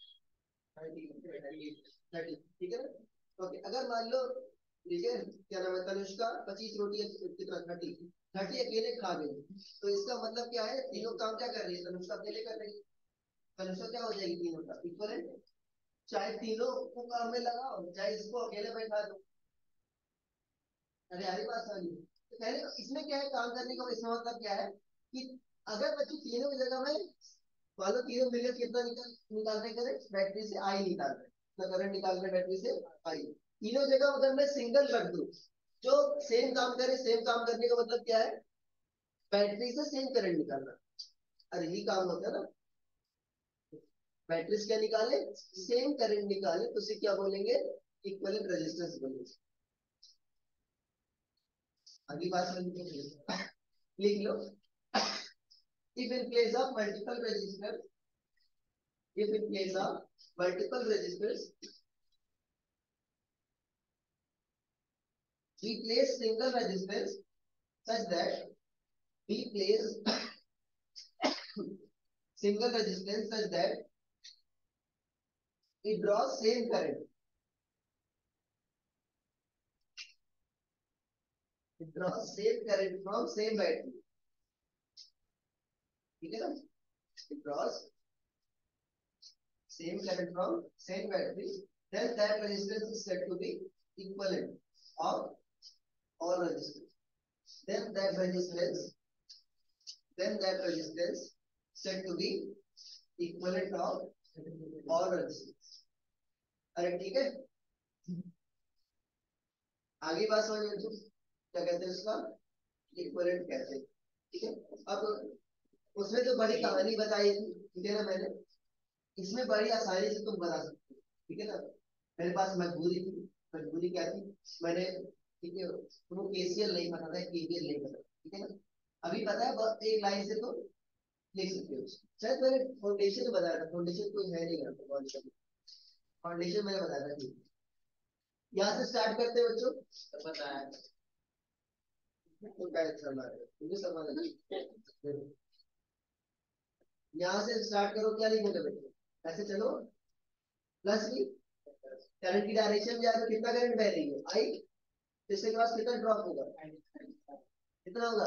थर्टी, ठीक है ना? ओके, अगर मान लो ठीक है क्या नाम है तनुष्का पच्चीस रोटी कितना थर्टी, थर्टी अकेले खा गई, तो इसका मतलब क्या है, तीनों काम क्या कर रही है, तनुष्का अकेले कर रही है, तनुष्का क्या हो जाएगी तीनों का इक्वलेंट। चाहे तीनों को काम में लगाओ, चाहे इसको अकेले बैठा दो। अरे यार बात समझ लो। तो पहले इसमें क्या है काम करने का, इसमें मतलब क्या है कि अगर बच्चों तीनों की जगह में मान लो तीनों मिलकर कितना निकाल निकाल रहे करंट, बैटरी से आई निकाल रहे, तो करंट निकाल रहे बैटरी से आई, तीनों जगह अगर मैं सिंगल रख दूं जो सेम काम करे, सेम काम करने का मतलब क्या है, बैटरी से सेम करंट निकालना। अरे यही काम होता है ना, बैटरी से क्या निकाले, सेम करंट निकाले, तो उसे क्या बोलेंगे, इक्विवेलेंट रेजिस्टेंस बोलेंगे। अगली बात समझ लिख लो, if in place of multiple resistors, if in place of multiple resistors we place single resistance such that we place single resistance such that it draws same current, it draws same current from same battery, ठीक है ना, it draws same current from same battery, then that resistance is said to be equivalent of all resistance, then that resistance then that resistance said to be equivalent of all resistance। अरे ठीक है, आगे बात समझ में, तो क्या कहते हैं उसका, इक्विवेलेंट कहते हैं, ठीक है। अब उसमें तो बड़ी कहानी बताई थी, ठीक है ना मैंने, इसमें बड़ी आसानी से तुम बता सकते हो, ठीक है ना। मेरे पास मजबूरी थी, मजबूरी क्या थी, मैंने ठीक है तुमको केसीएल नहीं पता था, केवीएल नहीं पता, ठीक है ना, अभी पता है, बस एक लाइन से तो लिख सकते हो। शायद मैंने फाउंडेशन बताया था, फाउंडेशन कोई है नहीं यहाँ पे, फाउंडेशन मैंने बताया था, ठीक। यहाँ से स्टार्ट करते हैं बच्चों, तो बताया यहाँ से स्टार्ट करो, क्या लिखेंगे बच्चों, ऐसे चलो, प्लस भी करंट की डायरेक्शन जाए तो कितना करंट बह रही है आई, इसके बाद कितना ड्रॉप होगा, कितना होगा,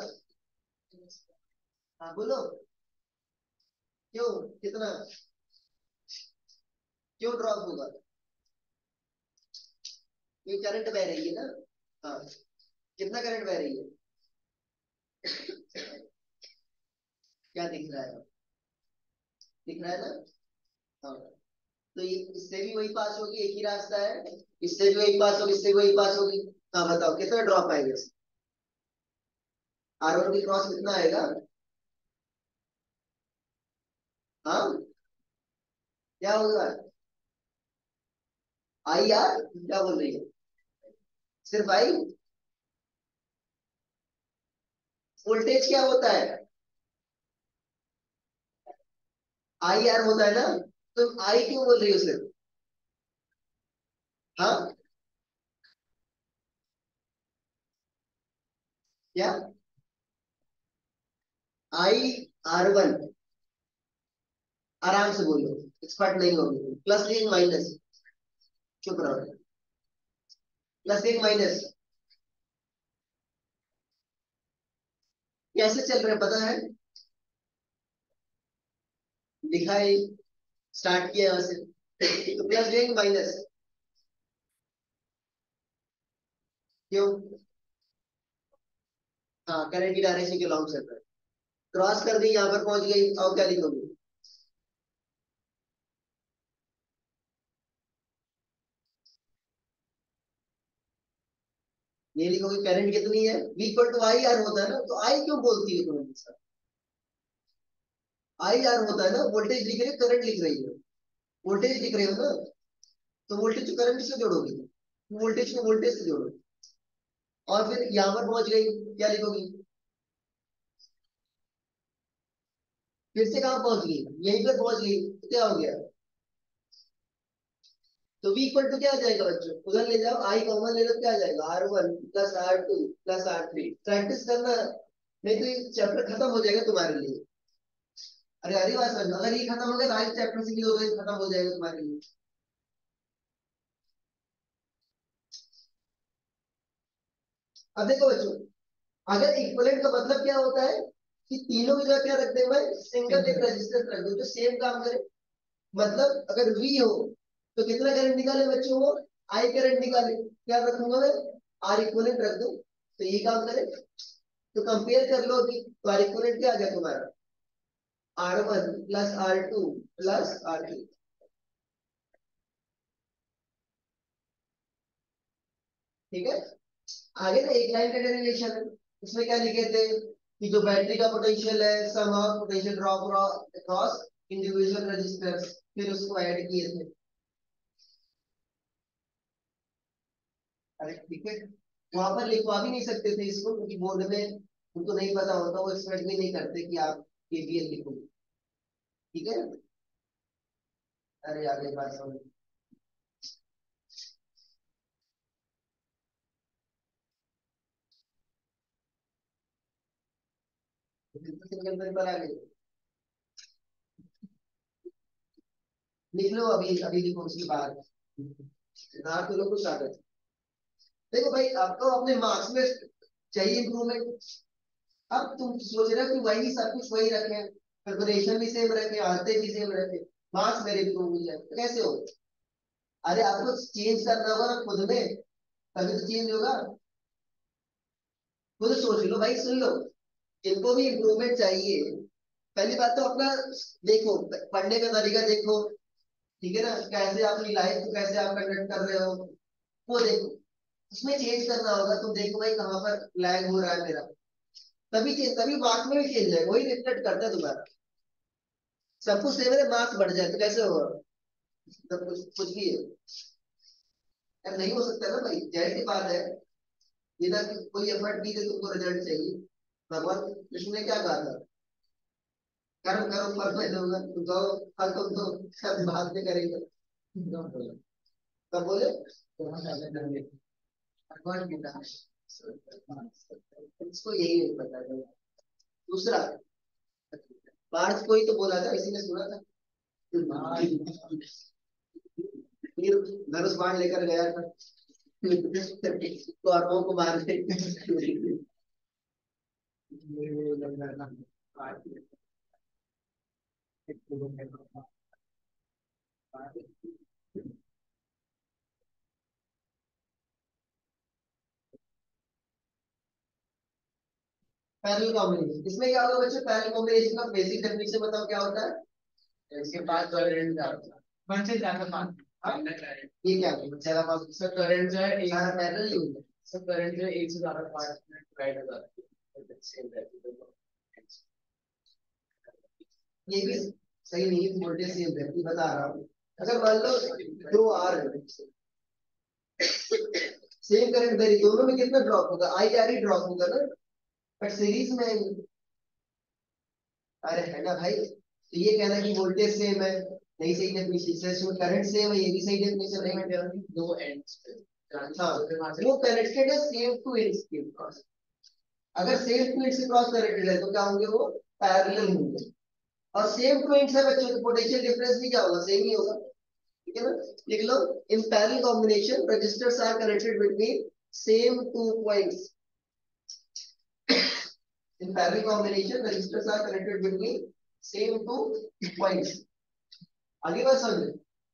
हाँ बोलो, क्यों कितना, क्यों ड्रॉप होगा, ये करंट बह रही है ना, हाँ कितना करंट बह रही है, क्या दिख रहा है, दिख रहा है ना, हाँ, तो ये इससे भी वही पास होगी, एक ही रास्ता है, इससे भी वही पास होगी, इससे भी वही पास होगी, हाँ बताओ कितना ड्रॉप आएगा, आर वन की क्रॉस कितना आएगा, हाँ क्या होगा, आई आर क्या बोल रही है, सिर्फ आई, वोल्टेज क्या होता है, आई आर होता है ना, तुम आई क्यों बोल रही हो सिर्फ, हाँ क्या, आई आर वन, आराम से बोलो, एक्सपर्ट नहीं होगी, प्लस लेकिन माइनस, चुप रहो। प्लस एक माइनस कैसे चल रहा है पता है? लिखा है, स्टार्ट किया यहाँ से, तो प्लस देंगे माइनस, क्यों? हाँ, करंट की डायरेक्शन के लॉन्ग चल रहा है। क्रॉस कर दी, यहाँ पर पहुंच गई, और क्या लिखोगे? ये लिखोगे करंट कितनी है, V equal to I R होता है ना, तो आई क्यों बोलती है तुम्हें सर? आई आर होता है ना, वोल्टेज लिख रही है, करंट लिख रही है, वोल्टेज लिख रहे हो ना, तो वोल्टेज को करंट से जोड़ोगे, वोल्टेज को वोल्टेज से जोड़ो, और फिर यहाँ पर पहुंच गई, क्या लिखोगी? फिर से कहाँ पहुंच गई? यहीं पर पहुंच गई, तो क्या हो गया? तो V इक्वल टू क्या आ जाएगा बच्चों? उधर ले जाओ, आई कॉमन ले लो, क्या आ जाएगा? R one plus R two plus R three. Practice करना, नहीं तो ये चैप्टर खत्म हो जाएगा तुम्हारे लिए। अरे अरे बात समझो, अगर ये खत्म हो गया तो आगे चैप्टर से भी दो दिन खत्म हो जाएगा तुम्हारे लिए। अब देखो बच्चों, अगर इक्विवेलेंट का मतलब क्या होता है कि तीनों की जगह क्या रख दे भाई, सिंगल एक रेजिस्टेंस रख दो जो सेम काम करे। मतलब अगर V हो तो कितना करंट निकाले बच्चों? वो I करंट निकाले, क्या रखूंगा मैं? R इक्विवेलेंट रख दो, तो ये काम करे। तो कंपेयर कर लो कि तो R इक्विवेलेंट क्या आ गया तुम्हारा? R one plus R two plus R three. ठीक है, आगे ना एक लाइन का डेरिवेशन है, उसमें क्या लिखे थे कि जो बैटरी का पोटेंशियल है, sum of potential drop across individual resistors, फिर उसको ऐड किए थे। अरे ठीक है, वहां पर लिखवा भी नहीं सकते थे इसको, क्योंकि बोर्ड में उनको नहीं पता होता, वो एक्सपेक्ट भी नहीं करते कि आप केवीएल लिखोगे। ठीक है, अरे आगे बात समझ। सिंगल पेपर आ गए, लिख लो अभी, अभी लिखो उसकी बात। हाँ तो लोग कुछ आ गए। देखो भाई, आपको अपने मार्क्स में चाहिए इंप्रूवमेंट। अब तुम सोच रहे हो कि वही सब कुछ वही रखे, प्रिपरेशन भी सेम रखे, आते भी सेम रखे, मार्क्स मेरे इंप्रूव हो जाए, तो कैसे हो? अरे आपको चेंज करना होगा ना खुद में, तभी तो चेंज होगा। खुद सोच लो भाई, सुन लो, इनको भी इम्प्रूवमेंट चाहिए। पहली बात तो अपना देखो, पढ़ने का तरीका देखो, ठीक है ना, कैसे अपनी लाइफ को कैसे आप कंडक्ट कर रहे हो, वो देखो, उसमें चेंज करना होगा। तुम देखो भाई कहाँ पर लैग हो रहा है मेरा, तभी चेंज, तभी मार्क्स में भी चेंज है, वही रिफ्लेक्ट करता है तुम्हारा। सब कुछ सेम है, मार्क्स बढ़ जाए तो कैसे होगा? सब कुछ कुछ भी है यार, नहीं हो सकता ना भाई, जाहिर सी बात है। बिना कि कोई एफर्ट की तो तुमको रिजल्ट चाहिए। भगवान कृष्ण ने क्या कहा था? कर्म करो फल मैं दूंगा, तुम दो फल तुम दो, सब बाद में करेंगे। कब बोले? भगवान की कहा, इसको यही नहीं पता है। दूसरा, पार्थ को ही तो बोला था, इसी ने सुना था, फिर धनुष बाण लेकर गया था कौरवों को मारने। पैरेलल कॉम्बिनेशन, इसमें क्या होगा बच्चों? पैरेलल कॉम्बिनेशन का बेसिक डेफिनेशन बताओ क्या होता है? इसके पास करंट का वन से ज्यादा पास, ये क्या है? ज्यादा पास सर, करंट जो है एक सारा पैरेलल ही होगा सर, करंट जो है एक से ज्यादा पार्ट में डिवाइड हो जाता है, सेम रहती है। ये भी सही नहीं है, वोल्टेज सेम रहती है, बता रहा हूँ। अगर मान लो दो आर सेम करंट वेरी, दोनों में कितना ड्रॉप होगा? आई आर ही ड्रॉप होगा ना, बट सीरीज में, अरे है ना भाई, तो ये कहना कि वोल्टेज सेम है, नहीं सही डेफिनेशन। इसमें करंट सेम है, ये भी सही डेफिनेशन नहीं है। दो एंड्स पे, हाँ, वो कनेक्टेड है सेम टू एंड्स के क्रॉस। अगर सेम टू एंड्स से क्रॉस कनेक्टेड है तो क्या होंगे? वो पैरेलल होंगे। और सेम टू एंड्स है बच्चों, तो पोटेंशियल डिफरेंस भी क्या होगा? सेम ही होगा। ठीक है ना, लिख लो in parallel combination resistors are connected between same two points, in parallel combination resistors are connected between same two points. आगे बात समझ,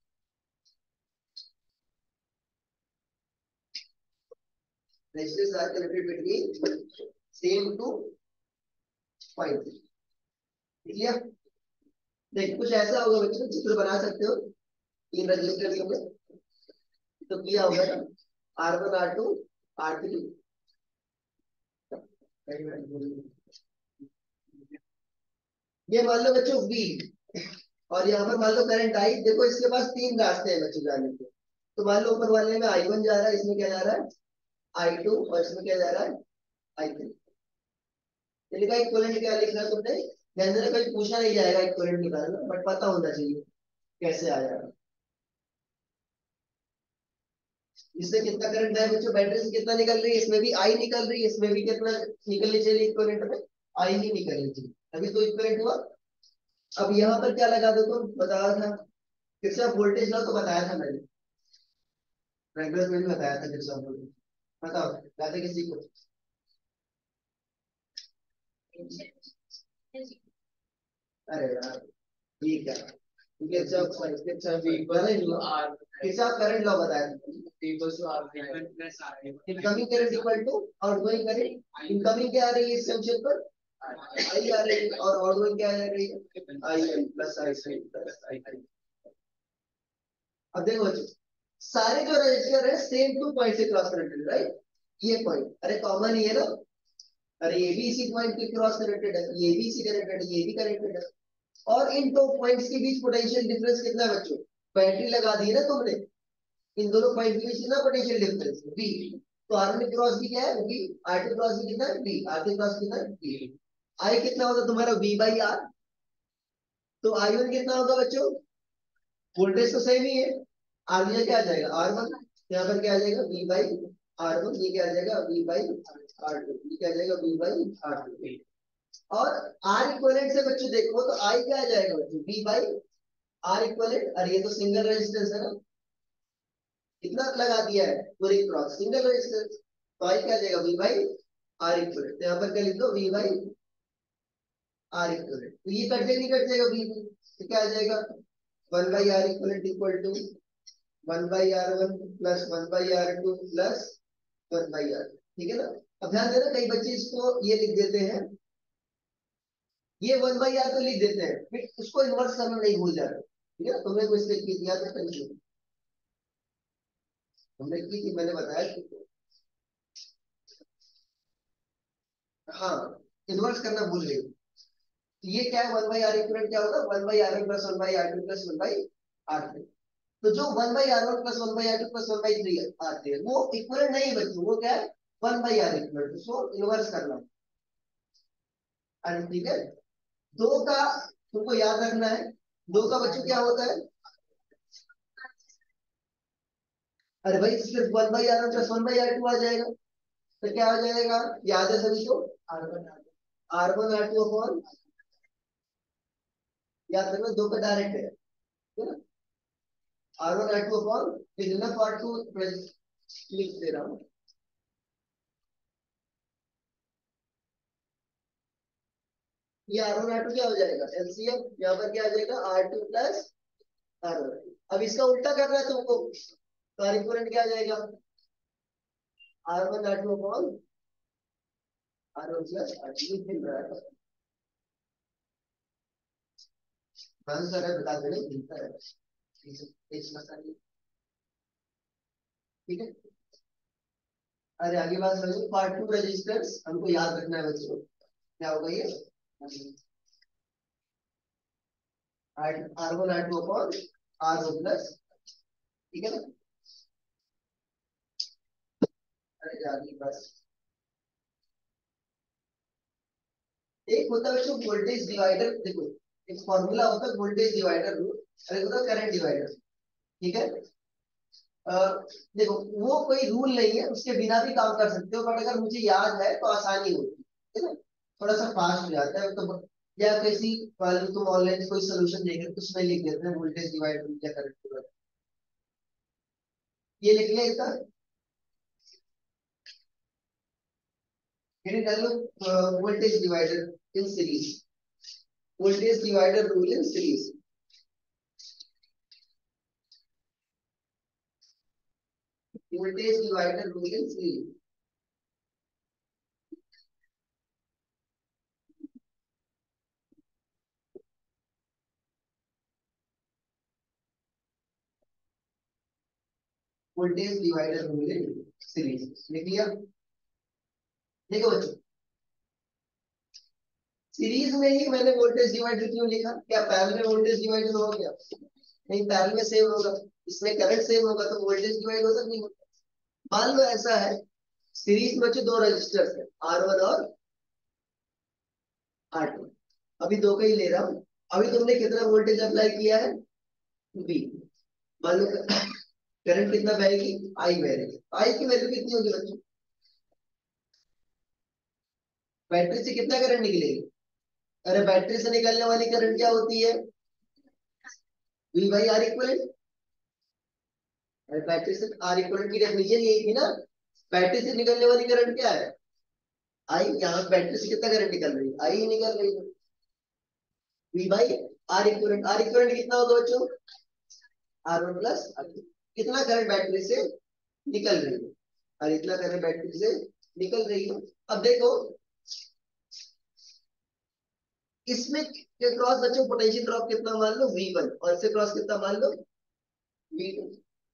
resistors are connected between same two points. Clear? देख कुछ ऐसा होगा बच्चों, चित्र बना सकते हो तीन रजिस्टर के में, तो किया होगा ना R one R two R three, ये मान लो बच्चों V, और यहाँ पर मान लो करंट आई। देखो इसके पास तीन रास्ते हैं बच्चों जाने के, तो मान लो ऊपर वाले में आई वन जा रहा है, इसमें क्या जा रहा है आई टू, और इसमें क्या जा रहा है आई थ्री। लिखा इक्विवेलेंट क्या लिखना है तुमने, ध्यान देना कभी पूछा नहीं जाएगा इक्विवेलेंट निकालना, बट पता होना चाहिए कैसे आ जाएगा। इससे कितना करंट है बच्चों, बैटरी से कितना निकल रही है, इसमें भी आई निकल रही है, इसमें भी कितना निकलनी चाहिए इक्विवेलेंट में, आई ही निकलनी चाहिए, अभी तो इक्विवेलेंट हुआ। अब यहाँ पर क्या लगा दो, तुम बताया था किरचॉफ वोल्टेज लॉ, तो बताया था मैंने, रेगुलर में भी बताया था किरचॉफ वोल्टेज, बताओ याद है किसी को? अरे यार ठीक है, Kirchhoff Kirchhoff current law, Kirchhoff current law बताया था, equal to R plus R, incoming current equal to outgoing current. Incoming क्या आ रही है इस जंक्शन पर, आई आ रही है, और आउटगोइंग क्या आ रही है आई प्लस आई प्लस आई। अब देखो बच्चों, सारे जो रजिस्टर है सेम टू पॉइंट से क्रॉस कनेक्टेड, राइट, ये पॉइंट अरे कॉमन ही है ना, अरे ये भी इसी पॉइंट पे क्रॉस कनेक्टेड है, ये भी इसी कनेक्टेड है, ये भी कनेक्टेड है, और इन दो पॉइंट्स के बीच पोटेंशियल डिफरेंस कितना है बच्चों, बैटरी लगा दी है ना तुमने, इन दोनों पॉइंट के बीच कितना पोटेंशियल डिफरेंस V, तो आर वन क्रॉस भी क्या है V, आर टू क्रॉस भी कितना है V, आर थ्री क्रॉस कितना है V। आई कितना होगा तुम्हारा V बाई आर, तो आई वन कितना होगा बच्चों, वोल्टेज तो सेम ही है, आर वन क्या आ जाएगा आर वन, यहाँ पर क्या आ जाएगा V बाई आर वन, ये क्या आ जाएगा V बाई आर टू, ये क्या आ जाएगा V बाई आर टू। और आर इक्विवेलेंट से बच्चों देखो तो आई क्या आ जाएगा बच्चों V बाई आर इक्विवेलेंट, और ये तो सिंगल रेजिस्टेंस है ना, कितना लगा दिया है पूरे क्रॉस सिंगल रेजिस्टेंस, तो आई क्या आ जाएगा V बाई आर इक्विवेलेंट, तो यहाँ पर क्या लिख दो V बाई आर इक्विवेलेंट, तो ये कट नहीं कट जाएगा V, तो क्या आ जाएगा one by R equivalent equal to one by R one plus one by R two plus one by R, ठीक है ना। अब ध्यान देना कई बच्चे इसको ये लिख देते हैं, ये वन बाई आर तो लिख देते हैं, फिर उसको इन्वर्स करना नहीं भूल जाते, ठीक है ना। तुमने कोई स्टेप की दिया था कहीं, हमने की थी, मैंने बताया कि हाँ इन्वर्स करना भूल गई, तो ये क्या है वन बाई आर इक्विवेलेंट क्या होगा, one by R one plus one by R two plus one by R three, तो जो one by R one plus one by R two plus one by three आते हैं वो equivalent नहीं बच्चों, वो क्या है वन बाई आर इक्विवेलेंट, उसको इन्वर्स करना, ठीक है। दो का तुमको याद रखना है, दो का बच्चों क्या होता है, अरे भाई सिर्फ one by R one plus one by R two आ जाएगा, तो क्या आ जाएगा, याद है सभी को R one R one R two upon, याद रखना दो का डायरेक्ट है, है ना, R one R two upon enough R two लिख दे रहा हूँ, ये आर वन आर टू क्या हो जाएगा एलसीएम, यहाँ पर क्या आ जाएगा R two plus R one. अब इसका उल्टा करना है तुमको, तो आर इक्विवेलेंट क्या आ जाएगा R one R two upon R one plus R two, मिल रहा है बंद कर बता देने मिलता है इस मसाले, ठीक है। अरे आगे बात समझो, पार्ट टू रेजिस्टेंस हमको याद रखना है बच्चों, क्या होगा ये R one R two upon R one plus, ठीक है ना। अरे आगे बस एक होता है बच्चों वोल्टेज डिवाइडर, देखो एक फॉर्मूला होता है वोल्टेज डिवाइडर रूल, और एक होता है करंट डिवाइडर, ठीक है। अ, देखो वो कोई रूल नहीं है, उसके बिना भी काम कर सकते हो, बट अगर मुझे याद है तो आसानी होती है ना, थोड़ा सा फास्ट हो जाता है, तो या किसी वाले तुम ऑनलाइन कोई सोल्यूशन देकर कुछ में लिख देते हैं वोल्टेज डिवाइडर या करंट डिवाइडर, ये लिख लें इसका, फिर कर लो voltage divider in series, voltage divider rule in series. Voltage divider rule in series. Voltage divider rule in series लिख लिया। देखो बच्चों, सीरीज में ही मैंने वोल्टेज डिवाइडर क्यों लिखा? क्या पैरेलल में वोल्टेज डिवाइडर हो गया? नहीं, पैरेलल में सेम होगा, इसमें करंट सेम होगा तो वोल्टेज डिवाइड होगा नहीं होगा। मान लो ऐसा है, सीरीज में जो दो रजिस्टर्स है आर वन और आर टू, अभी दो का ही ले रहा हूं। अभी तुमने कितना वोल्टेज अप्लाई किया है? बी। मान लो करंट कितना बहेगी? आई बहेगी। आई की वैल्यू कितनी होगी बच्चों? बैटरी से कितना करंट निकलेगी? अरे बैटरी से निकलने वाली करंट क्या होती है? V by R equivalent. अरे बैटरी से आर इक्वलेंट की डेफिनेशन यही थी ना, बैटरी से निकलने वाली करंट क्या है? आई। यहाँ बैटरी से कितना करंट निकल रही है? आई ही निकल रही है। V by R equivalent. R equivalent कितना होगा बच्चों? R one plus R two. कितना करंट बैटरी से निकल रही है? और इतना करंट बैटरी से निकल रही है। अब देखो इसमें के क्रॉस बच्चों पोटेंशियल ड्रॉप कितना मान लो? वी वन, और इससे क्रॉस कितना मान लो? We to.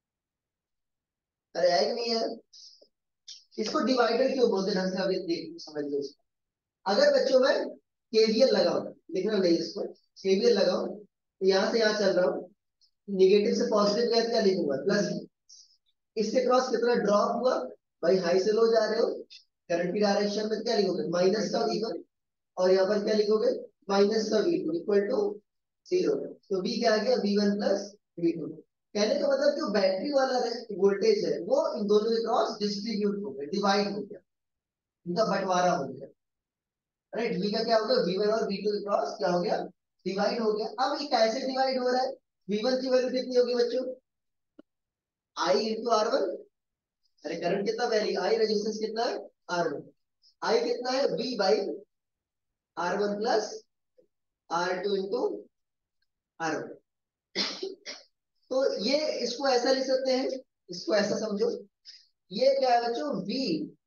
अरे है कि नहीं है? इसको डिवाइडर क्यों बोलते हैं ढंग से अभी देख समझ लो इसको। अगर बच्चों में केवीएल लगाओ, लिखना नहीं इसको, केवीएल लगाओ तो यहां से यहां चल रहा हूं, निगेटिव से पॉजिटिव गया क्या लिखूंगा? प्लस। इससे क्रॉस कितना ड्रॉप हुआ? भाई हाई से लो जा रहे हो, करंट की डायरेक्शन में क्या लिखोगे? माइनस का वी वन, और यहाँ पर क्या लिखोगे? माइनस का V two equal to zero. तो v क्या आ गया? V one plus V two. कहने का मतलब जो बैटरी वाला वोल्टेज है वो इन दोनों के क्रॉस डिस्ट्रीब्यूट हो गया, डिवाइड हो गया, इनका बंटवारा हो गया। राइट, v का क्या हो गया? वी वन और वी टू के क्रॉस क्या हो गया? डिवाइड हो गया। अब ये कैसे डिवाइड हो रहा है? वी वन की वैल्यू कितनी होगी बच्चों? I into R one. अरे करंट कितना वैल्यू? आई रेजिस्टेंस कितना है? R one. आई कितना है? V by R one plus R two into R one. तो ये इसको ऐसा लिख सकते हैं, इसको ऐसा समझो, ये क्या है बच्चों? v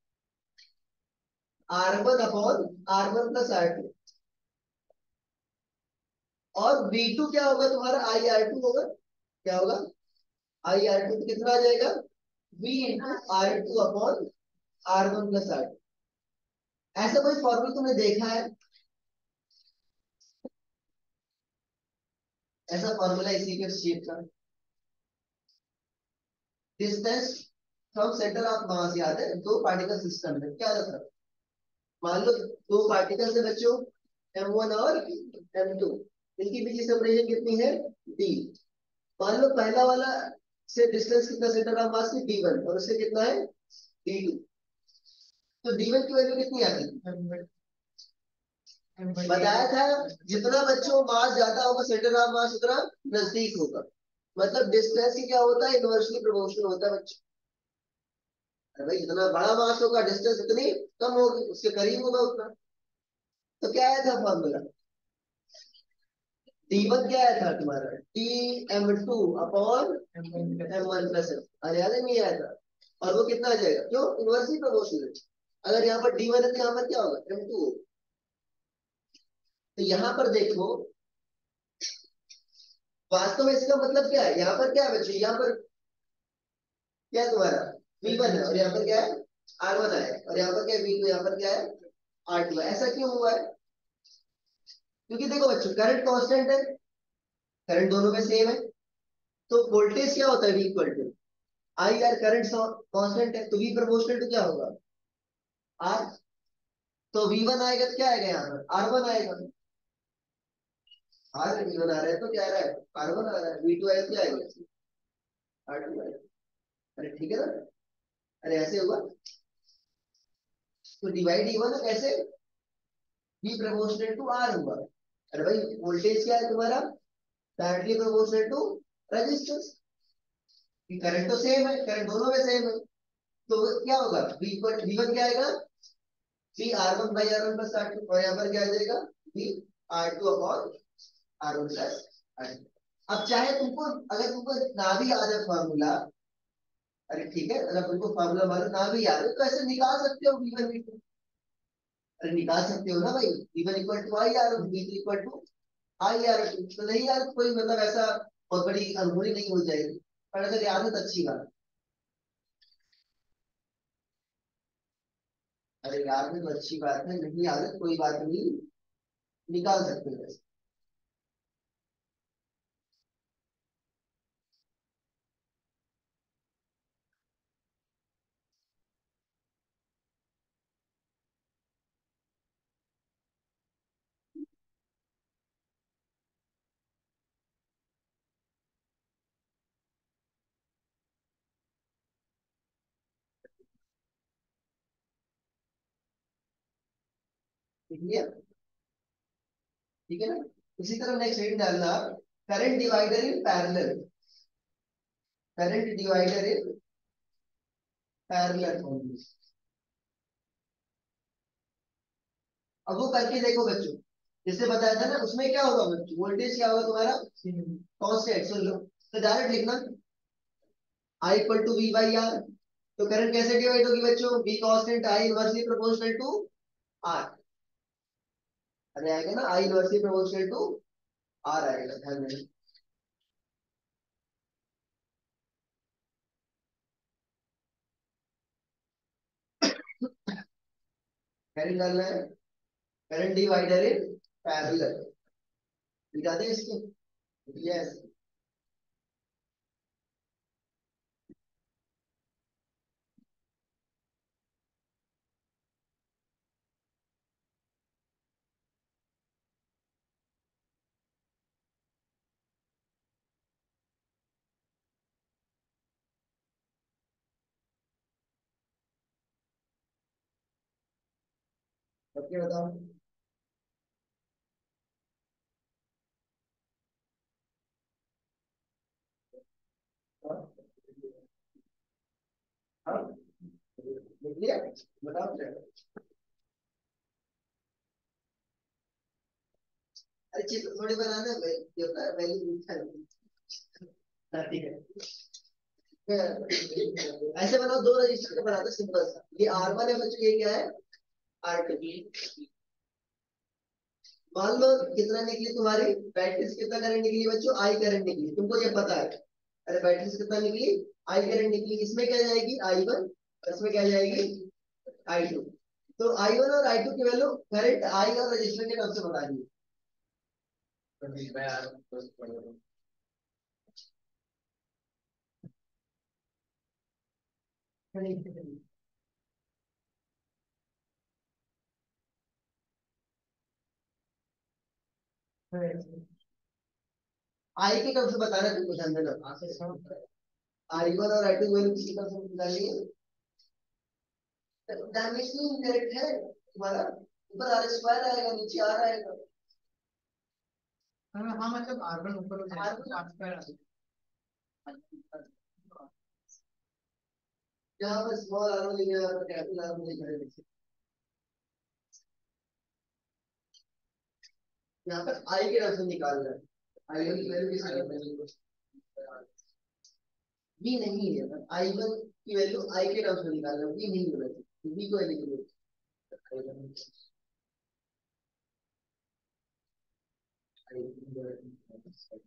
R one upon R one plus R two, और वी टू क्या होगा तुम्हारा? आई आर टू होगा। क्या होगा? आई आर टू कितना आ जाएगा? v into R two upon R one plus R two. ऐसा कोई फॉर्मूला तुमने देखा है? ऐसा फॉर्मूला इसी के शेप का, distance from centre of mass याद है, दो पार्टिकल सिस्टम में क्या रहता है? मान लो दो पार्टिकल्स है बच्चों, एम वन और एम टू, इनकी बीच की सेपरेशन कितनी है? d। मान लो पहला वाला से डिस्टेंस कितना सेंटर ऑफ मास की? डी वन, और उससे कितना है? D two. तो डी वन की वैल्यू कितनी आती है? बताया था, जितना बच्चों मास ज्यादा होगा सेंटर ऑफ मास उतना नजदीक होगा। मतलब डिस्टेंस की क्या होता है? इनवर्सली प्रोपोर्शनल होता है बच्चों। अरे भाई जितना बड़ा मास होगा डिस्टेंस उतनी कम होगी, उसके करीब होगा उतना। तो क्या आया था फॉर्मूला? डी वन क्या आया था तुम्हारा? T M two upon M one plus M. अरे याद नहीं आया था? और वो कितना आ जाएगा? क्यों? Inversely proportional. अगर यहाँ पर डी वन है तो यहाँ पर क्या होगा? M two. तो यहाँ पर देखो वास्तव में इसका मतलब क्या है? यहाँ पर क्या है बच्चों? यहाँ पर क्या है तुम्हारा? वी वन है, और यहाँ पर क्या है? आर वन है, और यहाँ पर क्या है? V two. यहाँ पर क्या है? आर टू है। ऐसा क्यों हुआ है? क्योंकि देखो बच्चों करंट कांस्टेंट है, करंट दोनों में सेम है, तो वोल्टेज क्या होता है? V equal to I R. Current constant है तो वी प्रोपोर्शनल टू क्या होगा? आर। तो वी वन आएगा तो क्या आएगा? यहाँ पर आर वन आएगा। आर वी वन आ रहा है तो क्या आ रहा है? आर वन आ रहा है। वी टू आएगा तो क्या आएगा? आर टू आएगा। अरे ठीक है ना? अरे ऐसे हुआ तो डिवाइड ही हुआ ना कैसे? वी प्रोपोर्शनल टू आर हुआ। अरे भाई वोल्टेज क्या है तुम्हारा? Directly proportional to resistance. कि करंट तो सेम है, करंट दोनों में सेम है, तो क्या होगा, v पर v वन क्या आएगा, v R one by R one plus R two, और यहाँ पर क्या आ जाएगा, v R two upon R one plus R two. अब चाहे तुमको, अगर तुमको ना भी याद है फॉर्मूला, अरे ठीक है, अगर तुमको फॉर्मूला मालूम ना भी याद है तो ऐसे निकाल सकते हो v वन v टू, अरे निकाल सकते हो ना भाई, v one equal to I R one, v two equal to I R two, तो नहीं यार कोई मतलब ऐसा बहुत बड़ी अनहोनी नहीं हो जाएगी, पर अगर याद है तो अच्छी बात। अरे याद है तो अच्छी बात है, नहीं याद है कोई बात नहीं, निकाल सकते हो ऐसे। ठीक है, ठीक है ना। इसी तरह नेक्स्ट रीड डालना, current divider in parallel, current divider in parallel. अब वो करके देखो बच्चों, जैसे बताया था ना, उसमें क्या होगा बच्चों, वोल्टेज क्या होगा तुम्हारा, कांस्टेंट, सुन लो, तो डायरेक्ट लिखना I equal to V by R, तो करंट कैसे डिवाइड होगी बच्चों, V constant I inversely proportional to R, अरे आएगा ना, I inversely proportional to R आएगा, ध्यान देना। करंट डालना है, करंट डिवाइडर इन पैरेलल, दिखा दे इसको, यस। ओके बताओ, हाँ हाँ, लिख लिया, बताओ क्या। अरे चित्र थोड़ी बनाना है, ये होता है वैल्यू लिखा है, ठीक है। ऐसे बनाओ, दो रजिस्टर का बनाते सिंपल सा, ये आर वन है बच्चों, ये क्या है आर टू। मान लो कितना निकली तुम्हारी बैटरी से, कितना करंट निकली बच्चों, आई करंट निकली, तुमको ये पता है, अरे बैटरी से कितना निकली, आई करंट निकली, इसमें क्या जाएगी आई वन, इसमें क्या जाएगी आई टू, तो आई वन और आई टू की वैल्यू करंट आई और रजिस्टर के नाम से बता दी। आई के नाम से बताना, तुमको ध्यान देना, आई वन और आई टू वैल्यू किसी नाम से निकालनी है, डायमेंशनल इनकरेक्ट है तुम्हारा, ऊपर आर स्क्वायर आएगा, नीचे आर आएगा। हाँ हाँ, मतलब आर वन ऊपर हो जाएगा, आर स्क्वायर आ जाएगा, यहाँ पर स्मॉल आर वन लिखा है, यहाँ पर कैपिटल आर वन लिखा है, यहाँ पर आई के नाम से निकाल रहा है, आई वन की वैल्यू किस बी नहीं है, आई वन की वैल्यू आई के नाम से निकाल रहा है, बी नहीं होना चाहिए, बी को लिख लो।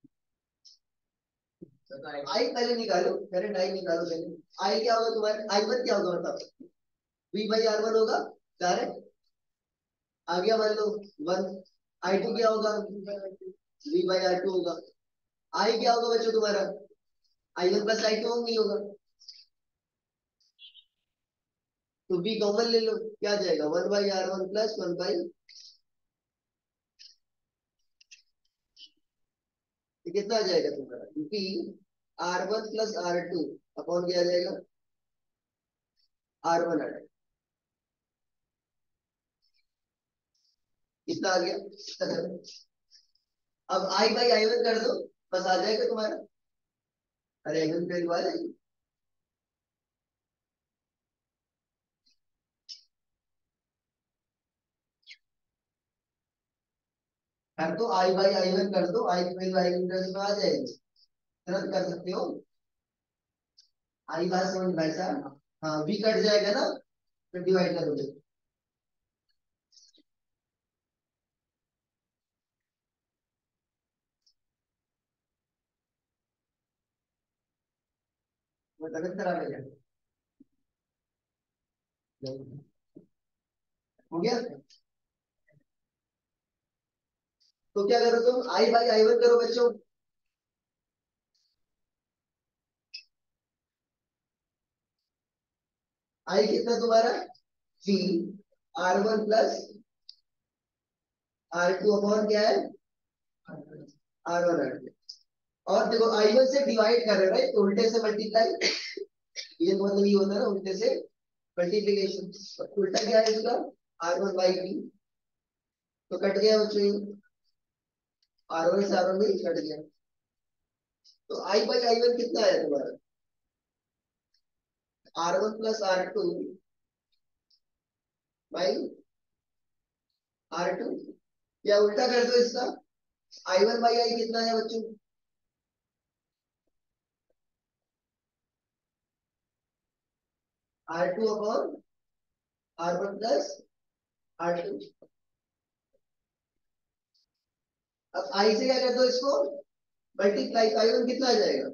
आई पहले निकालो, करंट आई निकालो पहले, आई क्या होगा तुम्हारे, आई वन क्या होगा बताओ, वी बाई आर वन होगा डायरेक्ट, आ गया मान लो वन, आई टू क्या होगा, वी बाई आर टू होगा, आई क्या होगा बच्चों तुम्हारा, I one plus I two नहीं होगा, तो बी कॉमन ले लो, क्या जाएगा one by R one plus one by, कितना आ जाएगा तुम्हारा, क्योंकि R one plus R two upon क्या आ जाएगा, आर वन आ जाएगा, कितना आ गया। अब आई बाई आई वन कर दो, बस आ जाएगा तुम्हारा, अरे एवन पहली बार है। कर दो आई बाई आई वन कर दो, आई की वैल्यू आई वन में आ जाएगी, तुरंत कर सकते हो। आई बात समझ भाई साहब, हाँ बी कट जाएगा ना, तो डिवाइड करोगे। वो तबियत खराब है क्या? हो गया। तो क्या करो तुम, आई बाई आई वन करो बच्चों। आई कितना तुम्हारा, जी, R one plus R two upon क्या है, आर वन आर टू। और देखो आई वन से डिवाइड कर रहे हो राइट, तो उल्टे से मल्टीप्लाई, ये मतलब ये होता है ना उल्टे से मल्टीप्लिकेशन। उल्टा क्या है इसका, आर वन बाई टी, तो कट गया बच्चों, आर वन से आर वन भी कट गया। तो आई बाई आई वन कितना है तुम्हारा, R one plus R two by R two, या उल्टा कर दो इसका, आई वन बाई आई कितना है बच्चों, R two upon R one plus R two. अब आई से क्या कर दो इसको मल्टीप्लाई, आई वन कितना आ जाएगा,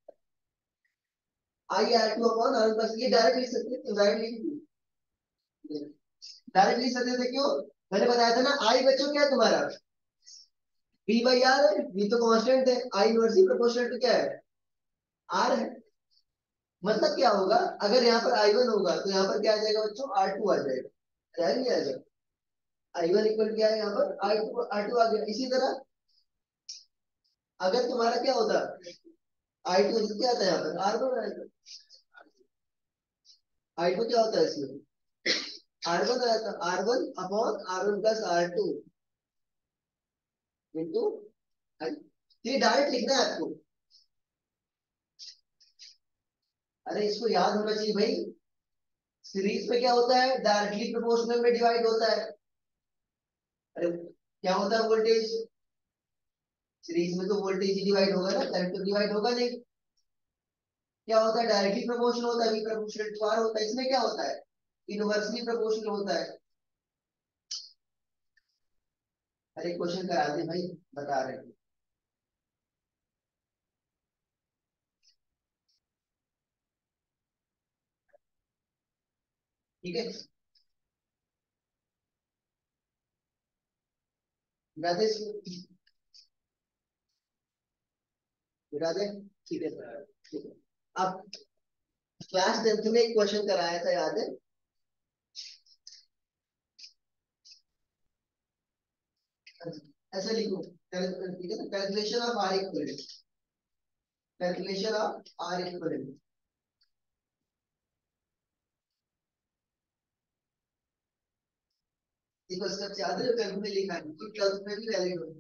I R two upon R one plus, ये डायरेक्ट लिख सकते हैं, डायरेक्ट लिख डायरेक्ट लिख सकते थे, क्यों, मैंने बताया था ना, आई बच्चों क्या है तुम्हारा, बी बाई आर है, बी तो कांस्टेंट है, आई इनवर्सली प्रोपोर्शनल टू क्या है, आर है। मतलब क्या होगा, अगर यहाँ पर आई वन होगा तो यहाँ पर क्या आ जाएगा बच्चों, आर टू आ जाएगा, क्या नहीं आ जाएगा, आई वन इक्वल क्या है यहाँ पर, आई टू, आर टू आ गया। इसी तरह अगर तुम्हारा क्या होता, आई टू क्या आता है यहाँ पर, आर वन आएगा, आई टू क्या होता है इसमें, आर वन आया था, R one upon R one plus R two into, ये डायरेक्ट लिखना है आपको। अरे इसको याद होना चाहिए भाई, सीरीज में क्या होता है, डायरेक्टली प्रोपोर्शनल में डिवाइड होता है। अरे क्या होता है वोल्टेज, सीरीज में तो वोल्टेज ही डिवाइड होगा ना, करंट तो डिवाइड होगा नहीं। क्या होता है, डायरेक्टली प्रोपोर्शनल होता है, प्रोपोर्शनल टू आर होता है। इसमें क्या होता है, इनवर्सली प्रोपोर्शनल होता है। अरे क्वेश्चन करा दे भाई, बता रहे हैं। ठीक है, बता दे इसको, बता दे। ठीक है ठीक है। अब क्लास टेंथ में एक क्वेश्चन कराया था, याद है, ऐसे लिखो, ठीक है ना, calculation of R equivalent, calculation of R equivalent. देखो स्टेप याद है, टेंथ में लिखा है, तो ट्वेल्थ में भी वैलिड हो।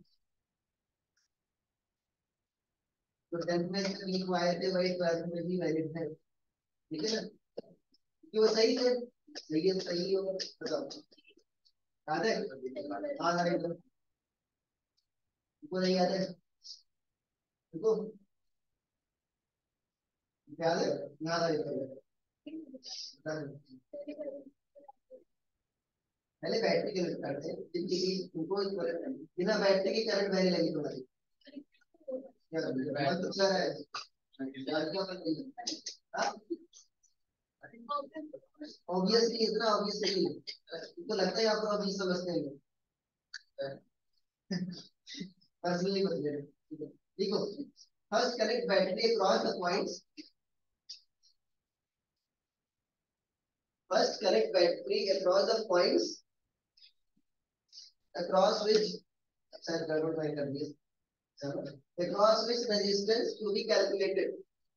तो टेंथ में से लिखवाए थे वही ट्वेल्थ में भी वैलिड है, ठीक है ना, कि वो सही है, सही है, सही होगा, बताओ याद है, हाँ अरे को नहीं याद है, देखो याद है, याद आ पहले बैटरी के करते हैं, जिनकी तुमको बिना बैटरी की करंट बहने लगी तुम्हारी, क्या मन तो अच्छा है यार, क्या कर रही है, ऑब्वियसली इतना ऑब्वियस नहीं है, तुमको लगता है आप अभी समझते हैं, पर्सनली बदले, देखो, first connect battery across the points, first connect battery across the points across which, sir गड़बड़ मैं कर दिया, चलो, across which resistance to be calculated,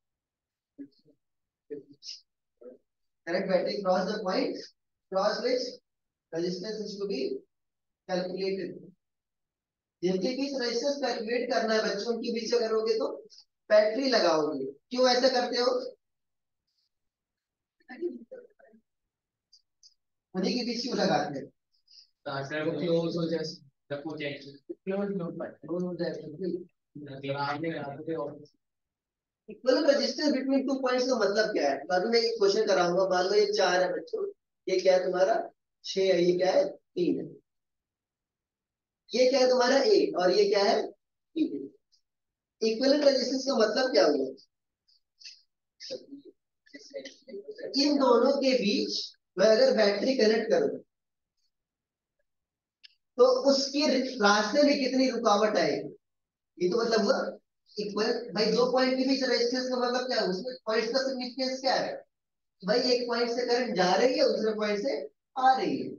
correct battery cross the point cross which resistance is to be calculated, जिनके बीच resistance calculate करना है बच्चों, उनके बीच करोगे तो बैटरी लगाओगे। क्यों ऐसा करते हो? उन्हीं के बीच क्यों लगाते हैं? वो क्लोज हो जाए, जब हो जाए क्लोज नो पर क्लोज हो जाए। Equal resistance between two points का मतलब क्या है? बाद में एक क्वेश्चन कराऊंगा। मान लो ये चार है बच्चों, ये क्या है तुम्हारा? छह है, ये क्या है? तीन है। ये क्या है तुम्हारा? ए, और ये क्या है? तीन। इक्विवेलेंट रेजिस्टेंस का मतलब क्या हुआ? इन दोनों के बीच मैं अगर बैटरी कनेक्ट करूं तो उसके रास्ते में कितनी रुकावट आएगी, ये तो मतलब हुआ इक्वल। भाई दो पॉइंट के बीच रेजिस्टेंस का मतलब क्या है? उसमें पॉइंट का सिग्निफिकेंस क्या है? भाई एक पॉइंट से करंट जा रही है, दूसरे पॉइंट से आ रही है।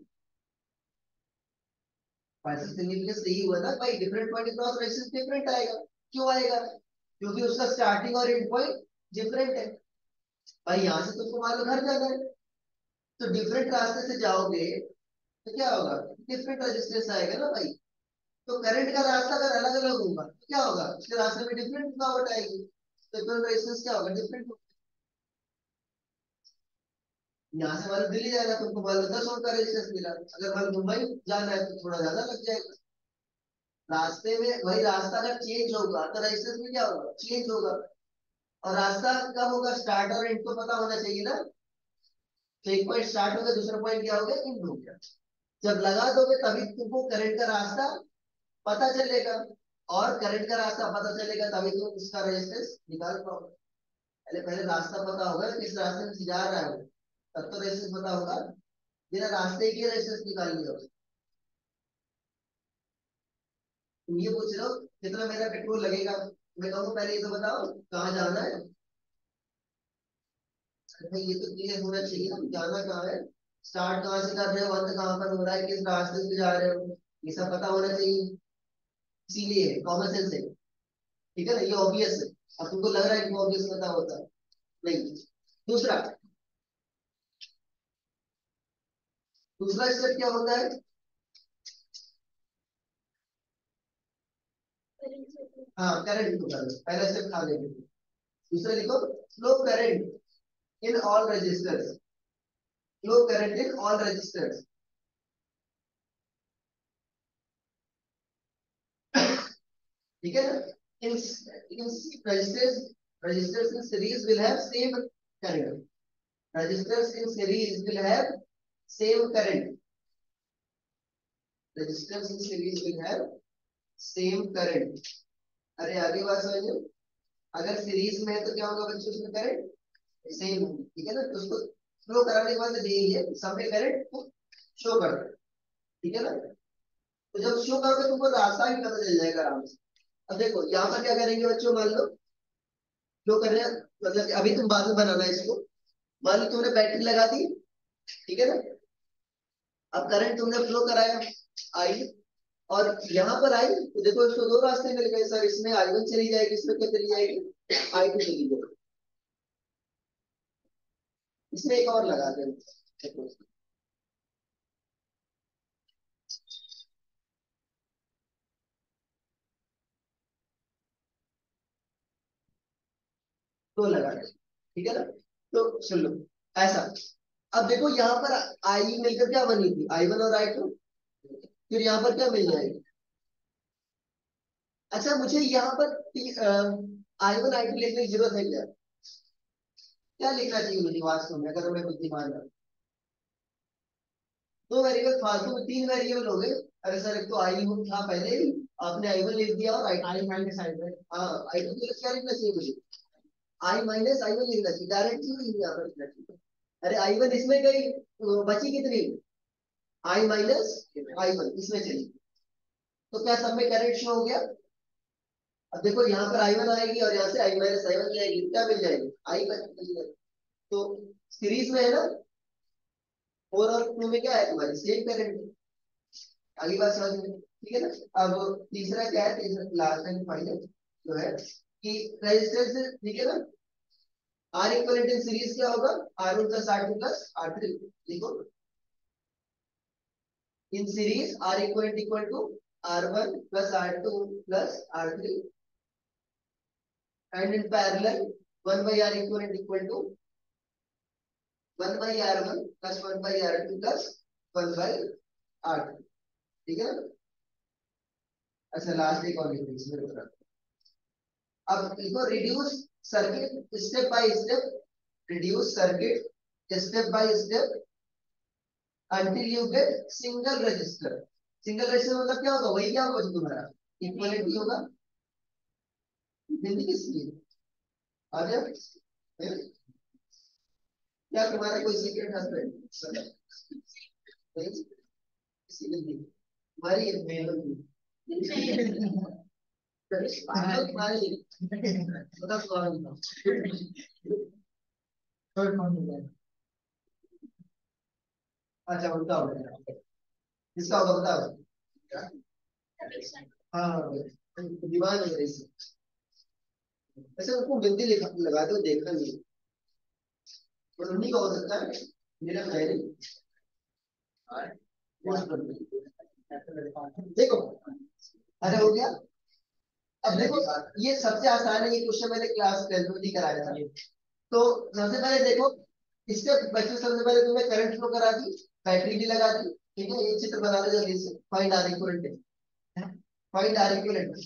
पॉइंट से सिग्निफिकेंस यही हुआ ना भाई, different point cross resistance different आएगा। क्यों आएगा? क्योंकि उसका स्टार्टिंग और एंड पॉइंट डिफरेंट है। भाई यहाँ से तुमको मान लो घर जाना है, तो डिफरेंट रास्ते से जाओगे तो क्या होगा? डिफरेंट रेजिस्टेंस आएगा ना भाई। तो करंट का रास्ता अगर अलग अलग होगा तो क्या होगा? उसके रास्ते में डिफरेंट रुकावट आएगी, तो इक्विवेलेंट रेजिस्टेंस क्या होगा? डिफरेंट। यहाँ से मान लो दिल्ली जाना, तुमको मान लो दस ओम का रेजिस्टेंस मिला, अगर मान लो मुंबई जाना है तो थोड़ा ज्यादा लग जाएगा। रास्ते में वही रास्ता अगर चेंज होगा तो रेजिस्टेंस में क्या होगा? चेंज होगा। और रास्ता कब होगा? स्टार्ट और एंड तो पता होना चाहिए ना। तो एक पॉइंट स्टार्ट हो गया, दूसरा पॉइंट क्या हो गया? एंड हो गया। जब लगा दोगे तभी तुमको करंट का रास्ता पता चलेगा, और करंट का रास्ता पता चलेगा तभी तुम उसका रेजिस्टेंस निकाल पाओगे। पहले पहले रास्ता पता होगा किस रास्ते से जा रहा है वो, तब तो रेजिस्टेंस पता होगा। बिना रास्ते के रेजिस्टेंस निकाल लिया। तुम ये पूछ रहे हो कितना मेरा पेट्रोल लगेगा, मैं कहूँ पहले ये तो बताओ कहाँ जाना है। अरे भाई ये तो क्लियर होना चाहिए ना, जाना कहाँ है, स्टार्ट कहाँ से कर रहे हो, अंत कहाँ पर हो रहा है, किस रास्ते से जा रहे हो, ये सब पता होना चाहिए। इसीलिए कॉमन सेंस है। ठीक है ना, ये ऑब्वियस है। अब तुमको लग रहा है कि ऑब्वियस पता होता है, नहीं। दूसरा दूसरा स्टेप क्या होता है? हाँ करंट को कर लो, पहला स्टेप खा लेंगे। दूसरा लिखो, flow current in all registers. Flow current in all registers. ठीक है ना? In in registers registers in series will have same current. Registers in series will have same current. Registers in series will have same current. अरे आगे बात समझो। अगर series में है तो क्या होगा बच्चों? उसमें करंट सेम होगी। ठीक है ना? तो उसको फ्लो कराने के बाद यही है, सब में करंट शो कर दो। ठीक है ना? तो जब शो करोगे तुमको रास्ता भी पता चल जाएगा आराम से। अब देखो यहाँ पर क्या करेंगे बच्चों, मान लो फ्लो कर रहे हैं, मतलब कि अभी तुम बाद में बनाना है इसको। मान लो तुमने बैटरी लगा दी, ठीक है ना? अब करंट तुमने फ्लो कराया, आई, और यहाँ पर आई तो देखो इसको दो रास्ते मिल गए सर। इसमें आई वन चली जाएगी, इसमें क्या चली जाएगी? आई टू चली जाएगी। इसमें एक और लगा दें, देखो दो लगा दें। ठीक है ना? तो सुन लो ऐसा। अब देखो यहाँ पर आई मिलकर क्या बनी थी? आई वन और आई टू। फिर यहाँ पर क्या मिल जाएगी? अच्छा मुझे यहाँ पर आई वन आई टू लिखने की जरूरत है क्या? क्या लिखना चाहिए मुझे वास्तव में, अगर मैं बुद्धिमान हूँ? दो वेरिएबल फालतू में, तीन वेरिएबल हो गए। अरे सर एक तो आई वन था पहले ही, आपने आई वन लिख दिया, और आई आई माइनस आई वन। हाँ आई टू के लिए क्या लिखना चाहिए मुझे? आई माइनस आई वन लिखना चाहिए, डायरेक्टली नहीं यहाँ पर लिखना चाहिए। अरे आई वन इसमें गई तो बची कितनी? आई माइनस आई वन इसमें चली, तो क्या सब में करंट शो हो गया? अब देखो यहाँ पर आई वन आएगी और यहाँ से आई माइनस आई वन जाएगी, क्या मिल जाएगी? I one. तो सीरीज में है ना, फोर और टू में क्या है तुम्हारी? Same current. अगली बात समझ में, ठीक है ना? अब तीसरा क्या है? तीसरा लास्ट एंड फाइनल जो है कि रेजिस्टेंस, ठीक है ना? आर इक्विवेलेंट इन सीरीज क्या होगा? R one plus R two plus R three. देखो in series R equivalent equal to R one plus R two plus R three. and in parallel one by r equivalent equal to one by r one plus one by r two plus one by r two, ठीक है ना। अच्छा last एक और लिखो इसमें बता, अब लिखो reduce circuit step by step, reduce circuit step by step until you get single register। Single register मतलब क्या होगा, वही क्या होगा जो तुम्हारा इक्विवेलेंट होगा, हिंदी किसकी आ गया क्या, तुम्हारा कोई सीक्रेट हस्बैंड नहीं, तुम्हारी अच्छा उनका होगा, किसका होगा बताओ। हाँ दीवान है ऐसे, ऐसे उनको बिंदी लगाते हो देखना नहीं, और उन्हीं का हो सकता है मेरा है देखो। अरे हो गया, अब देखो ये सबसे आसान है, ये क्वेश्चन मैंने क्लास ट्वेल्थ में भी कराया था। तो सबसे पहले देखो, इससे बच्चों सबसे पहले तुमने करंट फ्लो करा दी, बैटरी भी लगा दी, ठीक है। ये चित्र बना लो जल्दी से, find R equivalent, find R equivalent.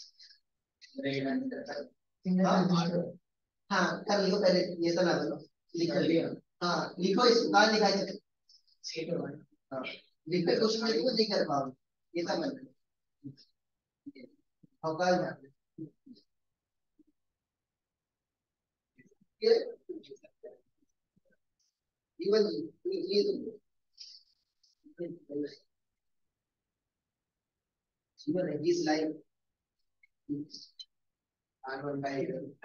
हाँ कर लियो पहले, ये तो ना बोलो, लिख लिया। हाँ लिखो, इस कहाँ लिखा है, हाँ लिखो, क्वेश्चन लिखो, नहीं कर पाओ ये तो मत अवकाश में ये इवन ये तो जीवन है इस line R one by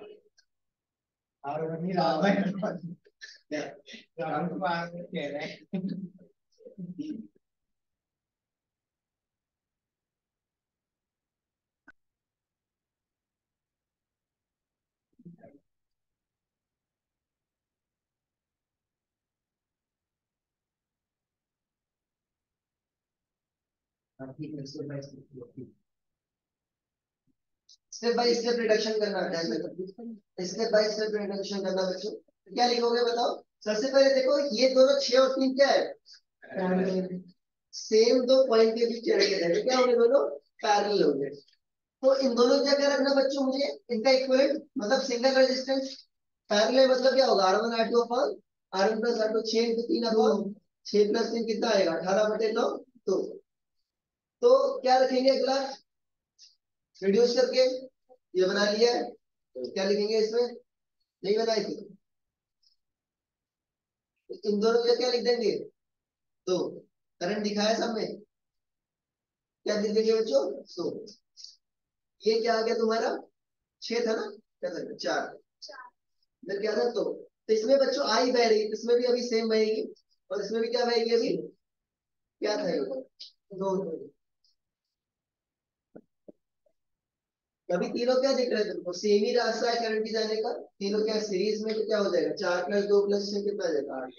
R one नहीं रहा है, राम को आर कह रहे हैं। स्टेप बाय स्टेप रिडक्शन करना है, स्टेप बाय स्टेप रिडक्शन करना बच्चों। तो क्या लिखोगे बताओ। सबसे पहले देखो ये दोनों छह और तीन क्या है, सेम दो पॉइंट के बीच रहेंगे, क्या होंगे दोनों पैरेलल होंगे। तो इन दोनों क्या क्या रखना बच्चों, मुझे इनका इक्विवेलेंट मतलब सिंगल रेजिस्टेंस, पैरेलल मतलब क्या होगा R one R two upon R one plus R two, छह इंटू तीन अपॉन छह प्लस तीन कितना आएगा अठारह बटे नौ। तो तो क्या रखेंगे अगला, रिड्यूस करके ये बना लिया है, तो क्या लिखेंगे इसमें, नहीं बनाई थी तो इन दोनों में क्या लिख देंगे, तो करंट दिखाया सब में, क्या लिख देंगे बच्चों। तो ये क्या आ गया तुम्हारा, छह था ना, क्या था चार, इधर क्या था तो, तो इसमें बच्चों आई बह रही, इसमें भी अभी सेम बहेगी, और इसमें भी क्या बहेगी अभी, क्या था दो, अभी तीनों क्या दिख रहे थे तुमको, सेम ही रास्ता है करंट की जाने का, तीनों क्या सीरीज में, तो क्या हो जाएगा चार प्लस दो प्लस छह कितना आ जाएगा आठ,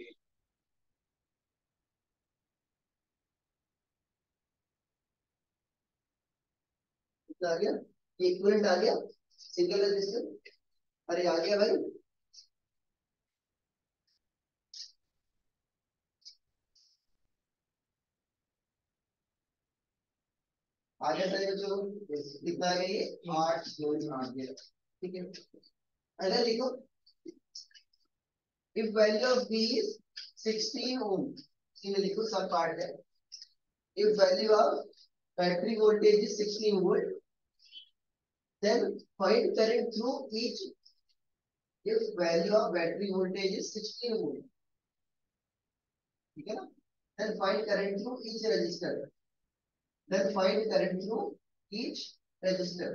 कितना आ गया, इक्विवेलेंट आ गया सिंगल रेजिस्टेंस। अरे आ गया भाई, आ गया सारे बच्चों, कितना आ गया ये आठ दो आ गया, ठीक है। अगर लिखो if value of B is sixteen ohm, इसमें लिखो सब पार्ट है, if value of battery voltage is sixteen volt, then find current through each, if value of battery voltage is sixteen volt, ठीक है ना, then find current through each resistor, then find current through each resistor,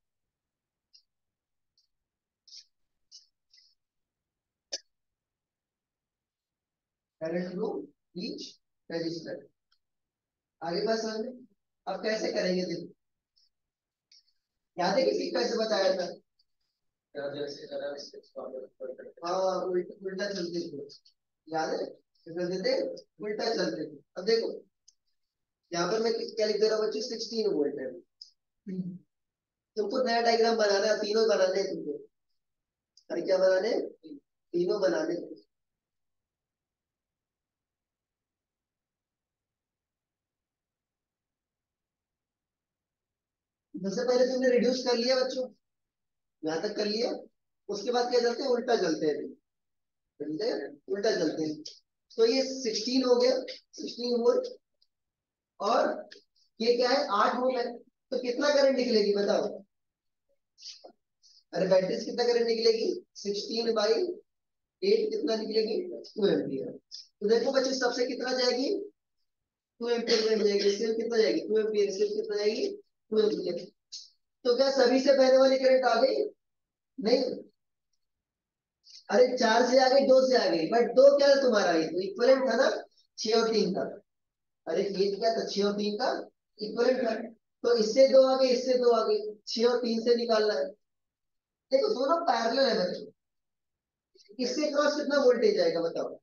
current through each resistor। आगे बात समझ में, अब कैसे करेंगे देखो, याद है किसी को कैसे बताया था, हाँ उल्टा उल्टा चलते थे, याद है चलते थे, उल्टा चलते थे। अब देखो यहाँ पर मैं क्या लिख दे रहा हूँ बच्चों, सिक्सटीन वोल्ट है, तुमको नया डायग्राम बनाना है, तीनों बनाने हैं तुमको, अरे क्या बनाने, तीनों बनाने। सबसे पहले तुमने रिड्यूस कर लिया बच्चों, यहाँ तक कर लिया। उसके बाद क्या चलते हैं, उल्टा चलते हैं, समझे? उल्टा चलते हैं। तो ये सिक्सटीन हो गया, सिक्सटीन वोल्ट, और ये क्या है, आठ वोल्ट है। तो कितना करंट निकलेगी बताओ? अरे बैटरी से कितना करंट निकलेगी, सिक्सटीन बाई एट कितना निकलेगी, टू एम्पियर। तो देखो बच्चों सबसे कितना जाएगी, टू एम्पियर में जाएगी। सिर्फ कितना जाएगी, टू एम्पियर। सिर्फ कितना जाएगी, टू एम्पियर। तो क्या सभी से बहने वाली करंट आ गई? नहीं। अरे चार से आ गई, दो से आ गई, बट दो क्या था तुम्हारा, ये तो इक्विवेलेंट था ना, छह और तीन का। अरे ये क्या था, छह और तीन का इक्विवेलेंट था। तो इससे दो आ गई, इससे दो आ गई, छह और तीन से निकालना है। देखो दोनों पैरेलल है बच्चों। इससे क्रॉस कितना वोल्टेज आएगा बताओ?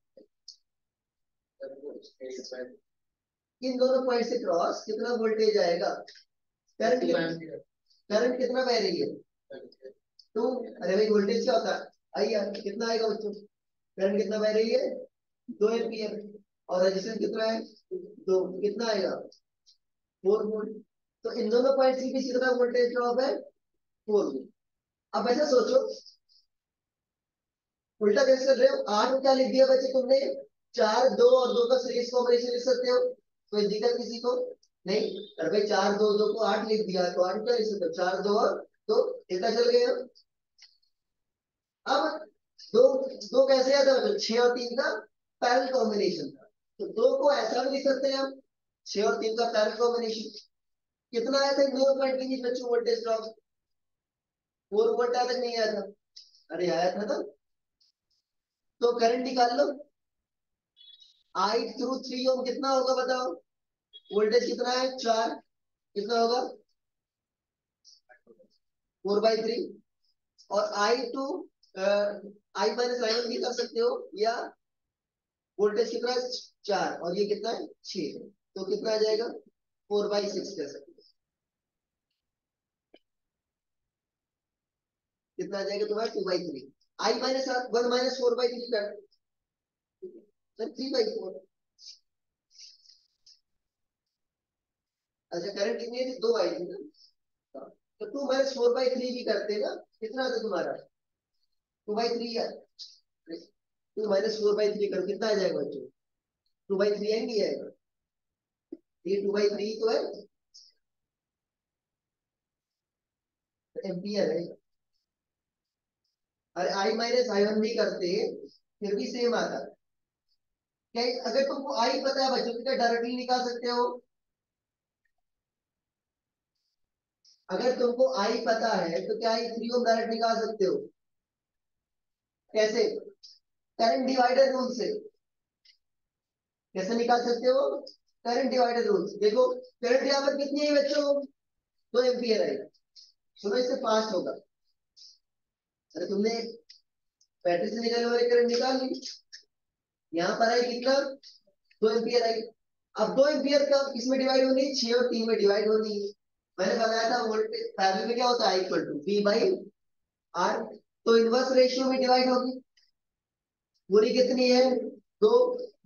इन दोनों पॉइंट से क्रॉस कितना वोल्टेज आएगा? करंट करंट कितना बह रही है, टू। अरे भाई वोल्टेज क्या होता है, आइए कितना आएगा बच्चों, करंट कितना बह रही है, दो एम्पियर। और रेजिस्टेंस कितना है, दो, कितना आएगा, फोर वोल्ट। तो इन दोनों पॉइंट के बीच कितना वोल्टेज ड्रॉप है, फोर वोल्ट। अब ऐसा सोचो, उल्टा कैसे कर रहे हो, आठ को क्या लिख दिया बच्चे तुमने, चार, दो और दो का सीरीज कॉम्बिनेशन लिख सकते हो, कोई दिक्कत किसी को नहीं? अरे भाई चार दो दो को आठ लिख दिया, तो आठ क्या लिख सकते हो, चार दो और दो, कितना चल गए हो? अब दो, दो कैसे आता है, छह और तीन का पैरेलल कॉम्बिनेशन था। तो दो को ऐसा भी लिख सकते हैं हम, छह और तीन का पैरेलल कॉम्बिनेशन। कितना आया था दो पॉइंट के बीच बच्चों वोल्टेज ड्रॉप, फोर वोल्ट आया तक नहीं आया था? अरे आया था ना। तो करंट निकाल लो, आई थ्रू थ्री ओम कितना होगा बताओ? वोल्टेज कितना है, चार, कितना होगा, फोर बाई थ्री। और I two, I minus I one भी कर सकते हो, या वोल्टेज कितना है, चार, और ये कितना है, छह। तो कितना आ जाएगा, फोर बाई सिक्स कर सकते हो। कितना आ जाएगा तुम्हारा, two by three. I minus one minus four by three कर, थ्री बाई फोर। अच्छा करंट कितनी थी, दो आई थी ना, तो two minus four by three भी करते ना, कितना आता तुम्हारा, टू बाई थ्री है। Two minus four by three करो, कितना आ जाएगा बच्चों, टू बाई थ्री है, नहीं आएगा? ये टू बाई थ्री तो है, एम्पियर है। अरे आई माइनस आई वन भी करते फिर भी सेम आता। क्या अगर तुमको आई पता है बच्चों तो क्या डायरेक्टली निकाल सकते हो? अगर तुमको आई पता है तो क्या आई थ्री ओम डायरेक्ट निकाल सकते हो? कैसे, करंट डिवाइडर रूल से। कैसे निकाल सकते हो, करंट डिवाइडर रूल से। देखो करंट यहाँ पर कितनी है बच्चों, दो एम्पियर है। सुनो इससे फास्ट होगा। अरे तुमने बैटरी से निकलने वाली करंट निकाल ली, यहाँ पर आई कितना, दो एम्पियर आई। अब दो एम्पियर का किसमें डिवाइड होनी है, छह और तीन में डिवाइड होनी है। मैंने बताया था वोल्टेज पैरेलल में क्या होता है, equal to V by R. तो इनवर्स रेशियो में डिवाइड होगी। पूरी कितनी है, दो,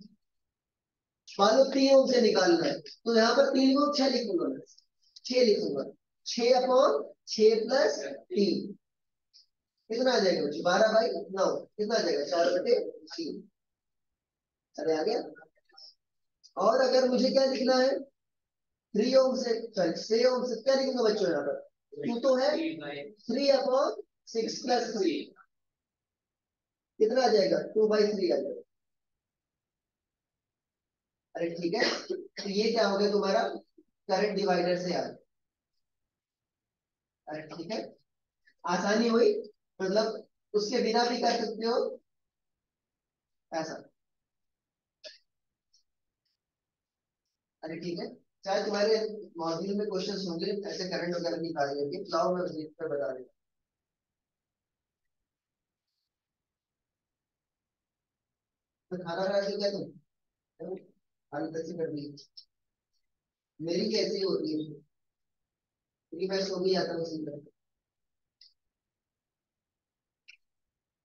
मानो तीन ओम से निकालना है, तो यहाँ पर तीन को छह लिखूंगा मैं, छह लिखूंगा, छह अपॉन छह प्लस तीन, कितना आ जाएगा बच्चों, बारह बाई नौ, कितना आ जाएगा, चार बटे तीन। अरे आ गया। और अगर मुझे क्या लिखना है, थ्री ओम से, सॉरी छह ओम से क्या लिखूंगा बच्चों, यहाँ पर टू तो है, three upon six plus three, कितना आ जाएगा, टू बाई थ्री आ जाएगा। अरे ठीक है, तो ये क्या हो गया तुम्हारा, करंट डिवाइडर से आ गया। अरे ठीक है, आसानी हुई, मतलब उसके बिना भी कर सकते हो ऐसा। अरे ठीक है, चाहे तुम्हारे मॉड्यूल में क्वेश्चन होंगे ऐसे करंट वगैरह निकालने के, लाओ मैं उस पर बता देता हूँ। तो खाना खा के क्या तुम, आलू कैसे कर दी, मेरी कैसी होती है, क्योंकि मैं सो भी जाता हूँ उसी तरह।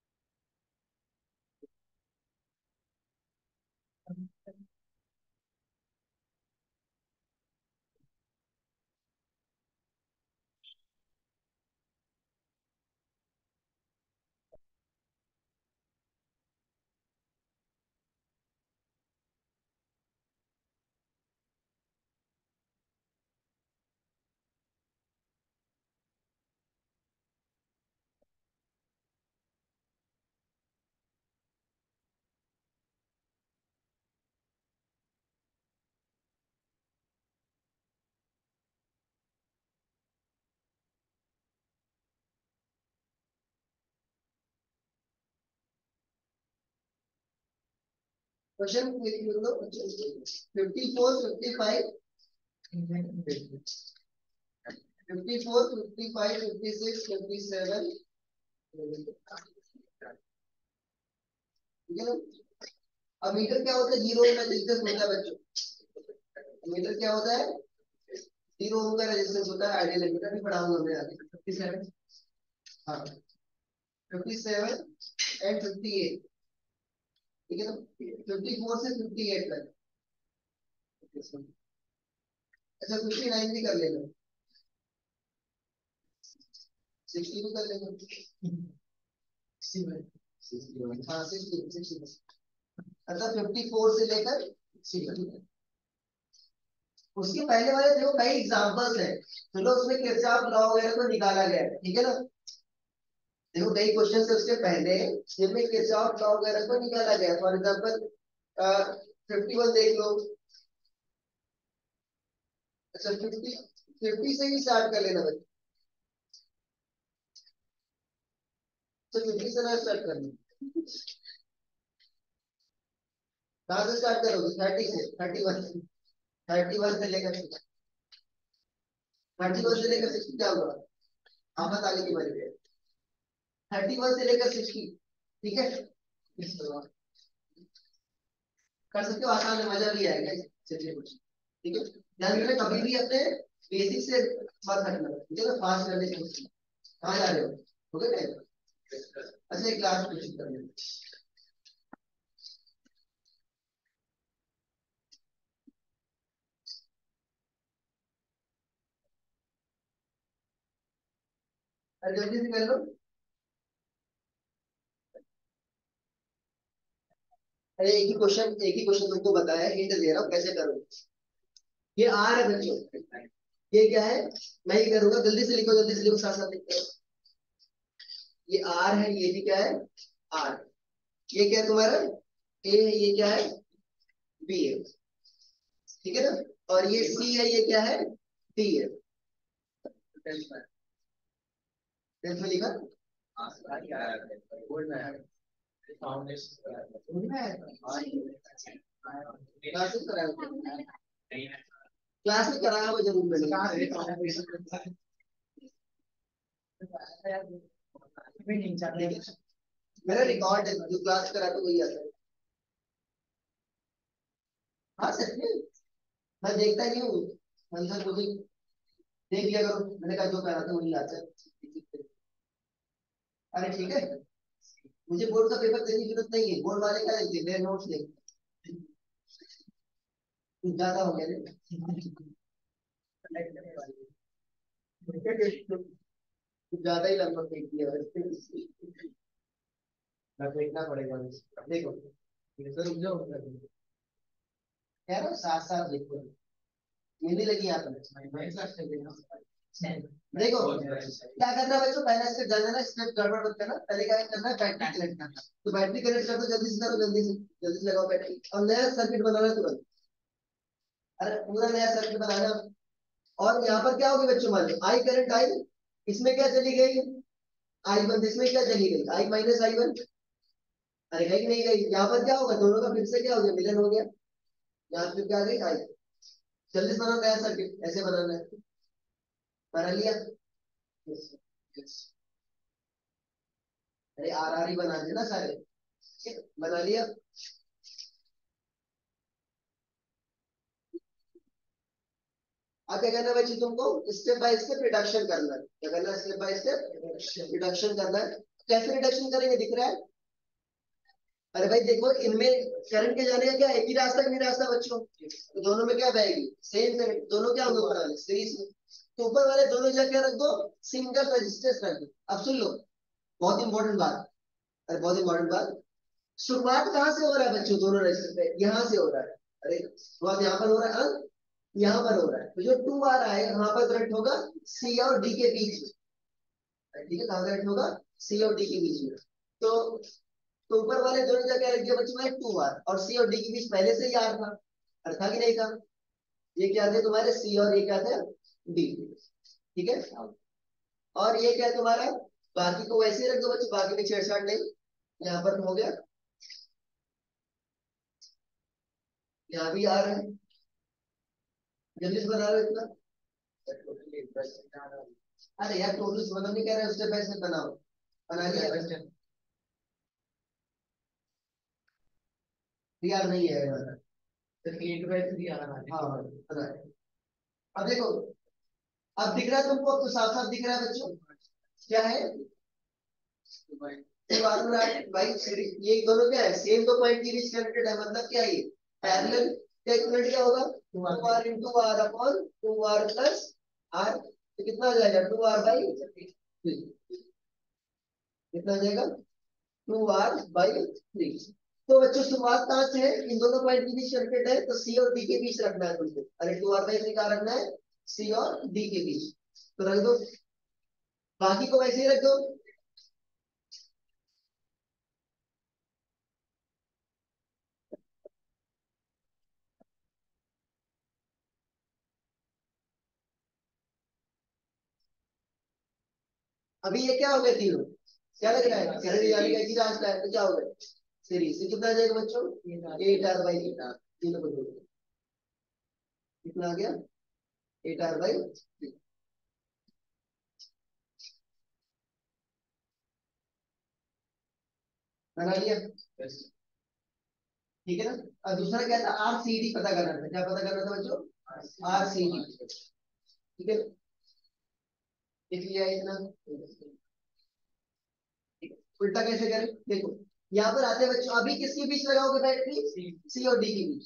क्वेश्चन लिख लो। Fifty four fifty five fifty four fifty five fifty six fifty seven, ठीक है ना। अब मीटर क्या होता है, जीरो का रेजिस्टेंस होता है बच्चों। मीटर क्या होता है, जीरो ओम का रेजिस्टेंस होता है। आइडियल मीटर भी पढ़ाऊंगा मैं आगे। फिफ्टी सेवन, हाँ fifty seven and fifty eight, ठीक है ना। फिफ्टी फोर से फिफ्टी एट तक। अच्छा फिफ्टी नाइन भी कर लेना, सिक्सटी भी कर लेना। हाँ सिक्सटी सिक्सटी। अच्छा फिफ्टी फोर से लेकर सिक्सटी, उसके पहले वाले देखो कई एग्जांपल्स हैं, चलो उसमें किरचॉफ लॉ वगैरह को निकाला गया है, ठीक है ना। देखो कई क्वेश्चन है उसके पहले जिनमें किरचॉफ लॉ वगैरह को निकाला गया। फॉर एग्जांपल फिफ्टी वन देख लो। अच्छा फिफ्टी फिफ्टी से ही स्टार्ट कर लेना बच्चे, तो फिफ्टी से ना स्टार्ट करना। कहाँ से स्टार्ट करोगे, थर्टी से, थर्टी वन थर्टी वन से लेकर थर्टी वन से लेकर सिक्सटी क्या होगा, आफत आगे की बारी है। थर्टी वन से लेकर सिक्सटी, ठीक है कर सकते हो, आसान है, मजा भी आएगा। चलिए कुछ, ठीक है। ध्यान रखना कभी भी अपने बेसिक से मत हटना, ठीक है ना। फास्ट करने की कोशिश। कहाँ जा रहे हो, हो गया टाइम। अच्छा एक क्लास कोशिश कर लें। अरे जल्दी से कर लो। अरे एक ही क्वेश्चन एक ही क्वेश्चन तुमको बताया, हिंट दे रहा हूँ कैसे करो। ये आर है बच्चों, ये क्या है, मैं ये करूंगा, जल्दी से लिखो, जल्दी से लिखो, साथ साथ लिखते हैं। ये आर है, ये भी क्या है, आर। ये क्या है तुम्हारा, ए है, ये क्या है, बी है, ठीक है ना। और ये सी है, ये क्या है, डी है। टेंथ में लिखा, क्लास में कराया क्लास में कराया वो जरूर मैंने। मेरा रिकॉर्ड है, जो क्लास कराते वही आता है। हाँ सच में, मैं देखता नहीं हूँ, मंथन को भी देख लिया करो, मैंने कहा जो कराते वही आता है। अरे ठीक है, मुझे बोर्ड का पेपर देने की जरूरत नहीं है, बोर्ड वाले क्या देंगे, मेरे नोट्स देंगे। कुछ ज्यादा हो गया कुछ ज्यादा ही लगभग देख दिया, देखना पड़ेगा। देखो सर रुक जाओ, कह रहा हूँ साथ साथ देखो, मेहंदी लगी यहाँ पर। देखो क्या करना है बच्चों, पहले स्टेप जाना है, स्टेप गड़बड़ मत करना। पहले क्या करना है, बैटरी कनेक्ट करना। तो बैटरी कनेक्ट कर दो, जल्दी से करो, जल्दी से जल्दी से लगाओ बैटरी, और नया सर्किट बनाना है तुरंत। अरे पूरा नया सर्किट बनाना। और यहाँ पर क्या होगी बच्चों, मान लो आई करंट आई, इसमें क्या चली गई, आई वन, इसमें क्या चली गई, आई माइनस आई वन। अरे गई नहीं गई, यहाँ पर क्या होगा, दोनों का फिर से क्या हो गया, मिलन हो गया। यहाँ फिर क्या आ गई, आई। जल्दी से बनाओ नया सर्किट, ऐसे बनाना है। बना लिया, यस यस। अरे आर आर ही बना देना सारे, ठीक है? बना लिया। अब क्या करना है बच्चे, तुमको स्टेप बाय स्टेप रिडक्शन करना है। क्या करना है, स्टेप बाय स्टेप रिडक्शन करना है। कैसे रिडक्शन करेंगे, दिख रहा है, अरे भाई देखो, इनमें करंट के जाने का क्या एक ही रास्ता नहीं रास्ता बच्चों, तो दोनों में क्या बहेगी सेम करंट, दोनों क्या होंगे ऊपर वाले सीरीज में, तो ऊपर वाले दोनों जगह रख दो, सिंगल रेजिस्टेंस रख दो। अब सुन लो, बहुत इंपॉर्टेंट बात, अरे बहुत इंपॉर्टेंट बात, शुरुआत कहाँ से हो रहा है बच्चों, दोनों रेजिस्टेंस पे यहाँ से हो रहा है। अरे शुरुआत यहाँ पर हो रहा है, अंक यहाँ पर हो रहा है, तो जो टू आ रहा है यहाँ पर कनेक्ट होगा सी और डी के बीच में, ठीक है, कहाँ कनेक्ट होगा सी और डी के बीच में। तो तो ऊपर वाले दोनों जगह लिख दिया बच्चों में टू आर, और सी और डी के बीच पहले से ही आर था, और था कि नहीं था, ये क्या थे तुम्हारे सी और ये क्या थे डी, ठीक है। और ये क्या है तुम्हारा, बाकी को वैसे ही रख दो बच्चों, बाकी में छेड़छाड़ नहीं, यहाँ पर हो गया, यहाँ भी आ रहा है, जल्दी से बना रहे हो इतना, अरे यार टोटल मतलब नहीं कह रहे उससे पैसे बनाओ, बना लिया यार, नहीं है यार, तो एट बाय थ्री आ रहा है। हाँ बना है। अब देखो, अब दिख रहा है तुमको, अब तो साफ साफ दिख रहा है बच्चों, क्या है भाई, ये दोनों क्या है सेम दो पॉइंट के बीच कनेक्टेड है, मतलब क्या है पैरेलल, क्या इक्विवेलेंट क्या होगा two R into R upon two R plus R, तो कितना आ जाएगा टू आर बाई थ्री, कितना आ जाएगा टू आर बाई थ्री। तो बच्चों शुरुआत कहाँ से है, इन दोनों पॉइंट के बीच कनेक्टेड है, तो सी और डी के बीच रखना है तुमको, अरे टू आर बाई थ्री कहाँ रखना है सी और डी के बीच, तो रख दो, बाकी को वैसे ही रख दो। अभी ये क्या हो गया तीनों, क्या लग रहा है करंट जाने का एक ही रास्ता है, तो क्या होगा सीरीज से कितना आ जाएगा बच्चों eight R by eight R, तीनों को जोड़ दो, कितना आ गया एट आर बाई, बना लिया, ठीक है ना। और दूसरा क्या था आर सी डी पता करना था, क्या पता करना था बच्चों आर सी डी, ठीक है, लिख लिया इतना, उल्टा कैसे करें देखो, यहाँ पर आते हैं बच्चों, अभी किसके बीच लगाओगे बैटरी सी और डी के बीच,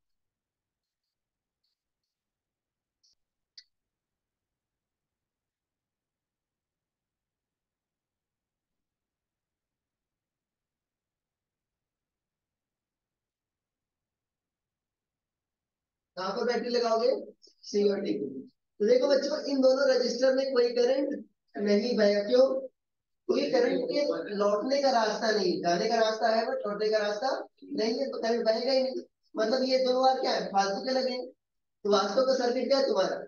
कहाँ पर बैटरी लगाओगे सी और डी के बीच। तो देखो बच्चों इन दोनों रजिस्टर में कोई करंट नहीं बहेगा, क्यों, कोई करंट के लौटने का रास्ता नहीं, जाने का रास्ता है बट लौटने का रास्ता नहीं है, तो करंट बहेगा ही नहीं, मतलब ये दोनों बार क्या है फालतू के लगे, तो वास्तव का सर्किट क्या है तुम्हारा,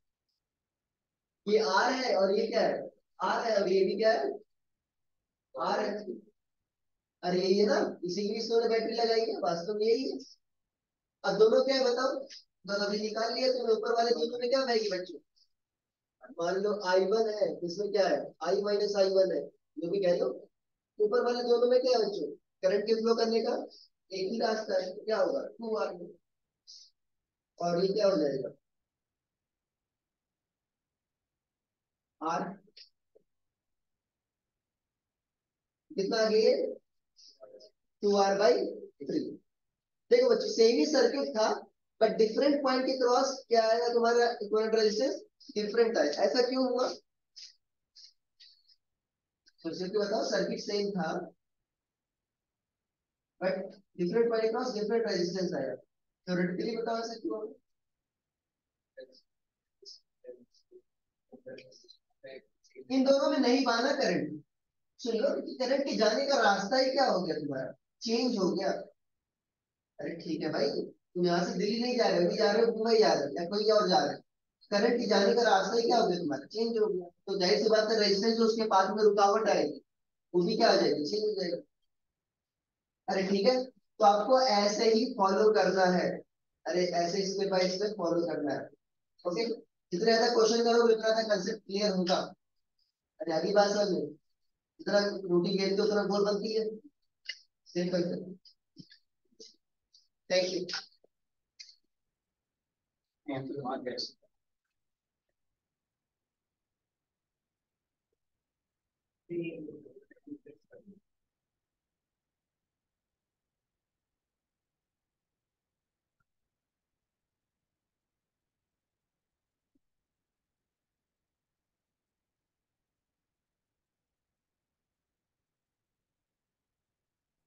ये आर है और ये क्या है आर है, और ये भी क्या है आर है, अरे यही है ना, इसी के बीच में बैटरी लगाई है, वास्तव में यही है। अब दोनों क्या है बताओ, बस अभी निकाल लिया तुमने, ऊपर वाले दोनों में क्या बहेगी बच्चों, मान लो आई वन है, इसमें क्या है आई माइनस आई वन है, जो भी कह लो, ऊपर वाले दोनों में क्या है बच्चों करंट के फ्लो करने का एक ही रास्ता है, तो क्या होगा टू आर, और ये क्या हो जाएगा आर, कितना आ गया टू आर बाई थ्री। देखो बच्चों सेम ही सर्किट था, बट डिफरेंट पॉइंट के क्रॉस क्या आएगा तुम्हारा इक्विवेलेंट रेजिस्टेंस डिफरेंट है, ऐसा क्यों हुआ, सोचिए कि बताओ सर्किट सेम था but different point cross different resistance आया, थ्योरेटिकली बताओ ऐसा क्यों होगा? इन दोनों में नहीं बहाना करंट, सुन लो कि करंट के जाने का रास्ता ही क्या हो गया तुम्हारा चेंज हो गया, अरे ठीक है भाई तुम यहाँ से दिल्ली नहीं जा रहे हो, जा रहे हो मुंबई जा रहे हो या कोई और जा रहे हो, करंट के जाने का रास्ता ही क्या हो गया तुम्हारा चेंज हो गया, तो जाहिर सी बात है रेजिस्टेंस जो उसके पास में रुकावट आएगी वो भी क्या आ जाएगी चेंज हो जाएगा, अरे ठीक है, तो आपको ऐसे ही फॉलो करना है, अरे ऐसे स्टेप बाय स्टेप फॉलो करना है, ओके, जितने ज्यादा क्वेश्चन करोगे उतना ज्यादा कंसेप्ट क्लियर होगा, अरे अगली बात समझ में, जितना रोटी खेलते उतना गोल बनती है, सिंपल, थैंक यू।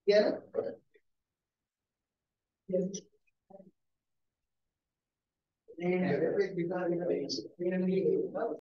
क्या ना